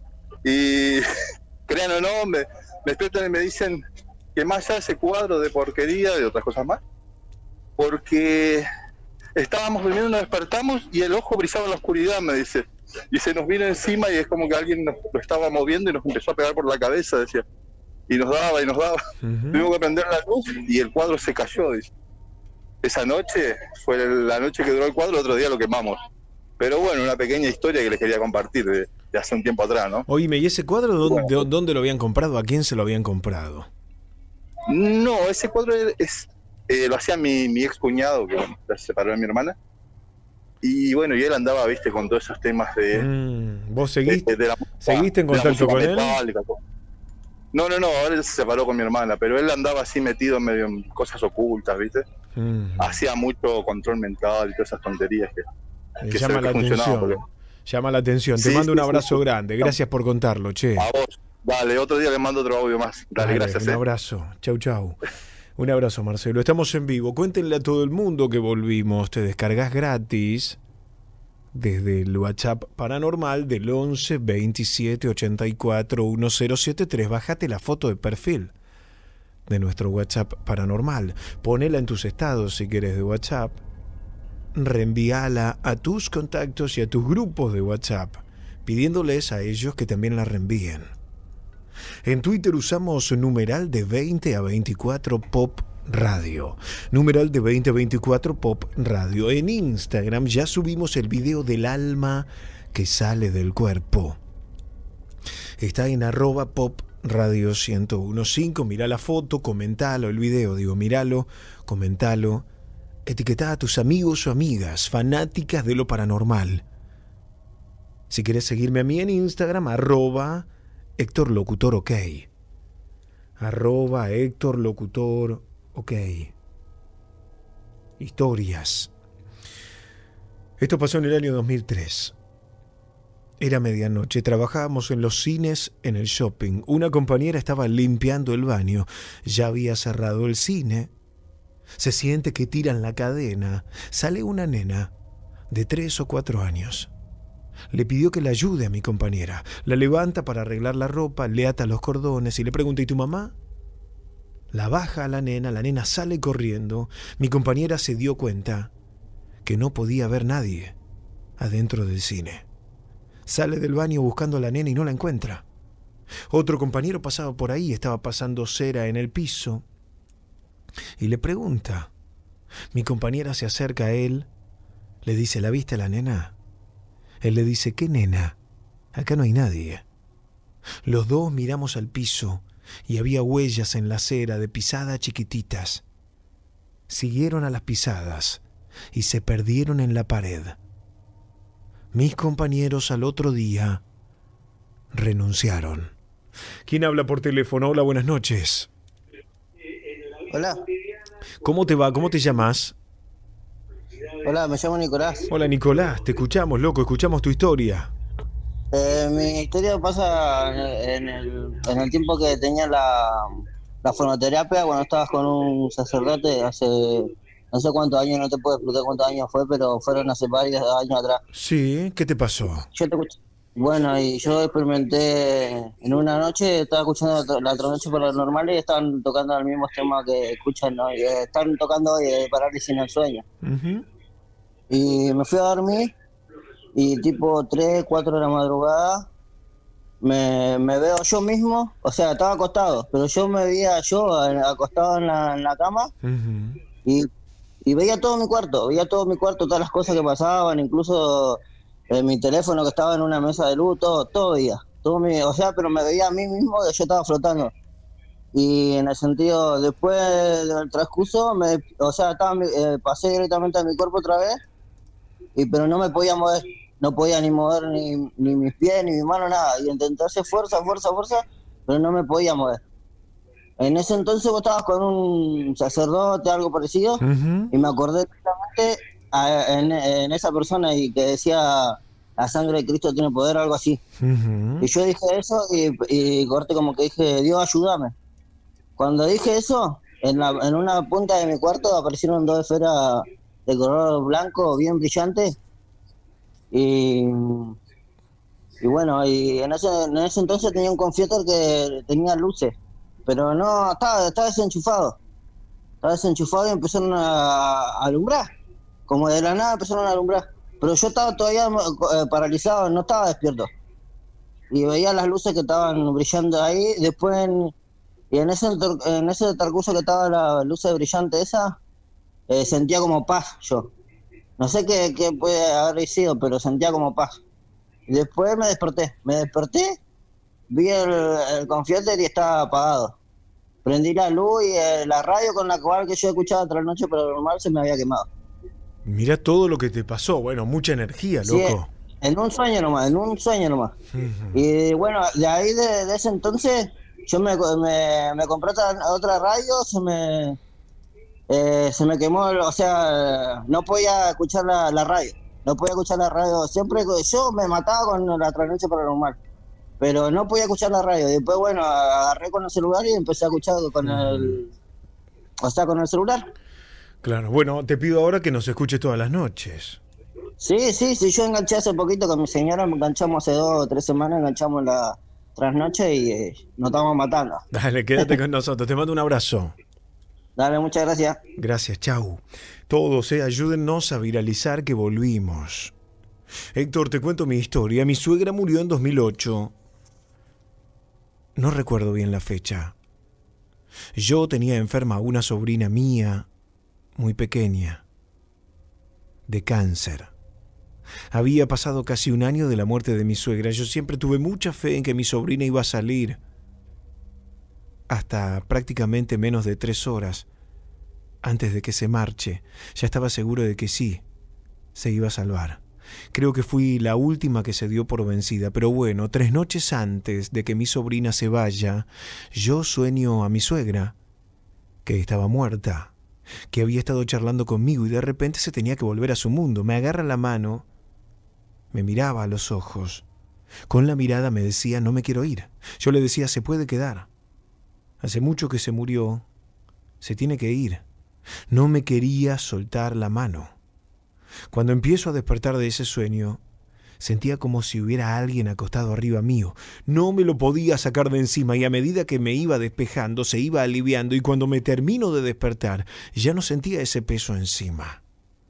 Speaker 4: y crean o no, me despiertan y me dicen que más allá de ese cuadro de porquería y otras cosas más, porque estábamos durmiendo, nos despertamos y el ojo brillaba en la oscuridad, me dice, y se nos vino encima y es como que alguien lo estaba moviendo y nos empezó a pegar por la cabeza, decía, y nos daba, tuvimos que prender la luz y el cuadro se cayó, dice. Esa noche fue la noche que duró el cuadro, el otro día lo quemamos. Pero bueno, una pequeña historia que les quería compartir de hace un tiempo atrás, ¿no?
Speaker 2: Oíme, ¿y ese cuadro dónde lo habían comprado? ¿A quién se lo habían comprado?
Speaker 4: No, ese cuadro lo hacía mi ex cuñado, que bueno, se separó de mi hermana. Y bueno, y él andaba, viste, con todos esos temas de...
Speaker 2: ¿Vos seguiste en contacto con él?
Speaker 4: No, ahora él se separó con mi hermana, pero él andaba así metido medio en cosas ocultas, viste. Hacía mucho control mental y todas esas tonterías que
Speaker 2: llama la atención. Llama la atención. Te mando un abrazo grande. Gracias por contarlo, che.
Speaker 4: A vos. Dale, otro día le mando otro audio más. Dale, gracias.
Speaker 2: Un abrazo. Chau. Un abrazo, Marcelo. Estamos en vivo. Cuéntenle a todo el mundo que volvimos. Te descargas gratis desde el WhatsApp Paranormal del 11 27 84 1073. Bájate la foto de perfil de nuestro WhatsApp Paranormal. Ponela en tus estados si querés de WhatsApp. Reenvíala a tus contactos y a tus grupos de WhatsApp, pidiéndoles a ellos que también la reenvíen. En Twitter usamos numeral de 20 a 24 Pop Radio. Numeral de 20 a 24 Pop Radio. En Instagram ya subimos el video del alma que sale del cuerpo. Está en @Pop Radio 1015. Mirá la foto, comentalo, el video, míralo, comentalo. Etiquetá a tus amigos o amigas fanáticas de lo paranormal. Si querés seguirme a mí en Instagram, @Héctor Locutor OK. @Héctor Locutor OK. Historias. Esto pasó en el año 2003. Era medianoche, trabajábamos en los cines, en el shopping. Una compañera estaba limpiando el baño. Ya había cerrado el cine. Se siente que tiran la cadena. Sale una nena de 3 o 4 años. Le pidió que la ayude a mi compañera. La levanta para arreglar la ropa, le ata los cordones y le pregunta: ¿y tu mamá? La baja a la nena sale corriendo. Mi compañera se dio cuenta que no podía ver nadie adentro del cine. Sale del baño buscando a la nena y no la encuentra. Otro compañero pasaba por ahí, estaba pasando cera en el piso y le pregunta. Mi compañera se acerca a él, le dice: ¿la viste a la nena? Él le dice: ¿qué nena? Acá no hay nadie. Los dos miramos al piso y había huellas en la cera de pisadas chiquititas. Siguieron a las pisadas y se perdieron en la pared. Mis compañeros al otro día renunciaron. ¿Quién habla por teléfono? Hola, buenas noches.
Speaker 9: Hola.
Speaker 2: ¿Cómo te va? ¿Cómo te llamas?
Speaker 9: Hola, me llamo Nicolás.
Speaker 2: Hola, Nicolás. Te escuchamos, loco. Escuchamos tu historia.
Speaker 9: Mi historia pasa en el tiempo que tenía la fonoterapia, cuando estabas con un sacerdote hace no sé cuántos años, no te puedo explicar cuántos años fue, pero fueron hace varios años atrás.
Speaker 2: Sí, ¿qué te pasó?
Speaker 9: Bueno, y yo experimenté en una noche, estaba escuchando la Trasnoche Paranormal y estaban tocando el mismo tema que escuchan, ¿no? Y están tocando hoy de parálisis en el sueño.
Speaker 2: Uh-huh.
Speaker 9: Y me fui a dormir y tipo 3, 4 de la madrugada me veo yo mismo, o sea, estaba acostado, pero yo me veía acostado en la cama.
Speaker 2: Uh-huh.
Speaker 9: Y veía todo mi cuarto, todas las cosas que pasaban, incluso mi teléfono que estaba en una mesa de luz, todo veía. Pero me veía a mí mismo que yo estaba flotando. Y en el sentido, después del transcurso, pasé directamente a mi cuerpo otra vez, pero no me podía mover, no podía ni mover ni mis pies, ni mi mano, nada. Y intenté hacer fuerza, pero no me podía mover. En ese entonces vos estabas con un sacerdote, algo parecido, uh-huh. Y me acordé exactamente en esa persona y que decía: la sangre de Cristo tiene poder, algo así. Uh-huh. Y yo dije eso y corté como que dije: Dios, ayúdame. Cuando dije eso, en una punta de mi cuarto aparecieron 2 esferas de color blanco bien brillantes. Y bueno, y en ese entonces tenía un computer que tenía luces. Pero no, estaba desenchufado. Estaba desenchufado y empezaron a alumbrar. Como de la nada empezaron a alumbrar. Pero yo estaba todavía paralizado, no estaba despierto. Y veía las luces que estaban brillando ahí. Después, en ese transcurso que estaba la luz brillante esa, sentía como paz yo. No sé qué puede haber sido, pero sentía como paz. Y después me desperté, vi el confiete y estaba apagado. Prendí la luz y la radio con la cual que yo escuchaba Trasnoche Paranormal se me había quemado.
Speaker 2: Mirá todo lo que te pasó. Bueno, mucha energía, loco.
Speaker 9: Sí, en un sueño nomás. Uh-huh. Y bueno, de ahí de ese entonces yo me compré otra radio, se me quemó, o sea, no podía escuchar la radio. No podía escuchar la radio. Siempre yo me mataba con la Trasnoche Paranormal, pero no podía escuchar la radio. Después, bueno, agarré con el celular y empecé a escuchar con el celular.
Speaker 2: Claro, bueno, te pido ahora que nos escuches todas las noches.
Speaker 9: Sí, yo enganché hace poquito con mi señora, me enganchamos hace 2 o 3 semanas, enganchamos la Trasnoche y nos estamos matando.
Speaker 2: Dale, quédate con nosotros, te mando un abrazo.
Speaker 9: Dale, muchas gracias.
Speaker 2: Gracias, chau. Todos, ayúdennos a viralizar que volvimos. Héctor, te cuento mi historia. Mi suegra murió en 2008. No recuerdo bien la fecha. Yo tenía enferma a una sobrina mía, muy pequeña, de cáncer. Había pasado casi un año de la muerte de mi suegra. Yo siempre tuve mucha fe en que mi sobrina iba a salir. Hasta prácticamente menos de 3 horas antes de que se marche, ya estaba seguro de que sí, se iba a salvar. Creo que fui la última que se dio por vencida, pero bueno, 3 noches antes de que mi sobrina se vaya, yo sueño a mi suegra, que estaba muerta, que había estado charlando conmigo y de repente se tenía que volver a su mundo. Me agarra la mano, me miraba a los ojos. Con la mirada me decía, no me quiero ir. Yo le decía, se puede quedar. Hace mucho que se murió, se tiene que ir. No me quería soltar la mano. Cuando empiezo a despertar de ese sueño, sentía como si hubiera alguien acostado arriba mío. No me lo podía sacar de encima y a medida que me iba despejando, se iba aliviando y cuando me termino de despertar, ya no sentía ese peso encima.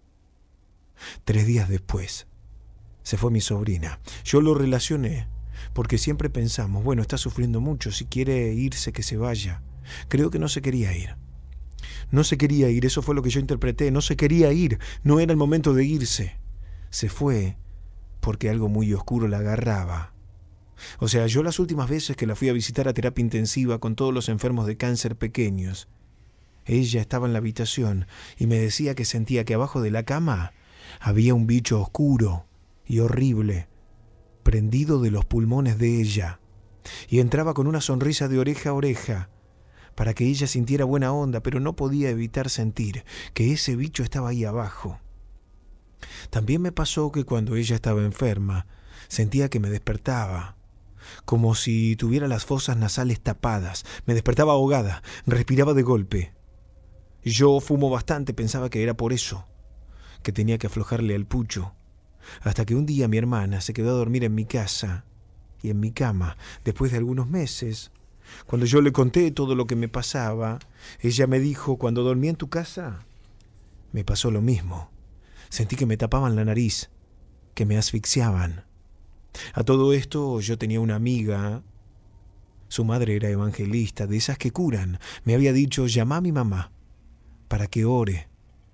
Speaker 2: 3 días después, se fue mi sobrina. Yo lo relacioné porque siempre pensamos, bueno, está sufriendo mucho, si quiere irse, que se vaya. Creo que no se quería ir. No se quería ir, eso fue lo que yo interpreté. No se quería ir, no era el momento de irse. Se fue porque algo muy oscuro la agarraba. O sea, yo las últimas veces que la fui a visitar a terapia intensiva con todos los enfermos de cáncer pequeños, ella estaba en la habitación y me decía que sentía que abajo de la cama había un bicho oscuro y horrible, prendido de los pulmones de ella, y entraba con una sonrisa de oreja a oreja, para que ella sintiera buena onda, pero no podía evitar sentir que ese bicho estaba ahí abajo. También me pasó que cuando ella estaba enferma, sentía que me despertaba, como si tuviera las fosas nasales tapadas. Me despertaba ahogada, respiraba de golpe. Yo fumo bastante, pensaba que era por eso, que tenía que aflojarle al pucho. Hasta que un día mi hermana se quedó a dormir en mi casa y en mi cama, después de algunos meses. Cuando yo le conté todo lo que me pasaba, ella me dijo, cuando dormí en tu casa, me pasó lo mismo. Sentí que me tapaban la nariz, que me asfixiaban. A todo esto yo tenía una amiga, su madre era evangelista, de esas que curan. Me había dicho, llama a mi mamá para que ore.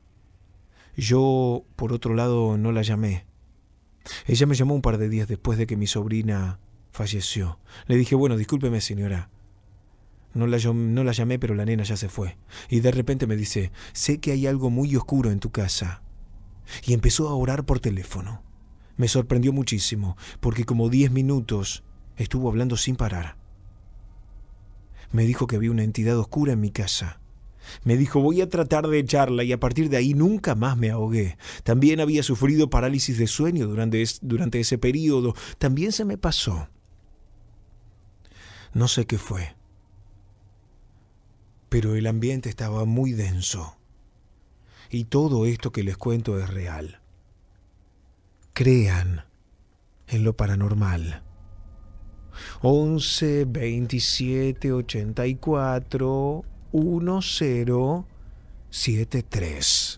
Speaker 2: Yo, por otro lado, no la llamé. Ella me llamó un par de días después de que mi sobrina falleció. Le dije, bueno, discúlpeme señora, no la llamé, pero la nena ya se fue. Y de repente me dice, sé que hay algo muy oscuro en tu casa. Y empezó a orar por teléfono. Me sorprendió muchísimo, porque como 10 minutos estuvo hablando sin parar. Me dijo que había una entidad oscura en mi casa. Me dijo, voy a tratar de echarla, y a partir de ahí nunca más me ahogué. También había sufrido parálisis de sueño durante ese periodo. También se me pasó. No sé qué fue, pero el ambiente estaba muy denso. Y todo esto que les cuento es real. Crean en lo paranormal. 11 27 84 1073.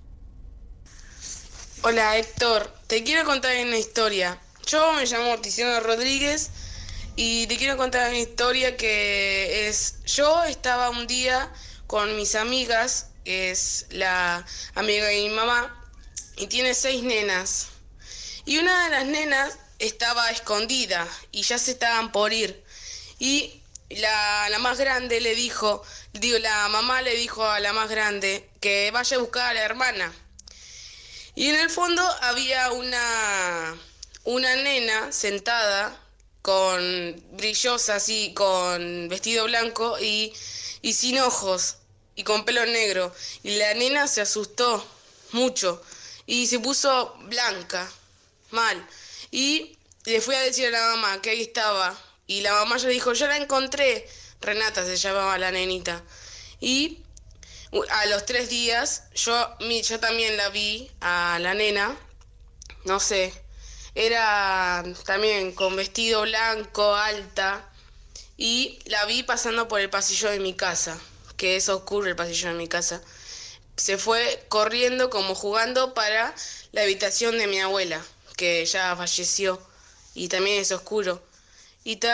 Speaker 5: Hola Héctor, te quiero contar una historia. Yo me llamo Tiziano Rodríguez y te quiero contar una historia que es... Yo estaba un día con mis amigas, que es la amiga de mi mamá, y tiene 6 nenas. Y una de las nenas estaba escondida y ya se estaban por ir. Y la más grande la mamá le dijo a la más grande que vaya a buscar a la hermana. Y en el fondo había una nena sentada con brillosa así, con vestido blanco y sin ojos y con pelo negro. Y la nena se asustó mucho y se puso blanca, mal. Y le fui a decir a la mamá que ahí estaba. Y la mamá ya dijo, yo la encontré. Renata se llamaba la nenita. Y a los 3 días yo también la vi a la nena. No sé, era también con vestido blanco, alta. Y la vi pasando por el pasillo de mi casa, que es oscuro el pasillo de mi casa. Se fue corriendo como jugando para la habitación de mi abuela, que ya falleció y también es oscuro.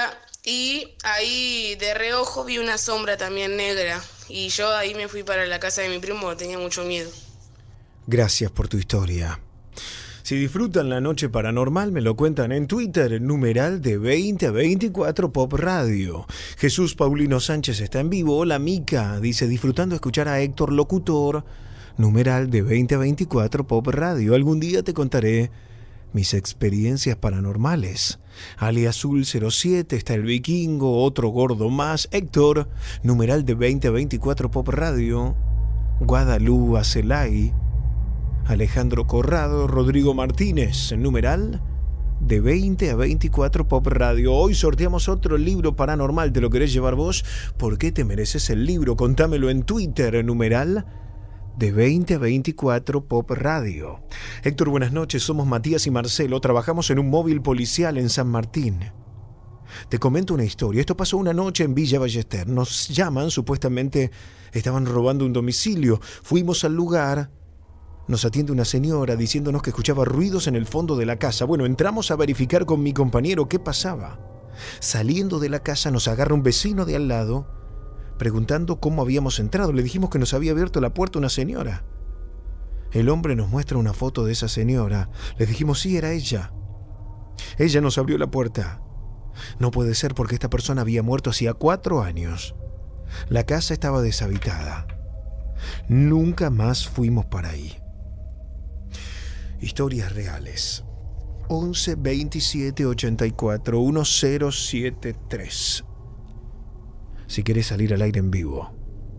Speaker 5: y ahí de reojo vi una sombra también negra. Y yo ahí me fui para la casa de mi primo porque tenía mucho miedo.
Speaker 2: Gracias por tu historia. Si disfrutan la noche paranormal, me lo cuentan en Twitter, numeral de 2024 Pop Radio. Jesús Paulino Sánchez está en vivo. Hola, Mica. Dice, disfrutando escuchar a Héctor Locutor, numeral de 2024 Pop Radio. Algún día te contaré mis experiencias paranormales. Ali Azul 07, está el Vikingo, otro gordo más. Héctor, numeral de 2024 Pop Radio. Guadalupe Acelay, Alejandro Corrado, Rodrigo Martínez, numeral de 20 a 24 Pop Radio. Hoy sorteamos otro libro paranormal. ¿Te lo querés llevar vos? ¿Por qué te mereces el libro? Contámelo en Twitter, numeral de 20 a 24 Pop Radio. Héctor, buenas noches. Somos Matías y Marcelo. Trabajamos en un móvil policial en San Martín. Te comento una historia. Esto pasó una noche en Villa Ballester. Nos llaman, supuestamente estaban robando un domicilio. Fuimos al lugar. Nos atiende una señora diciéndonos que escuchaba ruidos en el fondo de la casa. Bueno, entramos a verificar con mi compañero qué pasaba. Saliendo de la casa nos agarra un vecino de al lado preguntando cómo habíamos entrado. Le dijimos que nos había abierto la puerta una señora. El hombre nos muestra una foto de esa señora. Le dijimos sí, era ella. Ella nos abrió la puerta. No puede ser porque esta persona había muerto hacía 4 años. La casa estaba deshabitada. Nunca más fuimos para ahí. Historias reales. 11 27 84 1073. Si querés salir al aire en vivo,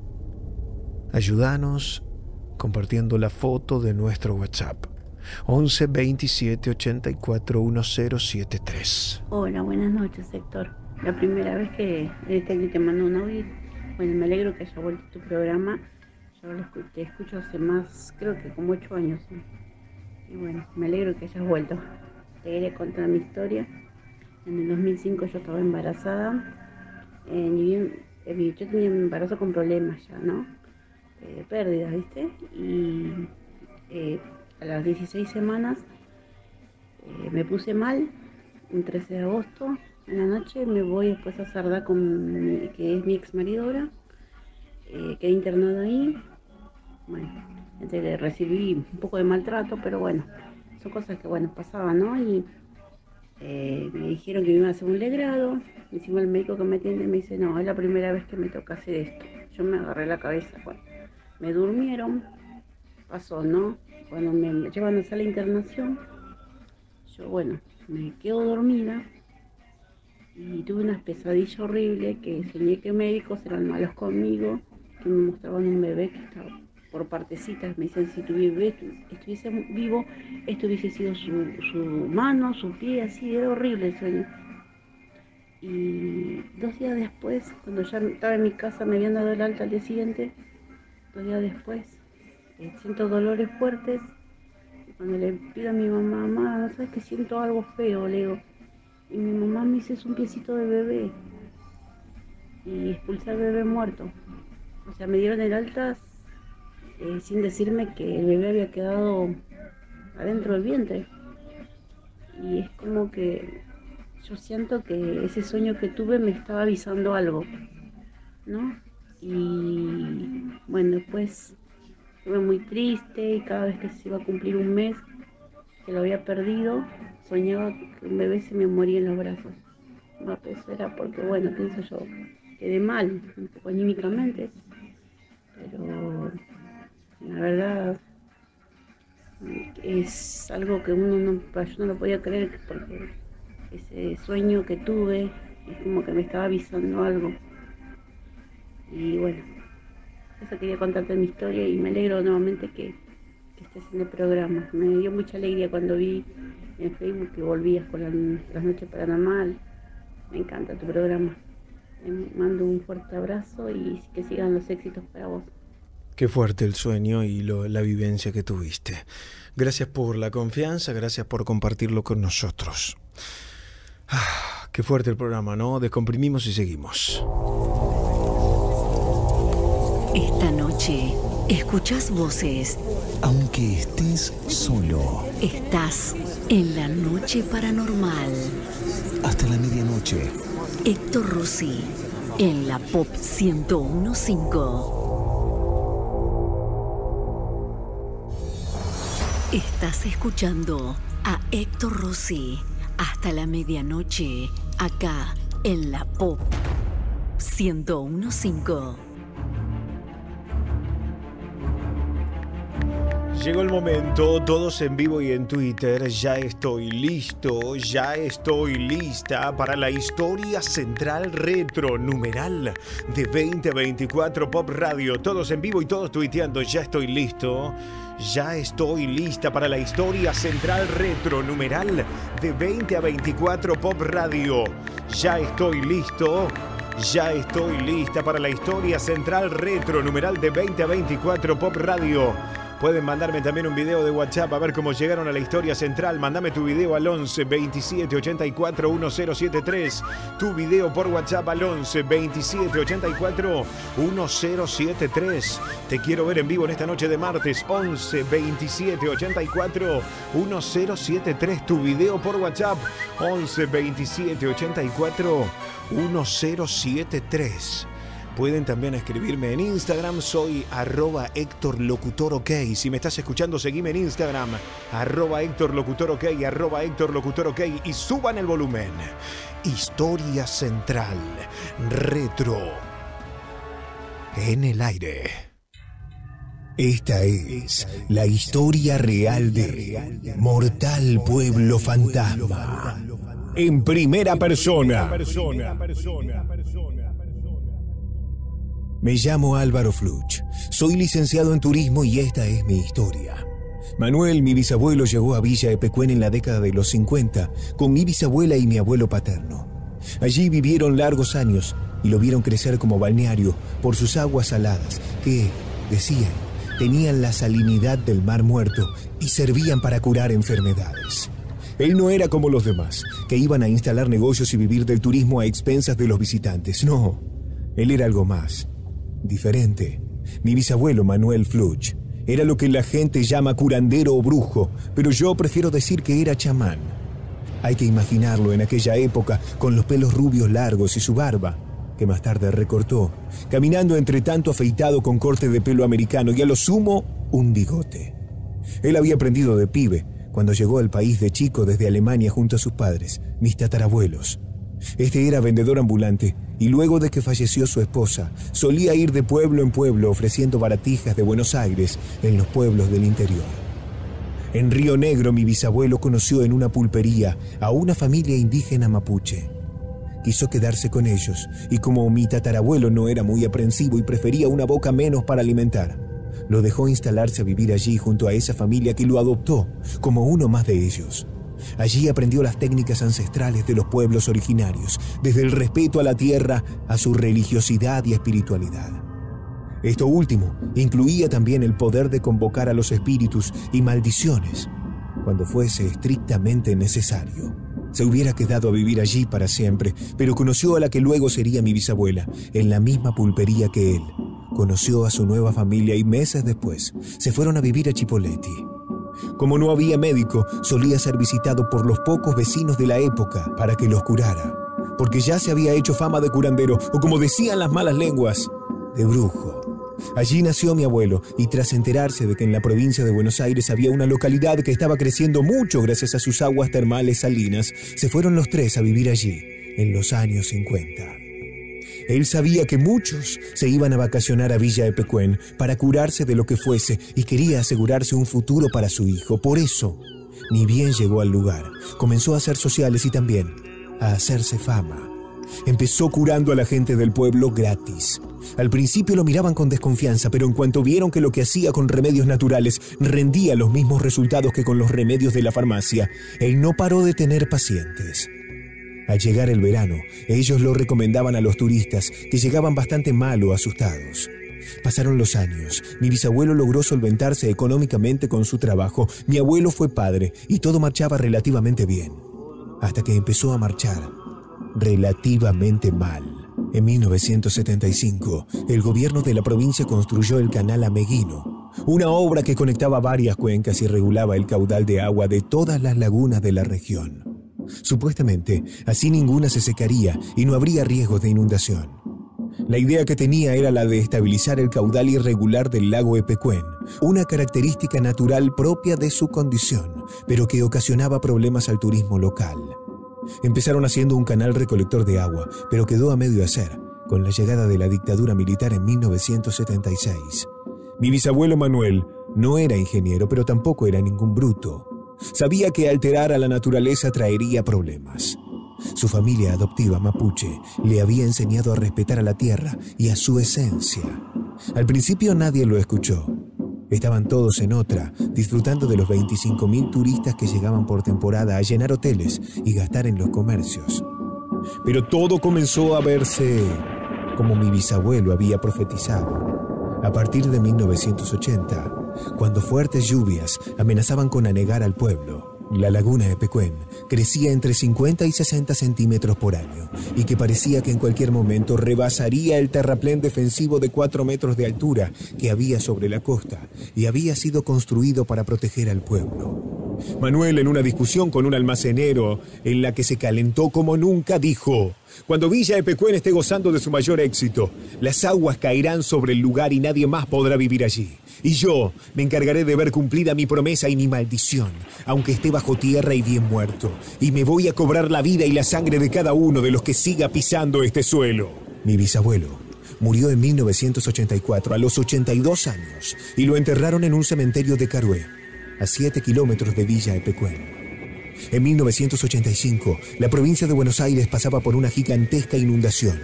Speaker 2: ayúdanos compartiendo la foto de nuestro WhatsApp. 11 27 84 1073.
Speaker 11: Hola, buenas noches, Héctor. La primera vez que te mando un audio. Bueno, me alegro que haya vuelto tu programa. Yo te escucho hace más, creo que como 8 años. Y bueno, me alegro que hayas vuelto. Te quería contar mi historia. En el 2005 yo estaba embarazada. Yo tenía un embarazo con problemas ya, ¿no? Pérdidas, ¿viste? Y a las 16 semanas me puse mal. Un 13 de agosto, en la noche, me voy después a Sardá, que es mi ex marido ahora. Quedé internado ahí. Bueno, recibí un poco de maltrato, pero bueno, son cosas que bueno pasaban, ¿no? Y me dijeron que me iban a hacer un legrado. Encima el médico que me atiende me dice, no, es la primera vez que me toca hacer esto. Yo me agarré la cabeza. Bueno, me durmieron, pasó, ¿no? Cuando me llevan a sala de internación, yo bueno, me quedo dormida y tuve unas pesadillas horribles que soñé que médicos eran malos conmigo, que me mostraban un bebé que estaba por partecitas. Me dicen, si tu bebé estuviese vivo, esto hubiese sido su mano, su pie, así, era horrible el sueño. Y 2 días después, cuando ya estaba en mi casa, me habían dado el alta al día siguiente, 2 días después, siento dolores fuertes. Y cuando le pido a mi mamá, mamá, ¿no sabes que siento algo feo? Le digo, y mi mamá me dice, es un piecito de bebé. Y expulsé al bebé muerto. O sea, me dieron el alta sin decirme que el bebé había quedado adentro del vientre. Y es como que yo siento que ese sueño que tuve me estaba avisando algo, ¿no? Y bueno, después estuve muy triste y cada vez que se iba a cumplir un mes que lo había perdido, soñaba que un bebé se me moría en los brazos. No, pues era porque, bueno, pienso yo, quedé mal, un poco anímicamente, pero la verdad es algo que yo no lo podía creer, porque ese sueño que tuve es como que me estaba avisando algo. Y bueno, eso quería contarte mi historia y me alegro nuevamente que estés en el programa. Me dio mucha alegría cuando vi en Facebook que volvías con las noches paranormal. Me encanta tu programa. Te mando un fuerte abrazo y que sigan los éxitos para vos.
Speaker 2: Qué fuerte el sueño y la vivencia que tuviste. Gracias por la confianza, gracias por compartirlo con nosotros. Qué fuerte el programa, ¿no? Descomprimimos y seguimos.
Speaker 20: Esta noche escuchás voces.
Speaker 3: Aunque estés solo.
Speaker 20: Estás en la noche paranormal.
Speaker 3: Hasta la medianoche.
Speaker 20: Héctor Rossi en la Pop 101.5. Estás escuchando a Héctor Rossi hasta la medianoche, acá en la Pop 101.5.
Speaker 2: Llegó el momento, todos en vivo y en Twitter. Ya estoy listo, ya estoy lista para la historia central retro numeral de 2024 Pop Radio. Todos en vivo y todos tuiteando. Ya estoy listo. Ya estoy lista para la historia central retro numeral de 20 a 24 Pop Radio. Ya estoy listo. Ya estoy lista para la historia central retro numeral de 20 a 24 Pop Radio. Pueden mandarme también un video de WhatsApp a ver cómo llegaron a la historia central. Mándame tu video al 11 27 84 1073. Tu video por WhatsApp al 11 27 84 1073. Te quiero ver en vivo en esta noche de martes. 11 27 84 1073. Tu video por WhatsApp 11 27 84 1073. Pueden también escribirme en Instagram, soy @HéctorLocutorOK. Si me estás escuchando, seguime en Instagram, @HéctorLocutorOK, @HéctorLocutorOK, y suban el volumen. Historia central, retro, en el aire.
Speaker 3: Esta es la historia real de Mortal Pueblo Fantasma. En primera persona. Me llamo Álvaro Fluch, soy licenciado en turismo y esta es mi historia. Manuel, mi bisabuelo, llegó a Villa Epecuén en la década de los 50 con mi bisabuela y mi abuelo paterno. Allí vivieron largos años y lo vieron crecer como balneario por sus aguas saladas que, decían, tenían la salinidad del Mar Muerto y servían para curar enfermedades. Él no era como los demás, que iban a instalar negocios y vivir del turismo a expensas de los visitantes. No, él era algo más. Diferente. Mi bisabuelo Manuel Fluch era lo que la gente llama curandero o brujo, pero yo prefiero decir que era chamán. Hay que imaginarlo en aquella época con los pelos rubios largos y su barba, que más tarde recortó, caminando entre tanto afeitado con corte de pelo americano y a lo sumo un bigote. Él había aprendido de pibe cuando llegó al país de chico desde Alemania junto a sus padres, mis tatarabuelos. Este era vendedor ambulante y luego de que falleció su esposa, solía ir de pueblo en pueblo ofreciendo baratijas de Buenos Aires en los pueblos del interior. En Río Negro, mi bisabuelo conoció en una pulpería a una familia indígena mapuche. Quiso quedarse con ellos y como mi tatarabuelo no era muy aprensivo y prefería una boca menos para alimentar, lo dejó instalarse a vivir allí junto a esa familia que lo adoptó como uno más de ellos. Allí aprendió las técnicas ancestrales de los pueblos originarios, desde el respeto a la tierra a su religiosidad y espiritualidad. Esto último incluía también el poder de convocar a los espíritus y maldiciones cuando fuese estrictamente necesario. Se hubiera quedado a vivir allí para siempre, pero conoció a la que luego sería mi bisabuela, en la misma pulpería que él. Conoció a su nueva familia y meses después se fueron a vivir a Chipoleti. Como no había médico, solía ser visitado por los pocos vecinos de la época para que los curara, porque ya se había hecho fama de curandero, o como decían las malas lenguas, de brujo. Allí nació mi abuelo, y tras enterarse de que en la provincia de Buenos Aires había una localidad que estaba creciendo mucho gracias a sus aguas termales salinas, se fueron los tres a vivir allí, en los años 50. Él sabía que muchos se iban a vacacionar a Villa Epecuén para curarse de lo que fuese y quería asegurarse un futuro para su hijo. Por eso, ni bien llegó al lugar, comenzó a hacer sociales y también a hacerse fama. Empezó curando a la gente del pueblo gratis. Al principio lo miraban con desconfianza, pero en cuanto vieron que lo que hacía con remedios naturales rendía los mismos resultados que con los remedios de la farmacia, él no paró de tener pacientes. Al llegar el verano, ellos lo recomendaban a los turistas, que llegaban bastante mal o asustados. Pasaron los años, mi bisabuelo logró solventarse económicamente con su trabajo, mi abuelo fue padre y todo marchaba relativamente bien, hasta que empezó a marchar relativamente mal. En 1975, el gobierno de la provincia construyó el canal Ameguino, una obra que conectaba varias cuencas y regulaba el caudal de agua de todas las lagunas de la región. Supuestamente, así ninguna se secaría y no habría riesgos de inundación. La idea que tenía era la de estabilizar el caudal irregular del lago Epecuén, una característica natural propia de su condición, pero que ocasionaba problemas al turismo local. Empezaron haciendo un canal recolector de agua, pero quedó a medio hacer, con la llegada de la dictadura militar en 1976. Mi bisabuelo Manuel no era ingeniero, pero tampoco era ningún bruto. Sabía que alterar a la naturaleza traería problemas. Su familia adoptiva mapuche le había enseñado a respetar a la tierra y a su esencia. Al principio nadie lo escuchó. Estaban todos en otra, disfrutando de los 25.000 turistas que llegaban por temporada a llenar hoteles y gastar en los comercios. Pero todo comenzó a verse como mi bisabuelo había profetizado. A partir de 1980, cuando fuertes lluvias amenazaban con anegar al pueblo, la laguna Epecuén crecía entre 50 y 60 centímetros por año y que parecía que en cualquier momento rebasaría el terraplén defensivo de 4 metros de altura que había sobre la costa y había sido construido para proteger al pueblo. Manuel, en una discusión con un almacenero en la que se calentó como nunca, dijo: cuando Villa Epecuén esté gozando de su mayor éxito, las aguas caerán sobre el lugar y nadie más podrá vivir allí. Y yo me encargaré de ver cumplida mi promesa y mi maldición, aunque esté bajo tierra y bien muerto. Y me voy a cobrar la vida y la sangre de cada uno de los que siga pisando este suelo. Mi bisabuelo murió en 1984 a los 82 años y lo enterraron en un cementerio de Carué, a 7 kilómetros de Villa Epecuén. En 1985, la provincia de Buenos Aires pasaba por una gigantesca inundación.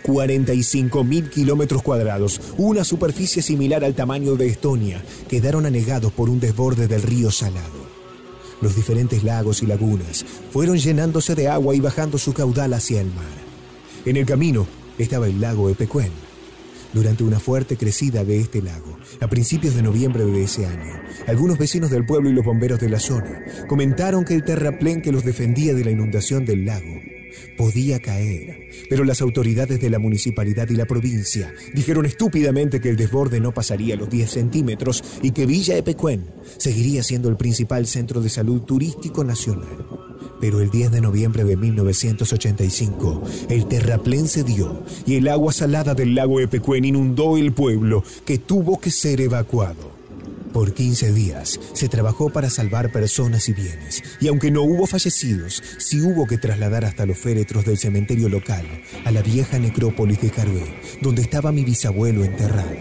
Speaker 3: 45.000 kilómetros cuadrados, una superficie similar al tamaño de Estonia, quedaron anegados por un desborde del río Salado. Los diferentes lagos y lagunas fueron llenándose de agua y bajando su caudal hacia el mar. En el camino estaba el lago Epecuén. Durante una fuerte crecida de este lago, a principios de noviembre de ese año, algunos vecinos del pueblo y los bomberos de la zona comentaron que el terraplén que los defendía de la inundación del lago podía caer, pero las autoridades de la municipalidad y la provincia dijeron estúpidamente que el desborde no pasaría los 10 centímetros y que Villa Epecuén seguiría siendo el principal centro de salud turístico nacional. Pero el 10 de noviembre de 1985, el terraplén cedió y el agua salada del lago Epecuén inundó el pueblo, que tuvo que ser evacuado. Por 15 días se trabajó para salvar personas y bienes, y aunque no hubo fallecidos, sí hubo que trasladar hasta los féretros del cementerio local a la vieja necrópolis de Carué, donde estaba mi bisabuelo enterrado.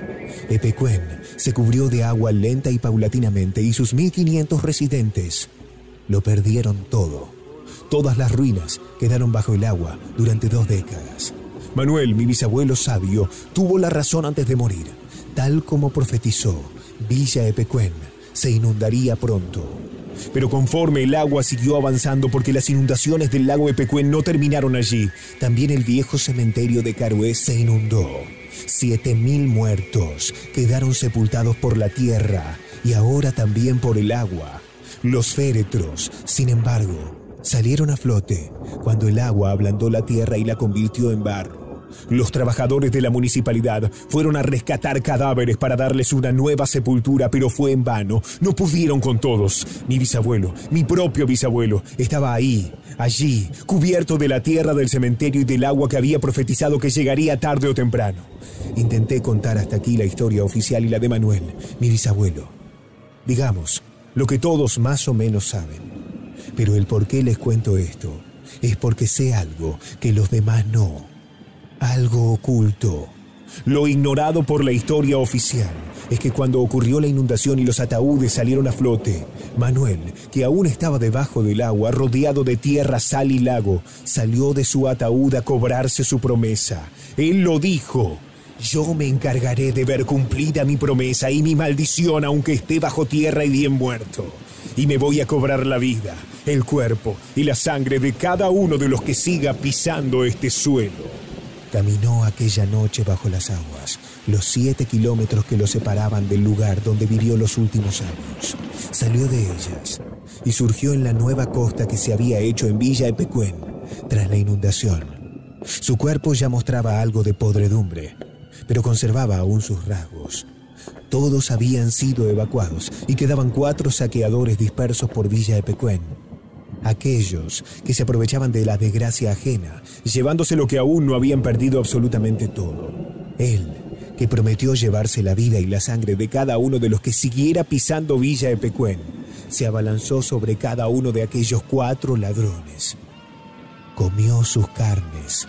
Speaker 3: Epecuén se cubrió de agua lenta y paulatinamente, y sus 1.500 residentes lo perdieron todo. Todas las ruinas quedaron bajo el agua durante 2 décadas. Manuel, mi bisabuelo sabio, tuvo la razón antes de morir. Tal como profetizó, Villa Epecuén se inundaría pronto. Pero conforme el agua siguió avanzando, porque las inundaciones del lago Epecuén no terminaron allí, también el viejo cementerio de Carué se inundó. 7.000 muertos quedaron sepultados por la tierra y ahora también por el agua. Los féretros, sin embargo, salieron a flote cuando el agua ablandó la tierra y la convirtió en barro. Los trabajadores de la municipalidad fueron a rescatar cadáveres para darles una nueva sepultura, pero fue en vano. No pudieron con todos. Mi bisabuelo, mi propio bisabuelo, estaba ahí, allí, cubierto de la tierra del cementerio y del agua que había profetizado que llegaría tarde o temprano. Intenté contar hasta aquí la historia oficial y la de Manuel, mi bisabuelo. Digamos, lo que todos más o menos saben. Pero el por qué les cuento esto es porque sé algo que los demás no. Algo oculto. Lo ignorado por la historia oficial es que cuando ocurrió la inundación y los ataúdes salieron a flote, Manuel, que aún estaba debajo del agua, rodeado de tierra, sal y lago, salió de su ataúd a cobrarse su promesa. Él lo dijo: yo me encargaré de ver cumplida mi promesa y mi maldición, aunque esté bajo tierra y bien muerto. Y me voy a cobrar la vida, el cuerpo y la sangre de cada uno de los que siga pisando este suelo. Caminó aquella noche bajo las aguas, los 7 kilómetros que lo separaban del lugar donde vivió los últimos años. Salió de ellas y surgió en la nueva costa que se había hecho en Villa Epecuén tras la inundación. Su cuerpo ya mostraba algo de podredumbre, pero conservaba aún sus rasgos. Todos habían sido evacuados y quedaban 4 saqueadores dispersos por Villa Epecuén. Aquellos que se aprovechaban de la desgracia ajena, llevándose lo que aún no habían perdido absolutamente todo. Él, que prometió llevarse la vida y la sangre de cada uno de los que siguiera pisando Villa Epecuén, se abalanzó sobre cada uno de aquellos 4 ladrones. Comió sus carnes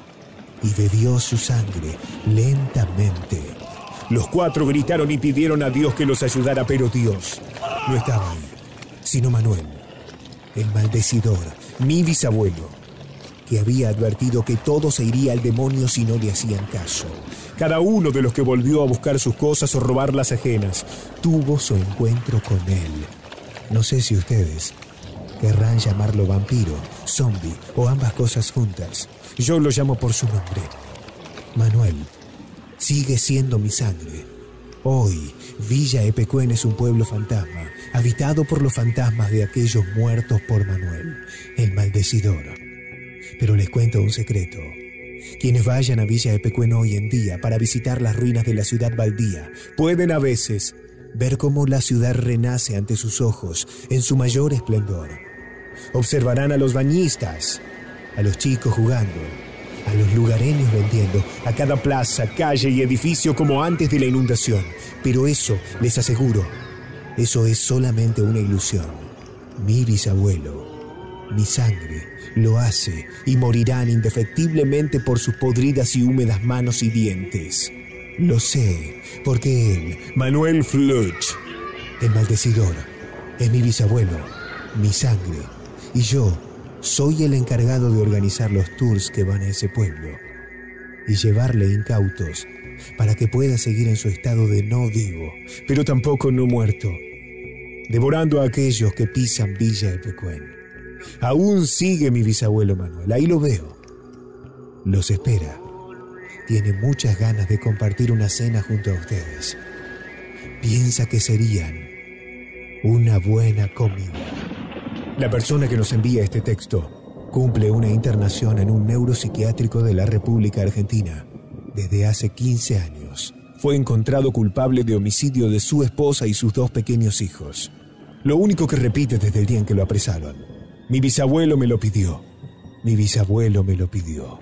Speaker 3: y bebió su sangre lentamente. Los 4 gritaron y pidieron a Dios que los ayudara, pero Dios no estaba ahí, sino Manuel, el maldecidor, mi bisabuelo, que había advertido que todo se iría al demonio si no le hacían caso. Cada uno de los que volvió a buscar sus cosas o robar las ajenas tuvo su encuentro con él. No sé si ustedes querrán llamarlo vampiro, zombie o ambas cosas juntas. Yo lo llamo por su nombre. Manuel sigue siendo mi sangre. Hoy, Villa Epecuén es un pueblo fantasma, habitado por los fantasmas de aquellos muertos por Manuel, el maldecidor. Pero les cuento un secreto. Quienes vayan a Villa Epecuén hoy en día para visitar las ruinas de la ciudad baldía pueden a veces ver cómo la ciudad renace ante sus ojos en su mayor esplendor. Observarán a los bañistas, a los chicos jugando, a los lugareños vendiendo, a cada plaza, calle y edificio como antes de la inundación. Pero eso, les aseguro, eso es solamente una ilusión. Mi bisabuelo, mi sangre, lo hace y morirán indefectiblemente por sus podridas y húmedas manos y dientes. Lo sé, porque él, Manuel Fluch, el maldecidor, es mi bisabuelo, mi sangre, y yo soy el encargado de organizar los tours que van a ese pueblo y llevarle incautos para que pueda seguir en su estado de no vivo, pero tampoco no muerto, devorando a aquellos que pisan Villa Epecuén. Aún sigue mi bisabuelo Manuel, ahí lo veo. Los espera. Tiene muchas ganas de compartir una cena junto a ustedes. Piensa que serían una buena comida. La persona que nos envía este texto cumple una internación en un neuropsiquiátrico de la República Argentina desde hace 15 años. Fue encontrado culpable de homicidio de su esposa y sus 2 pequeños hijos. Lo único que repite desde el día en que lo apresaron: mi bisabuelo me lo pidió. Mi bisabuelo me lo pidió.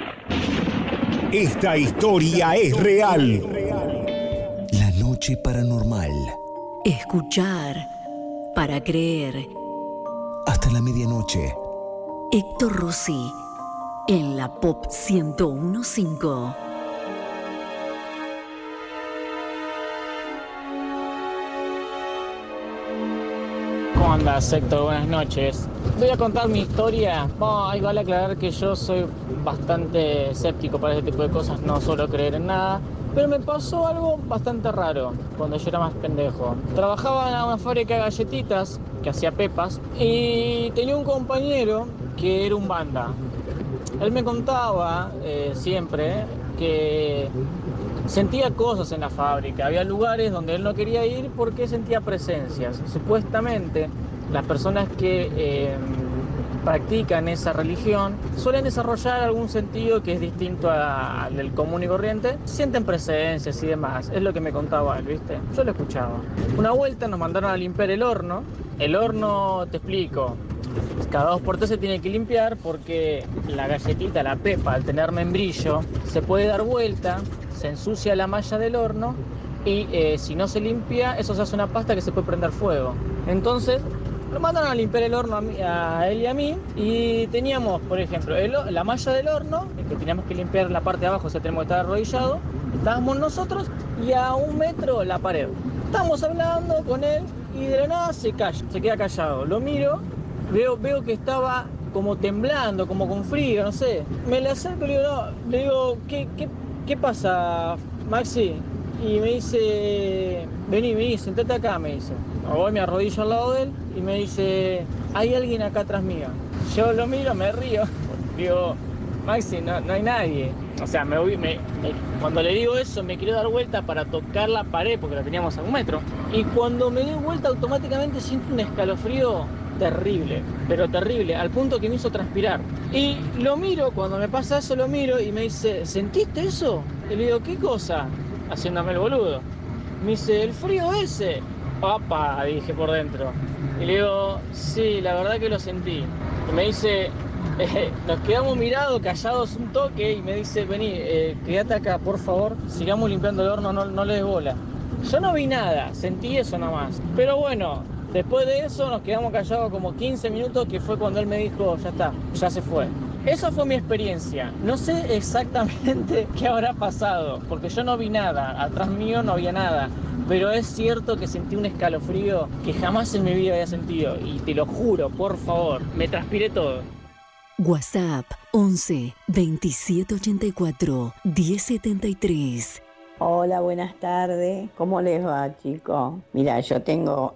Speaker 2: Esta historia es real.
Speaker 3: La noche paranormal.
Speaker 20: Escuchar para creer.
Speaker 3: Hasta la medianoche.
Speaker 20: Héctor Rossi en la Pop 101.5.
Speaker 13: ¿Cómo andas, Héctor? Buenas noches. Voy a contar mi historia. Ahí vale aclarar que yo soy bastante escéptico para este tipo de cosas, no suelo creer en nada. Pero me pasó algo bastante raro cuando yo era más pendejo. Trabajaba en una fábrica de galletitas que hacía pepas y tenía un compañero que era un banda. Él me contaba siempre que sentía cosas en la fábrica. Había lugares donde él no quería ir porque sentía presencias. Supuestamente las personas que practican esa religión suelen desarrollar algún sentido que es distinto al del común y corriente. Sienten presencias y demás. Es lo que me contaba él, ¿viste? Yo lo escuchaba. Una vuelta nos mandaron a limpiar el horno. El horno, te explico, cada 2x3 se tiene que limpiar porque la galletita, la pepa, al tener membrillo, se puede dar vuelta, se ensucia la malla del horno y si no se limpia, eso se hace una pasta que se puede prender fuego. Entonces, nos mandaron a limpiar el horno a él y a mí y teníamos, por ejemplo, la malla del horno, que teníamos que limpiar la parte de abajo, o sea, tenemos que estar arrodillados. Estábamos nosotros y a 1 metro la pared. Estábamos hablando con él y de la nada se queda callado. Lo miro, veo que estaba como temblando, como con frío, no sé. Me le acerco y le digo, ¿qué pasa, Maxi? Y me dice, vení, sentate acá, me dice. Voy, me arrodillo al lado de él y me dice, hay alguien acá atrás mío. Yo lo miro, me río, digo, Maxi, no hay nadie. O sea, cuando le digo eso, me quiero dar vuelta para tocar la pared, porque la teníamos a 1 metro. Y cuando me doy vuelta, automáticamente siento un escalofrío terrible, pero terrible, al punto que me hizo transpirar. Y lo miro, cuando me pasa eso, lo miro y me dice, ¿sentiste eso? Y le digo, ¿qué cosa? Haciéndome el boludo. Me dice, el frío ese. ¡Opa! Dije por dentro. Y le digo, sí, la verdad que lo sentí. Y me dice, nos quedamos mirados, callados un toque, y me dice, vení, quédate acá, por favor, sigamos limpiando el horno, no le des bola. Yo no vi nada, sentí eso nomás. Pero bueno, después de eso nos quedamos callados como 15 minutos, que fue cuando él me dijo, ya está, ya se fue. Esa fue mi experiencia. No sé exactamente qué habrá pasado, porque yo no vi nada, atrás mío no había nada. Pero es cierto que sentí un escalofrío que jamás en mi vida había sentido. Y te lo juro, por favor, me transpiré todo.
Speaker 20: WhatsApp 11 27 84 1073.
Speaker 14: Hola, buenas tardes. ¿Cómo les va, chicos? Mira, yo tengo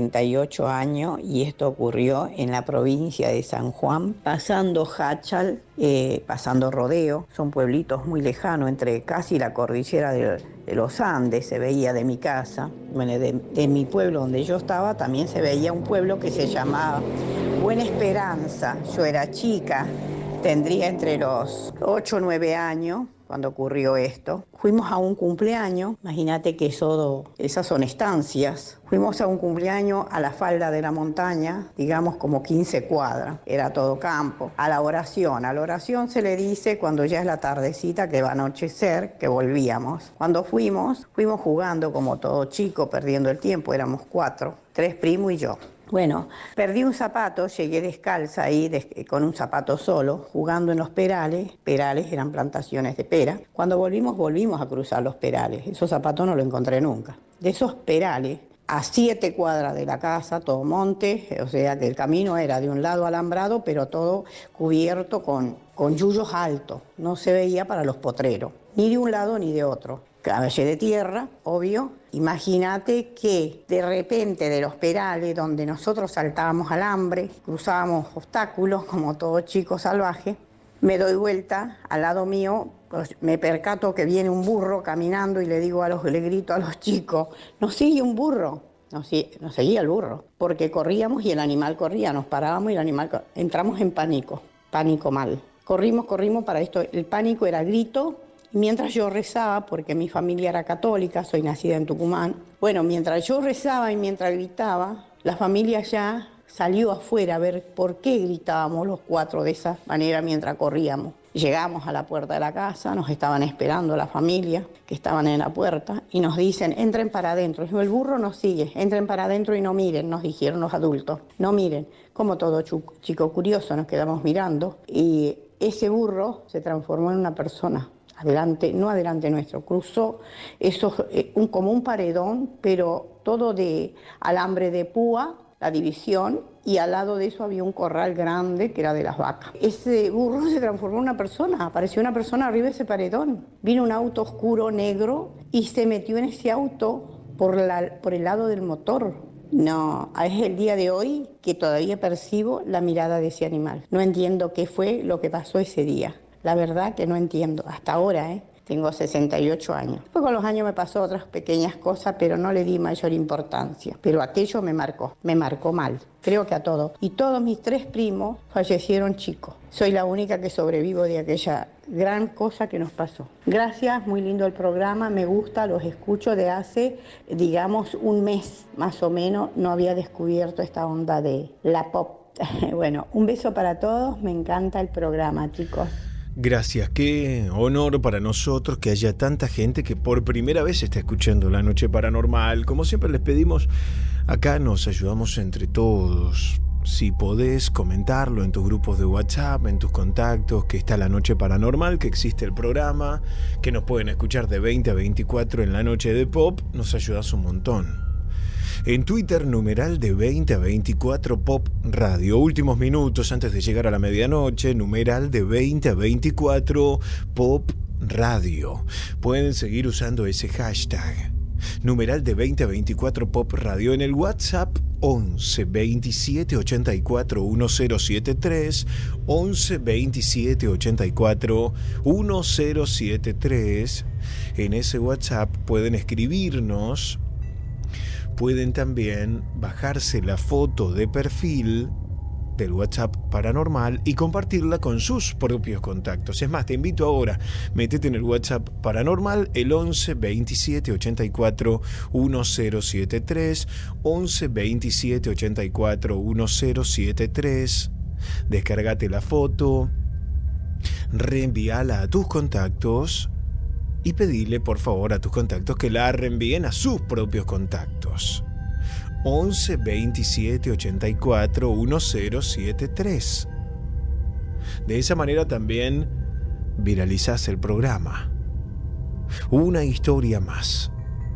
Speaker 14: 68 años y esto ocurrió en la provincia de San Juan, pasando Jáchal, pasando Rodeo. Son pueblitos muy lejanos, entre casi la cordillera de los Andes, se veía de mi casa. Bueno, de mi pueblo donde yo estaba también se veía un pueblo que se llamaba Buena Esperanza. Yo era chica, tendría entre los 8 o 9 años cuando ocurrió esto. Fuimos a un cumpleaños, imagínate que esas son estancias. Fuimos a un cumpleaños a la falda de la montaña, digamos como 15 cuadras, era todo campo. A la oración se le dice cuando ya es la tardecita que va a anochecer, que volvíamos. Cuando fuimos jugando como todo chico, perdiendo el tiempo, éramos 4, 3 primos y yo. Bueno, perdí un zapato, llegué descalza ahí con un zapato solo, jugando en los perales. Perales eran plantaciones de pera. Cuando volvimos a cruzar los perales. Esos zapatos no los encontré nunca. De esos perales, a 7 cuadras de la casa, todo monte, o sea que el camino era de un lado alambrado, pero todo cubierto con yuyos altos. No se veía para los potreros, ni de un lado ni de otro. Calle de tierra, obvio. Imagínate que de repente de los perales donde nosotros saltábamos alambre, cruzábamos obstáculos como todo chico salvaje, me doy vuelta al lado mío, pues me percato que viene un burro caminando y le grito a los chicos, ¿nos sigue un burro? Nos seguía el burro, porque corríamos y el animal corría, nos parábamos y el animal entramos en pánico mal. Corrimos para esto, el pánico era grito. Mientras yo rezaba, porque mi familia era católica, soy nacida en Tucumán, bueno, mientras yo rezaba y mientras gritaba, la familia ya salió afuera a ver por qué gritábamos los 4 de esa manera mientras corríamos. Llegamos a la puerta de la casa, nos estaban esperando la familia que estaban en la puerta y nos dicen, entren para adentro. El burro nos sigue, entren para adentro y no miren, nos dijeron los adultos, no miren. Como todo chico curioso nos quedamos mirando y ese burro se transformó en una persona. No adelante nuestro, cruzó como un paredón, pero todo de alambre de púa, la división, y al lado de eso había un corral grande que era de las vacas. Ese burro se transformó en una persona, apareció una persona arriba de ese paredón. Vino un auto oscuro, negro, y se metió en ese auto por el lado del motor. No, es el día de hoy que todavía percibo la mirada de ese animal. No entiendo qué fue lo que pasó ese día. La verdad que no entiendo, hasta ahora, tengo 68 años. Después con los años me pasó otras pequeñas cosas, pero no le di mayor importancia. Pero aquello me marcó mal, creo que a todos. Y todos mis 3 primos fallecieron chicos. Soy la única que sobrevivo de aquella gran cosa que nos pasó. Gracias, muy lindo el programa, me gusta, los escucho de hace, digamos, un mes más o menos. No había descubierto esta onda de la pop. Bueno, un beso para todos, me encanta el programa, chicos.
Speaker 2: Gracias, qué honor para nosotros que haya tanta gente que por primera vez está escuchando La Noche Paranormal. Como siempre les pedimos, acá nos ayudamos entre todos. Si podés comentarlo en tus grupos de WhatsApp, en tus contactos, que está La Noche Paranormal, que existe el programa, que nos pueden escuchar de 20 a 24 en La Noche de Pop, nos ayudas un montón. En Twitter, numeral de 20 a 24 Pop Radio. Últimos minutos antes de llegar a la medianoche, numeral de 20 a 24 Pop Radio. Pueden seguir usando ese hashtag. Numeral de 20 a 24 Pop Radio. En el WhatsApp 11 27 84 1073 11 27 84 1073. En ese WhatsApp pueden escribirnos. Pueden también bajarse la foto de perfil del WhatsApp Paranormal y compartirla con sus propios contactos. Es más, te invito ahora, métete en el WhatsApp Paranormal, el 11 27 84 1073, 11 27 84 1073. Descárgate la foto, reenvíala a tus contactos y pedile por favor a tus contactos que la reenvíen a sus propios contactos. 11 27 84 1073. De esa manera también viralizás el programa. Una historia más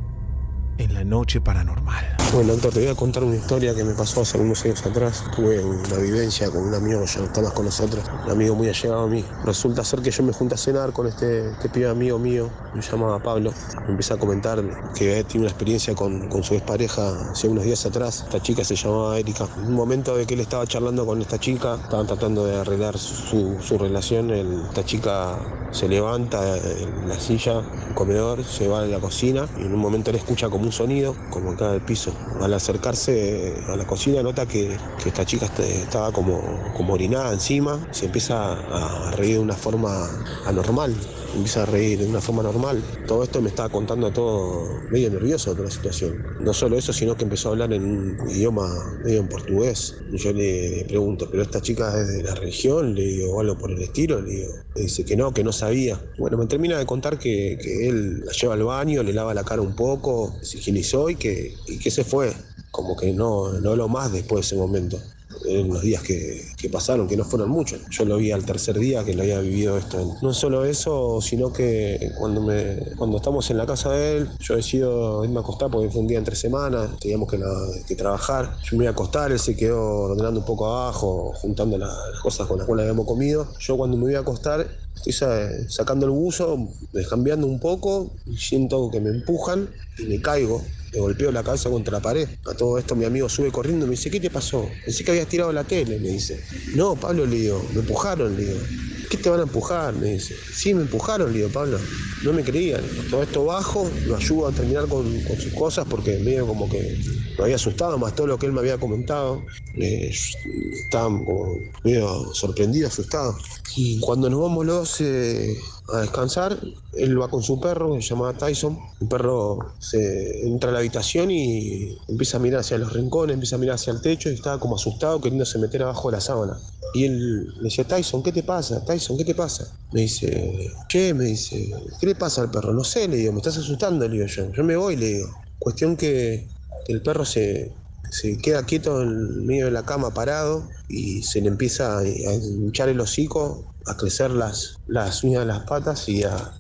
Speaker 2: en la noche paranormal.
Speaker 15: Bueno, Héctor, te voy a contar una historia que me pasó hace unos años atrás. Tuve una vivencia con un amigo que ya no está más con nosotros, un amigo muy allegado a mí. Resulta ser que yo me junté a cenar con este pibe amigo mío, me llamaba Pablo. Me empieza a comentar que tiene una experiencia con su expareja hace unos días atrás. Esta chica se llamaba Erika. En un momento de que él estaba charlando con esta chica, estaban tratando de arreglar su relación. Esta chica se levanta en la silla, en el comedor, se va a la cocina y en un momento él escucha como un sonido, como cae del piso. Al acercarse a la cocina nota que esta chica estaba como orinada encima, se empieza a reír de una forma anormal. Empieza a reír de una forma normal. Todo esto me estaba contando todo medio nervioso de toda la situación. No solo eso, sino que empezó a hablar en un idioma medio en portugués. Y yo le pregunto, ¿pero esta chica es de la religión? Le digo, algo por el estilo. Le digo, dice que no sabía. Bueno, me termina de contar que él la lleva al baño, le lava la cara un poco, se higienizó y que se fue. Como que no habló más después de ese momento. En los días que pasaron, que no fueron muchos. Yo lo vi al tercer día que lo había vivido esto. No solo eso, sino que cuando estamos en la casa de él, yo decido irme a acostar porque fue un día entre semanas, teníamos que trabajar. Yo me iba a acostar, él se quedó ordenando un poco abajo, juntando las cosas con las cuales habíamos comido. Yo cuando me iba a acostar, estoy sacando el buzo, descambiando un poco, y siento que me empujan y me caigo. Me golpeo la cabeza contra la pared. A todo esto mi amigo sube corriendo y me dice, ¿qué te pasó? Pensé que habías tirado la tele, me dice. No, Pablo, le digo, me empujaron, le digo. ¿Qué te van a empujar? Me dice. Sí, me empujaron, le digo, Pablo. No me creían. Todo esto bajo, lo ayudo a terminar con sus cosas porque medio como que me había asustado, más todo lo que él me había comentado. Estaba como medio sorprendido, asustado. Y cuando nos vamos los dos a descansar, él va con su perro, se llama Tyson. El perro se entra a la habitación y empieza a mirar hacia los rincones, empieza a mirar hacia el techo y estaba como asustado, queriéndose meter abajo de la sábana. Y él le decía, Tyson, ¿qué te pasa? Tyson, ¿qué te pasa? Me dice, ¿qué le pasa al perro? No sé, le digo, me estás asustando, le digo yo me voy, le digo. Cuestión que el perro se queda quieto en medio de la cama parado y se le empieza a hinchar el hocico, a crecer las uñas de las patas y a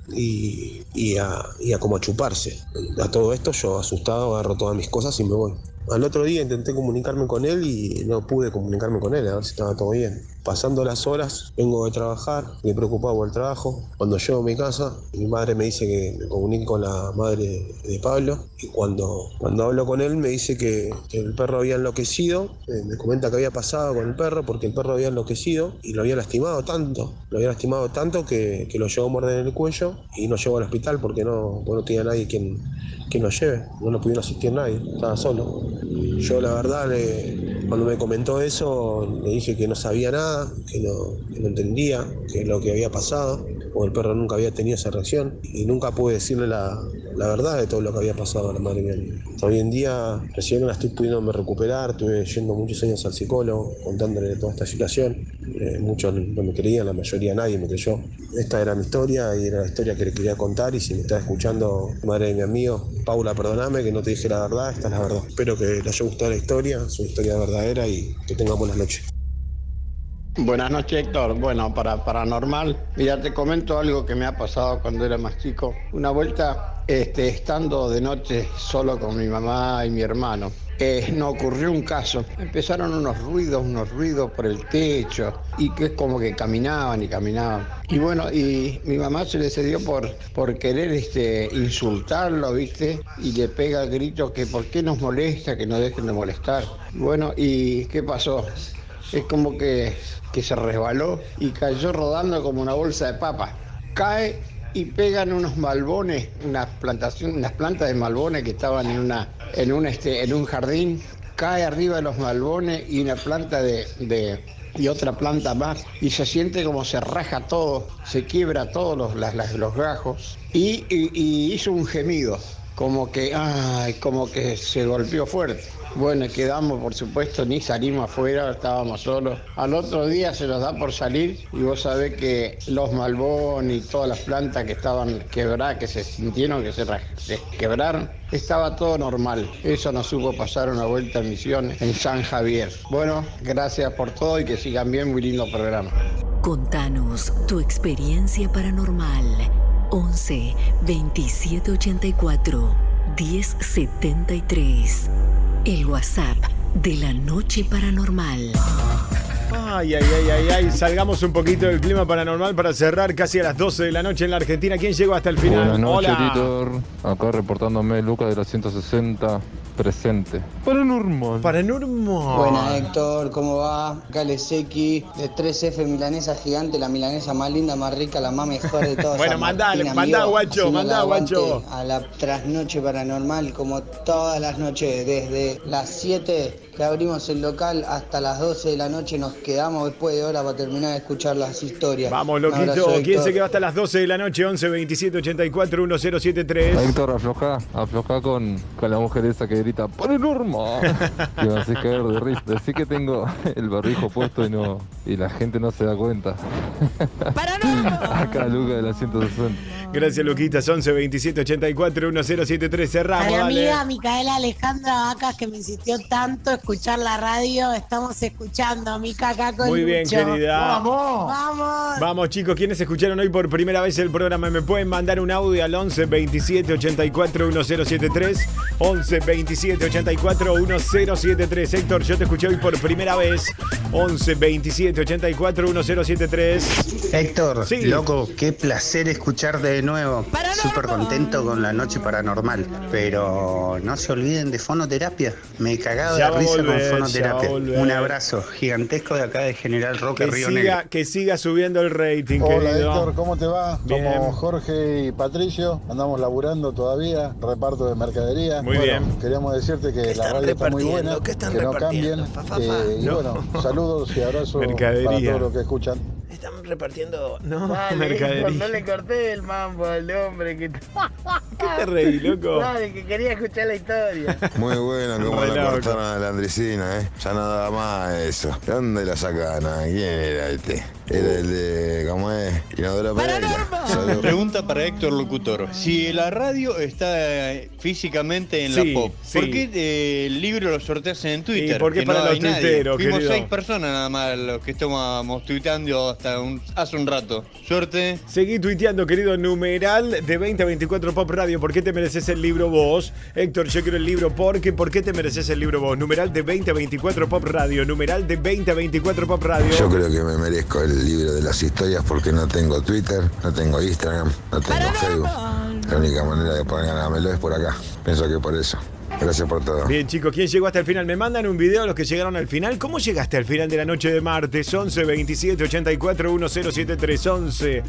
Speaker 15: como a chuparse. A todo esto yo asustado agarro todas mis cosas y me voy. Al otro día intenté comunicarme con él y no pude comunicarme con él, a ver si estaba todo bien. Pasando las horas, vengo de trabajar, me preocupaba por el trabajo. Cuando llego a mi casa, mi madre me dice que me comunique con la madre de Pablo. Y cuando hablo con él, me dice que el perro había enloquecido. Me comenta que había pasado con el perro porque el perro había enloquecido y lo había lastimado tanto. Que lo llevó a morder en el cuello y lo llevó al hospital porque no tenía nadie quien lo lleve. No lo pudieron asistir nadie, estaba solo. Yo la verdad, cuando me comentó eso, le dije que no sabía nada, que no entendía qué es lo que había pasado, porque el perro nunca había tenido esa reacción y nunca pude decirle la verdad de todo lo que había pasado a la madre mía. Hoy en día recién la estoy pudiéndome recuperar, estuve yendo muchos años al psicólogo, contándole toda esta situación. Muchos no me creían, la mayoría nadie me creyó. Esta era mi historia y era la historia que le quería contar, y si me está escuchando, madre de mi amigo, Paula, perdóname que no te dije la verdad, esta es la verdad. Espero que le haya gustado la historia, es una historia verdadera y que tengan buenas noches.
Speaker 16: Buenas noches, Héctor. Bueno, para paranormal, mira, te comento algo que me ha pasado cuando era más chico. Una vuelta, estando de noche solo con mi mamá y mi hermano, nos ocurrió un caso. Empezaron unos ruidos por el techo y que es como que caminaban. Y bueno, y mi mamá se le cedió por querer insultarlo, ¿viste? Y le pega el grito que por qué nos molesta, que no dejen de molestar. Bueno, ¿y qué pasó? Es como que se resbaló y cayó rodando como una bolsa de papa. Cae y pegan unos malbones, unas plantas de malbones que estaban en un jardín. cae arriba de los malbones y una planta y otra planta más, y se siente como se raja todo, se quiebra todos los gajos, y hizo un gemido, como que se golpeó fuerte. Bueno, quedamos, por supuesto, ni salimos afuera, estábamos solos. Al otro día se nos da por salir y vos sabés que los malbones y todas las plantas que estaban quebradas, que se sintieron que se quebraron, estaba todo normal. Eso nos supo pasar una vuelta en Misiones, en San Javier. Bueno, gracias por todo y que sigan bien, muy lindo programa.
Speaker 20: Contanos tu experiencia paranormal. 11 27 84 10 73. El WhatsApp de la noche paranormal.
Speaker 2: Ay, salgamos un poquito del clima paranormal para cerrar casi a las 12 de la noche en la Argentina. ¿Quién llegó hasta el final?
Speaker 17: Buenas noches,
Speaker 2: Hola.
Speaker 17: Titor. Acá reportándome Lucas de la 160. Presente. Paranormal.
Speaker 18: Buena, Héctor, ¿cómo va? Acá Leseki, de 3F Milanesa Gigante, la milanesa más linda, más rica, la más mejor de todas.
Speaker 2: Bueno, mandá, guacho, guacho.
Speaker 18: A la trasnoche paranormal, como todas las noches, desde las 7 que abrimos el local hasta las 12 de la noche nos quedamos después de hora para terminar de escuchar las historias.
Speaker 2: Vamos, loquito. ¿Quién se quedó hasta las 12 de la noche? 11 27 84 1073.
Speaker 17: Héctor, afloja con la mujer esa que grita paranormal. Que me hace caer de risa. Decí que tengo el barbijo puesto y la gente no se da cuenta. Acá Lucas de la 160.
Speaker 2: Gracias, Luquitas. 11 27 84 1073. Cerramos.
Speaker 22: A mi
Speaker 2: dale.
Speaker 22: amiga Micaela Alejandra Vacas, que me insistió tanto escuchar la radio, estamos escuchando, Mica, acá con
Speaker 2: Muy bien,
Speaker 22: Lucho.
Speaker 2: querida.
Speaker 22: ¡Vamos! ¡Vamos!
Speaker 2: Vamos, chicos, ¿quiénes escucharon hoy por primera vez el programa? Me pueden mandar un audio al 11 27 84 1073. 11 27 84 1073. Héctor, yo te escuché hoy por primera vez. 11 27 84 1073.
Speaker 24: Héctor,
Speaker 2: Sí.
Speaker 24: loco, qué placer escucharte de nuevo. Súper contento con la noche paranormal. Pero no se olviden de fonoterapia. Me he cagado
Speaker 2: Ya
Speaker 24: de
Speaker 2: va a
Speaker 24: risa
Speaker 2: volver,
Speaker 24: con
Speaker 2: ya va a
Speaker 24: fonoterapia.
Speaker 2: volver.
Speaker 24: Un abrazo gigantesco de acá de General Roque, Río Negro.
Speaker 2: Que siga subiendo el rating,
Speaker 25: Hola
Speaker 2: querido.
Speaker 25: Héctor, ¿cómo te va?
Speaker 2: Bien.
Speaker 25: Somos Jorge y Patricio, andamos laburando todavía, reparto de mercadería.
Speaker 2: Muy bien.
Speaker 25: Queríamos decirte que la radio está muy buena, que no cambien. Y
Speaker 2: No.
Speaker 25: bueno, saludos y abrazos
Speaker 2: Mercadería.
Speaker 25: para todos los que escuchan.
Speaker 2: Están repartiendo. No,
Speaker 26: Dale,
Speaker 2: mercadería.
Speaker 26: Héctor, no le corté el mambo al hombre que...
Speaker 2: ¿Qué te reí, loco?
Speaker 26: Dale, que quería escuchar la historia.
Speaker 27: Muy bueno, como
Speaker 2: Re
Speaker 27: le
Speaker 2: loco.
Speaker 27: cortaron a la Andresina, ¿eh? Ya no daba más eso. ¿De dónde la sacan? ¿Quién era este? Era el de, ¿cómo es? Inodoro Pereira. Saludos.
Speaker 28: Pregunta para Héctor Locutor. Si la radio está físicamente en
Speaker 2: Sí,
Speaker 28: la pop,
Speaker 2: sí.
Speaker 28: ¿por qué el libro lo sorteas en Twitter?
Speaker 2: ¿Y por qué
Speaker 28: Que
Speaker 2: para
Speaker 28: no
Speaker 2: los
Speaker 28: hay nadie?
Speaker 2: tuiteros,
Speaker 28: Fuimos
Speaker 2: querido?
Speaker 28: 6 personas nada más los que estábamos tuiteando hasta hace un rato. Suerte.
Speaker 2: Seguí tuiteando, querido. Numeral de 2024 Pop Radio. ¿Por qué te mereces el libro vos? Héctor, yo quiero el libro porque. ¿Por qué te mereces el libro vos? Numeral de 2024 Pop Radio. Numeral de 2024 Pop Radio.
Speaker 27: Yo creo que me merezco el libro de las historias porque no tengo Twitter, no tengo Instagram, no tengo Facebook. La única manera de poder ganármelo es por acá. Pienso que por eso. Gracias por todo.
Speaker 2: Bien, chicos, ¿quién llegó hasta el final? Me mandan un video a los que llegaron al final. ¿Cómo llegaste al final de la noche de martes? 11 27 84 1073. 11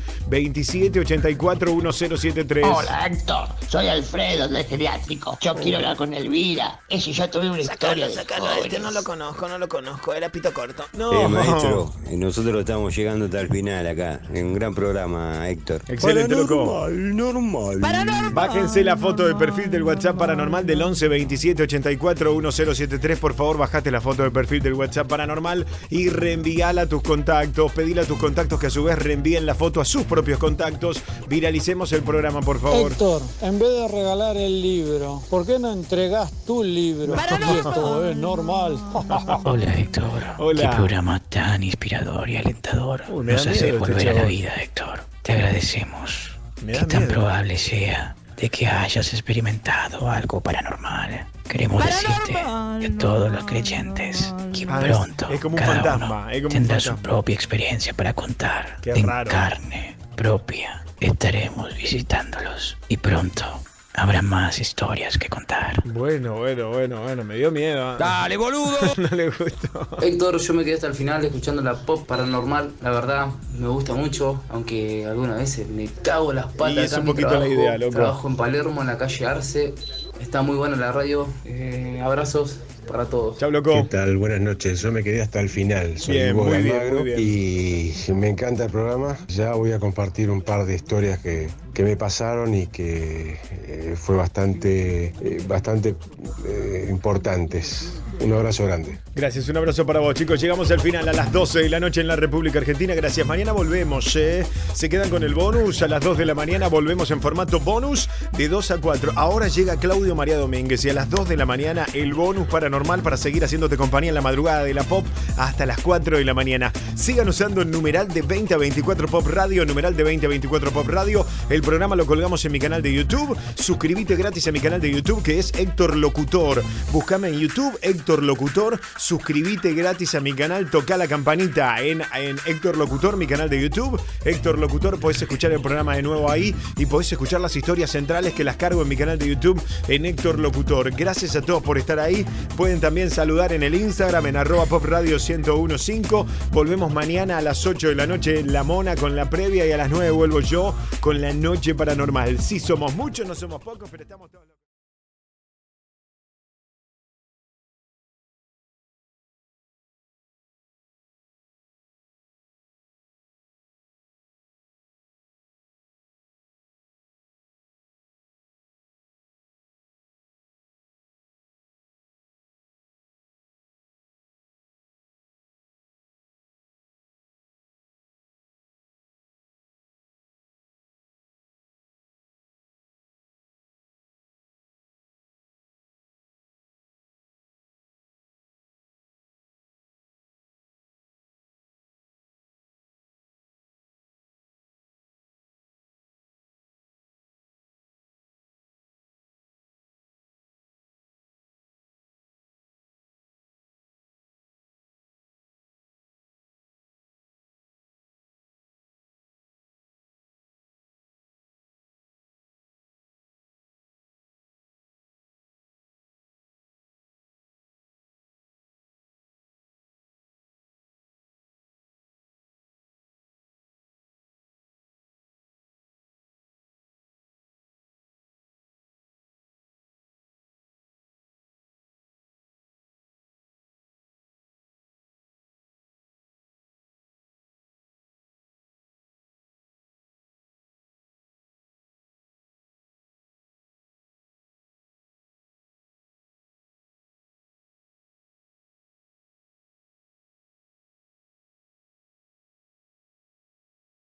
Speaker 2: 27 84 1073.
Speaker 29: Hola Héctor, soy Alfredo del geriátrico. Yo quiero hablar con Elvira. Ella y yo tuve una historia de jóvenes.
Speaker 2: no lo conozco, era pito corto.
Speaker 30: Maestro, nosotros estamos llegando hasta el final acá. En un gran programa, Héctor.
Speaker 2: Excelente, loco.
Speaker 30: Normal.
Speaker 2: Bájense la foto de perfil del WhatsApp paranormal del 11 27 84 1073. Por favor, bajate la foto de perfil del WhatsApp paranormal y reenvíala a tus contactos. Pedile a tus contactos que a su vez reenvíen la foto a sus propios contactos. Viralicemos el programa, por favor.
Speaker 31: Héctor, en vez de regalar el libro, ¿por qué no entregás tu libro? Y esto es normal.
Speaker 32: Hola Héctor,
Speaker 2: Hola.
Speaker 32: qué programa tan inspirador y alentador.
Speaker 2: Me da
Speaker 32: Nos hace
Speaker 2: miedo este
Speaker 32: volver a la
Speaker 2: chabón.
Speaker 32: vida, Héctor. Te agradecemos.
Speaker 2: Me da
Speaker 32: Qué tan
Speaker 2: miedo.
Speaker 32: probable sea de que hayas experimentado algo paranormal. Queremos decirte y a todos los creyentes que pronto
Speaker 2: es como un
Speaker 32: cada
Speaker 2: fantasma,
Speaker 32: uno
Speaker 2: es como un
Speaker 32: tendrá su
Speaker 2: fantasma.
Speaker 32: propia experiencia para contar.
Speaker 2: Qué
Speaker 32: en
Speaker 2: raro.
Speaker 32: carne propia estaremos visitándolos y pronto habrá más historias que contar.
Speaker 2: Bueno, me dio miedo.
Speaker 32: ¡Dale, boludo!
Speaker 2: No le gustó.
Speaker 33: Héctor, yo me quedé hasta el final escuchando la pop paranormal. La verdad, me gusta mucho, aunque algunas veces me cago en las patas.
Speaker 2: Y es
Speaker 33: acá
Speaker 2: un
Speaker 33: en mi
Speaker 2: poquito la idea, loco.
Speaker 33: Trabajo en Palermo, en la calle Arce. Está muy buena la radio. Abrazos. para todos.
Speaker 2: Chau, loco.
Speaker 15: ¿Qué tal? Buenas noches. Yo me quedé hasta el final. Soy
Speaker 2: Bien,
Speaker 15: Hugo
Speaker 2: muy bien,
Speaker 15: Almagro
Speaker 2: muy bien.
Speaker 15: y me encanta el programa. Ya voy a compartir un par de historias que me pasaron y que fue bastante importantes. Un abrazo grande.
Speaker 2: Gracias, un abrazo para vos, chicos. Llegamos al final a las 12 de la noche en la República Argentina. Gracias. Mañana volvemos. Se quedan con el bonus. A las 2 de la mañana volvemos en formato bonus de 2 a 4. Ahora llega Claudio María Domínguez y a las 2 de la mañana el bonus paranormal para seguir haciéndote compañía en la madrugada de la Pop hasta las 4 de la mañana. Sigan usando el numeral de 20 a 24 Pop Radio, numeral de 20 a 24 Pop Radio. El programa lo colgamos en mi canal de YouTube. Suscríbete gratis a mi canal de YouTube que es Héctor Locutor. Búscame en YouTube, Héctor Locutor. Suscríbete gratis a mi canal. Toca la campanita en Héctor Locutor, mi canal de YouTube. Héctor Locutor, podés escuchar el programa de nuevo ahí y podés escuchar las historias centrales que las cargo en mi canal de YouTube en Héctor Locutor. Gracias a todos por estar ahí. Pueden también saludar en el Instagram en @popradio1015. Volvemos mañana a las 8 de la noche en La Mona con la previa y a las 9 vuelvo yo con la noche paranormal. Sí somos muchos, no somos pocos, pero estamos todos.